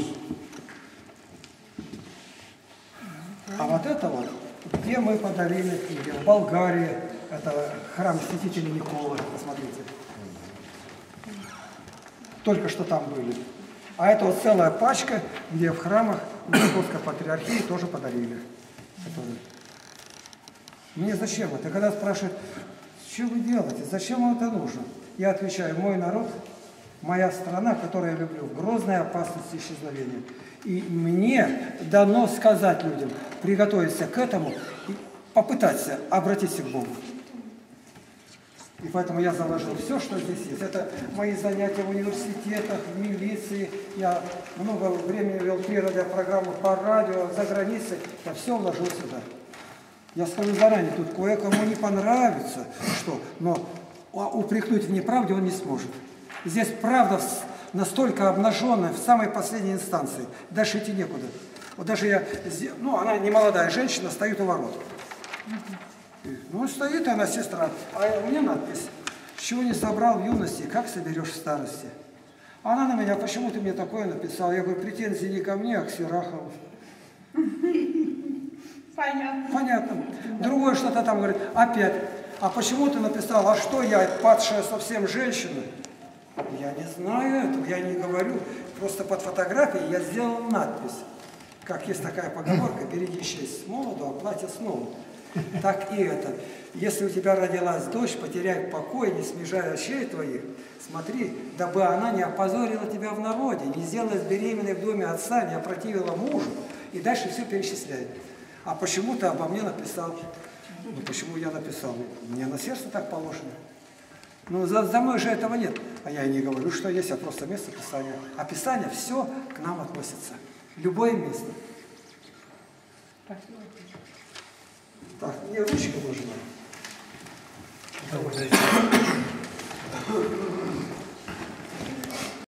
А вот это вот, где мы подарили книги? В Болгарии, это храм святителя Николы, посмотрите. Только что там были. А это вот целая пачка, где в храмах Московской патриархии тоже подарили. Которые... Мне зачем это? Когда спрашивают, что вы делаете, зачем вам это нужно? Я отвечаю, мой народ, моя страна, которую я люблю, в грозной опасности исчезновения. И мне дано сказать людям, приготовиться к этому и попытаться обратиться к Богу. И поэтому я заложил все, что здесь есть. Это мои занятия в университетах, в милиции. Я много времени вел природные программы по радио, за границей. Я все вложил сюда. Я скажу заранее, тут кое-кому не понравится, что, но упрекнуть в неправде он не сможет. Здесь правда настолько обнаженная в самой последней инстанции. Дальше идти некуда. Вот даже я, ну, она не молодая женщина, стоит у ворот. Ну, стоит она, сестра, а у меня надпись: «Чего не собрал в юности, как соберешь в старости?» Она на меня: «Почему ты мне такое написал?» Я говорю: «Претензии не ко мне, а к Сирахову». Понятно. Понятно. Другое что-то там говорит: «Опять, а почему ты написал, а что я, падшая совсем женщина?» Я не знаю этого, я не говорю. Просто под фотографией я сделал надпись. Как есть такая поговорка: «Береги честь с молоду, а платье с новым». Так и это. Если у тебя родилась дочь, потеряй покой, не смежая очей твоих. Смотри, дабы она не опозорила тебя в народе, не сделалась беременной в доме отца, не опротивила мужу. И дальше все перечисляет. А почему ты обо мне написал? Ну, почему я написал? Мне на сердце так положено. Ну, за, за мной же этого нет. А я и не говорю, что есть, а просто место Писания. А Писание все к нам относится. Любое место. Так, мне ручка нужна.